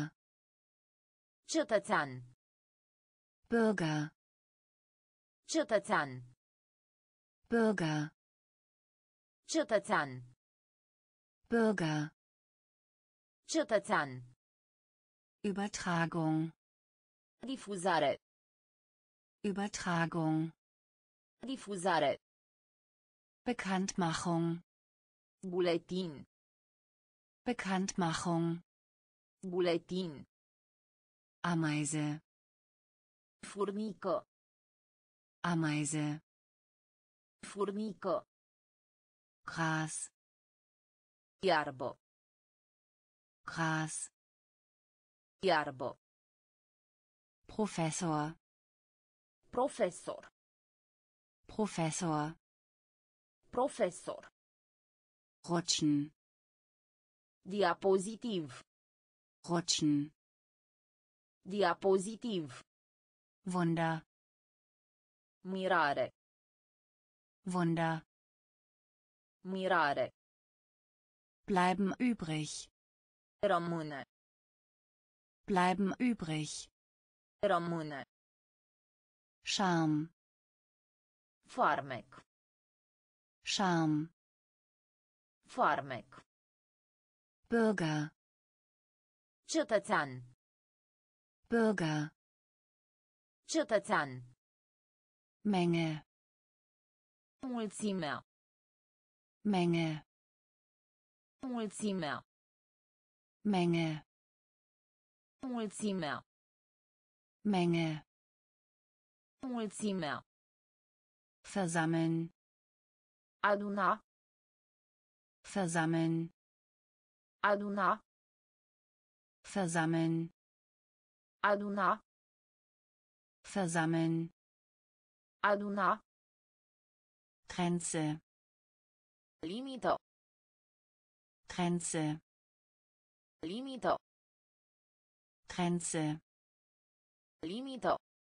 Cetățean. Bürger. Cetățean. Bürger. Cetățean. Bürger. Cetățean. Übertragung. Difuzare. Übertragung. Difuzare. Bekanntmachung. Buletin. Bekanntmachung. Buletin. Ameise. Furnică. Ameise. Furnică. Gras. Iarbă. Gras. Iarbă. Professor. Profesor. Professor. Profesor. Rutschen. Diapozitiv. Rutschen. Diapozitiv. Wunder. Mirare. Wunder. Mirare. Bleiben übrig. Rămâne. Bleiben übrig. Rămâne. Charme. Farmec. Charme. Farmec. Bürger. Cetățean. Bürger. Cetățean. Menge. Mulțimea. Menge. Mulțimea. Menge. Mulțimea. Menge. Mulțimea. Versammeln. Aduna. Versammeln. Aduna. Versammeln. Aduna. Versammeln. Aduna. Grenze. Limită. Grenze. Limită. Grenze. Limită.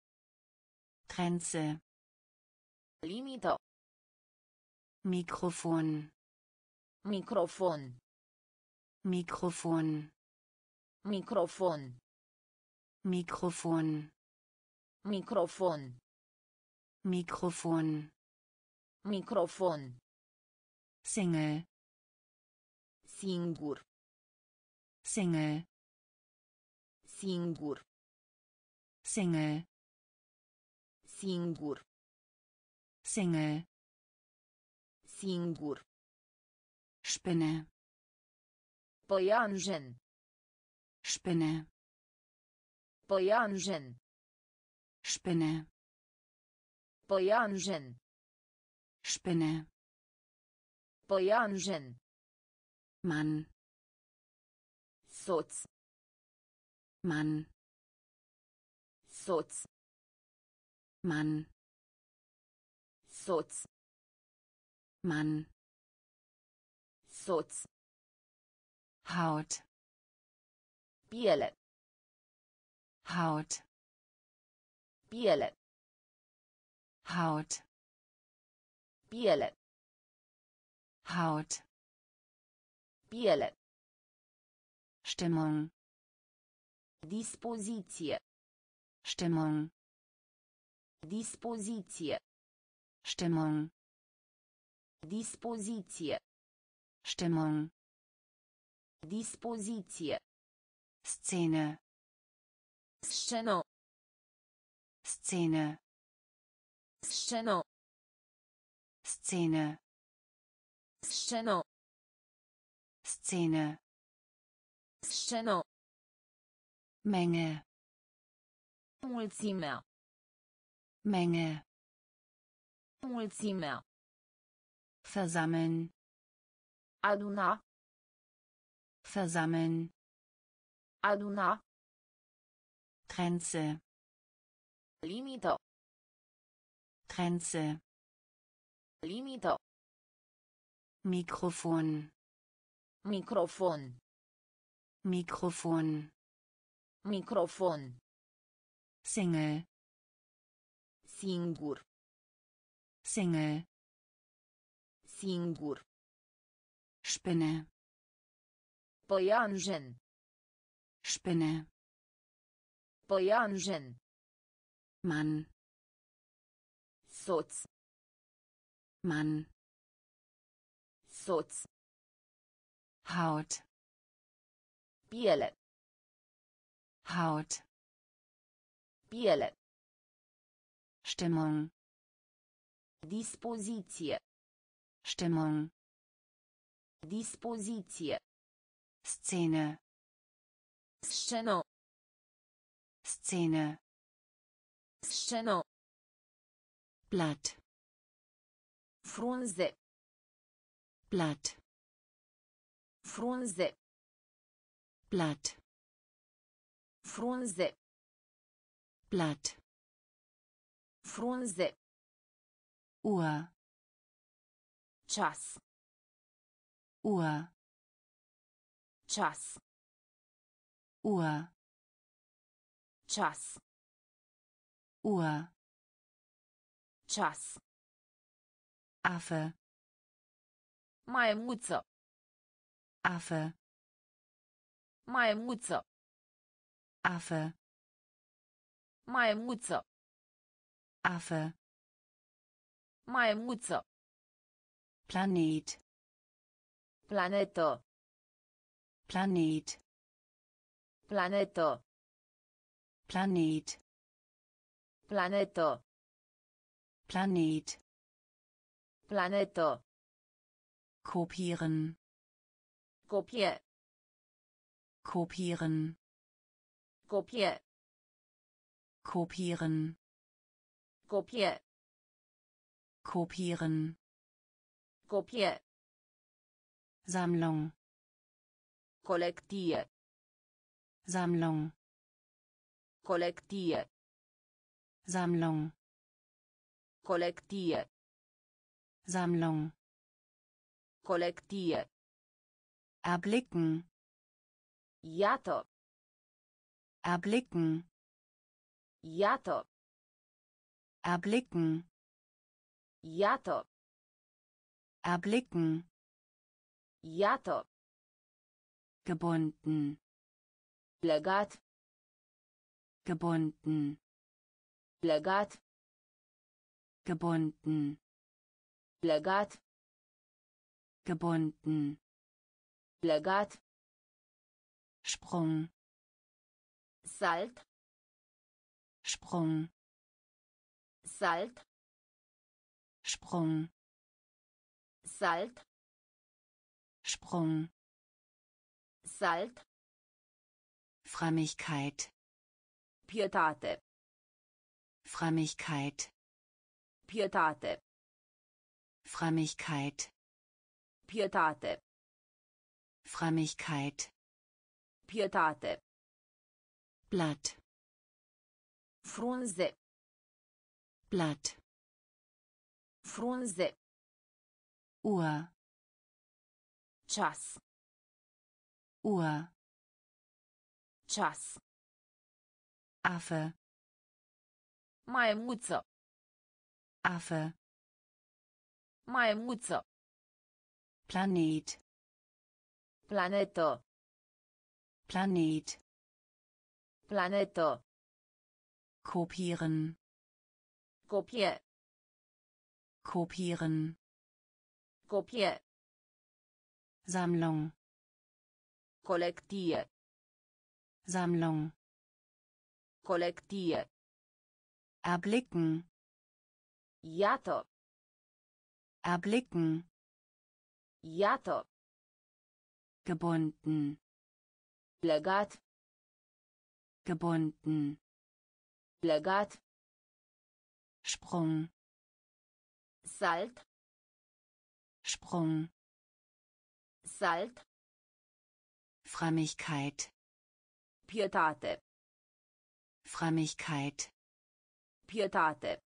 Grenze. Limită. Mikrofon. Microfon. Mikrofon. Microfon. Mikrofon. Microfon. Mikrofon. Microfon. Single. Singur. Single. Singur. Single. Singur. Single. Singur. Spinne. Păianjen. Spinne. Păianjen. Spinne. Păianjen. Spinne. Păianjen. Mann. Soț. Mann. Soț. Mann. Soț. Mann. Soț. Haut. Piele. Haut. Piele. Haut. Piele. Haut. Piele. Stimmung. Dispoziție. Stimmung. Dispoziție. Stimmung. Dispoziție. Stimmung. Dispoziție. Szene. Scenă. Szene. Scenă. Szene. Scenă. Szene. Scenă. Menge. Mulțimea. Menge. Mulțimea. Versammeln. Aduna. Versammeln. Aduna. Grenze. Limită. Grenze. Limită. Mikrofon. Microfon. Mikrofon. Microfon. Single. Singur. Single. Singur. Spinne. Păianjen. Spinne. Păianjen. Mann. Soț. Mann. Soț. Haut. Piele. Haut. Piele. Stimmung. Dispoziție. Stimmung. Dispoziție. Szene. Scenă. Szene. Scenă. Blatt. Frunze. Blatt. Frunze. Blatt. Frunze. Blatt. Frunze. Uhr. Ceas. Uhr. Ceas. Uhr. Ceas. Uhr. Ceas. Affe. Maimuță. Affe. Maimuță. Affe. Maimuță. Affe. Maimuță. Planet. Planetă. Planet. Planetă. Planet. Planetă. Planet. Planetă. Kopieren. Copie. Kopieren. Copie. Kopieren. Copie. Kopieren. Copie. Sammlung. Colectie. Sammlung. Colectie. Sammlung. Colectie. Sammlung. Colectie. Erblicken. Iată. Erblicken. Iată. Erblicken. Iată. Erblicken. Iată. Gebunden. Legat. Gebunden. Legat. Gebunden. Legat. Gebunden. Legat. Sprung. Salt. Sprung. Salt. Sprung. Salt. Sprung. Salt. Frömmigkeit. Pietate. Frömmigkeit. Pietate. Frömmigkeit. Pietate. Frömmigkeit. Pietate. Blatt. Frunze. Blatt. Frunze. Uhr. Ceas. Uhr. Ceas. Affe. Maimuță. Affe. Maimuță. Planet. Planetă. Planet. Planetă. Kopieren. Copie. Kopieren. Copie. Sammlung. Colectie. Sammlung. Colectie. Erblicken. Iată. Erblicken. Iată. Gebunden. Legat. Gebunden. Legat. Sprung. Salt. Sprung. Salt. Frömmigkeit. Pietate. Frömmigkeit. Pietate.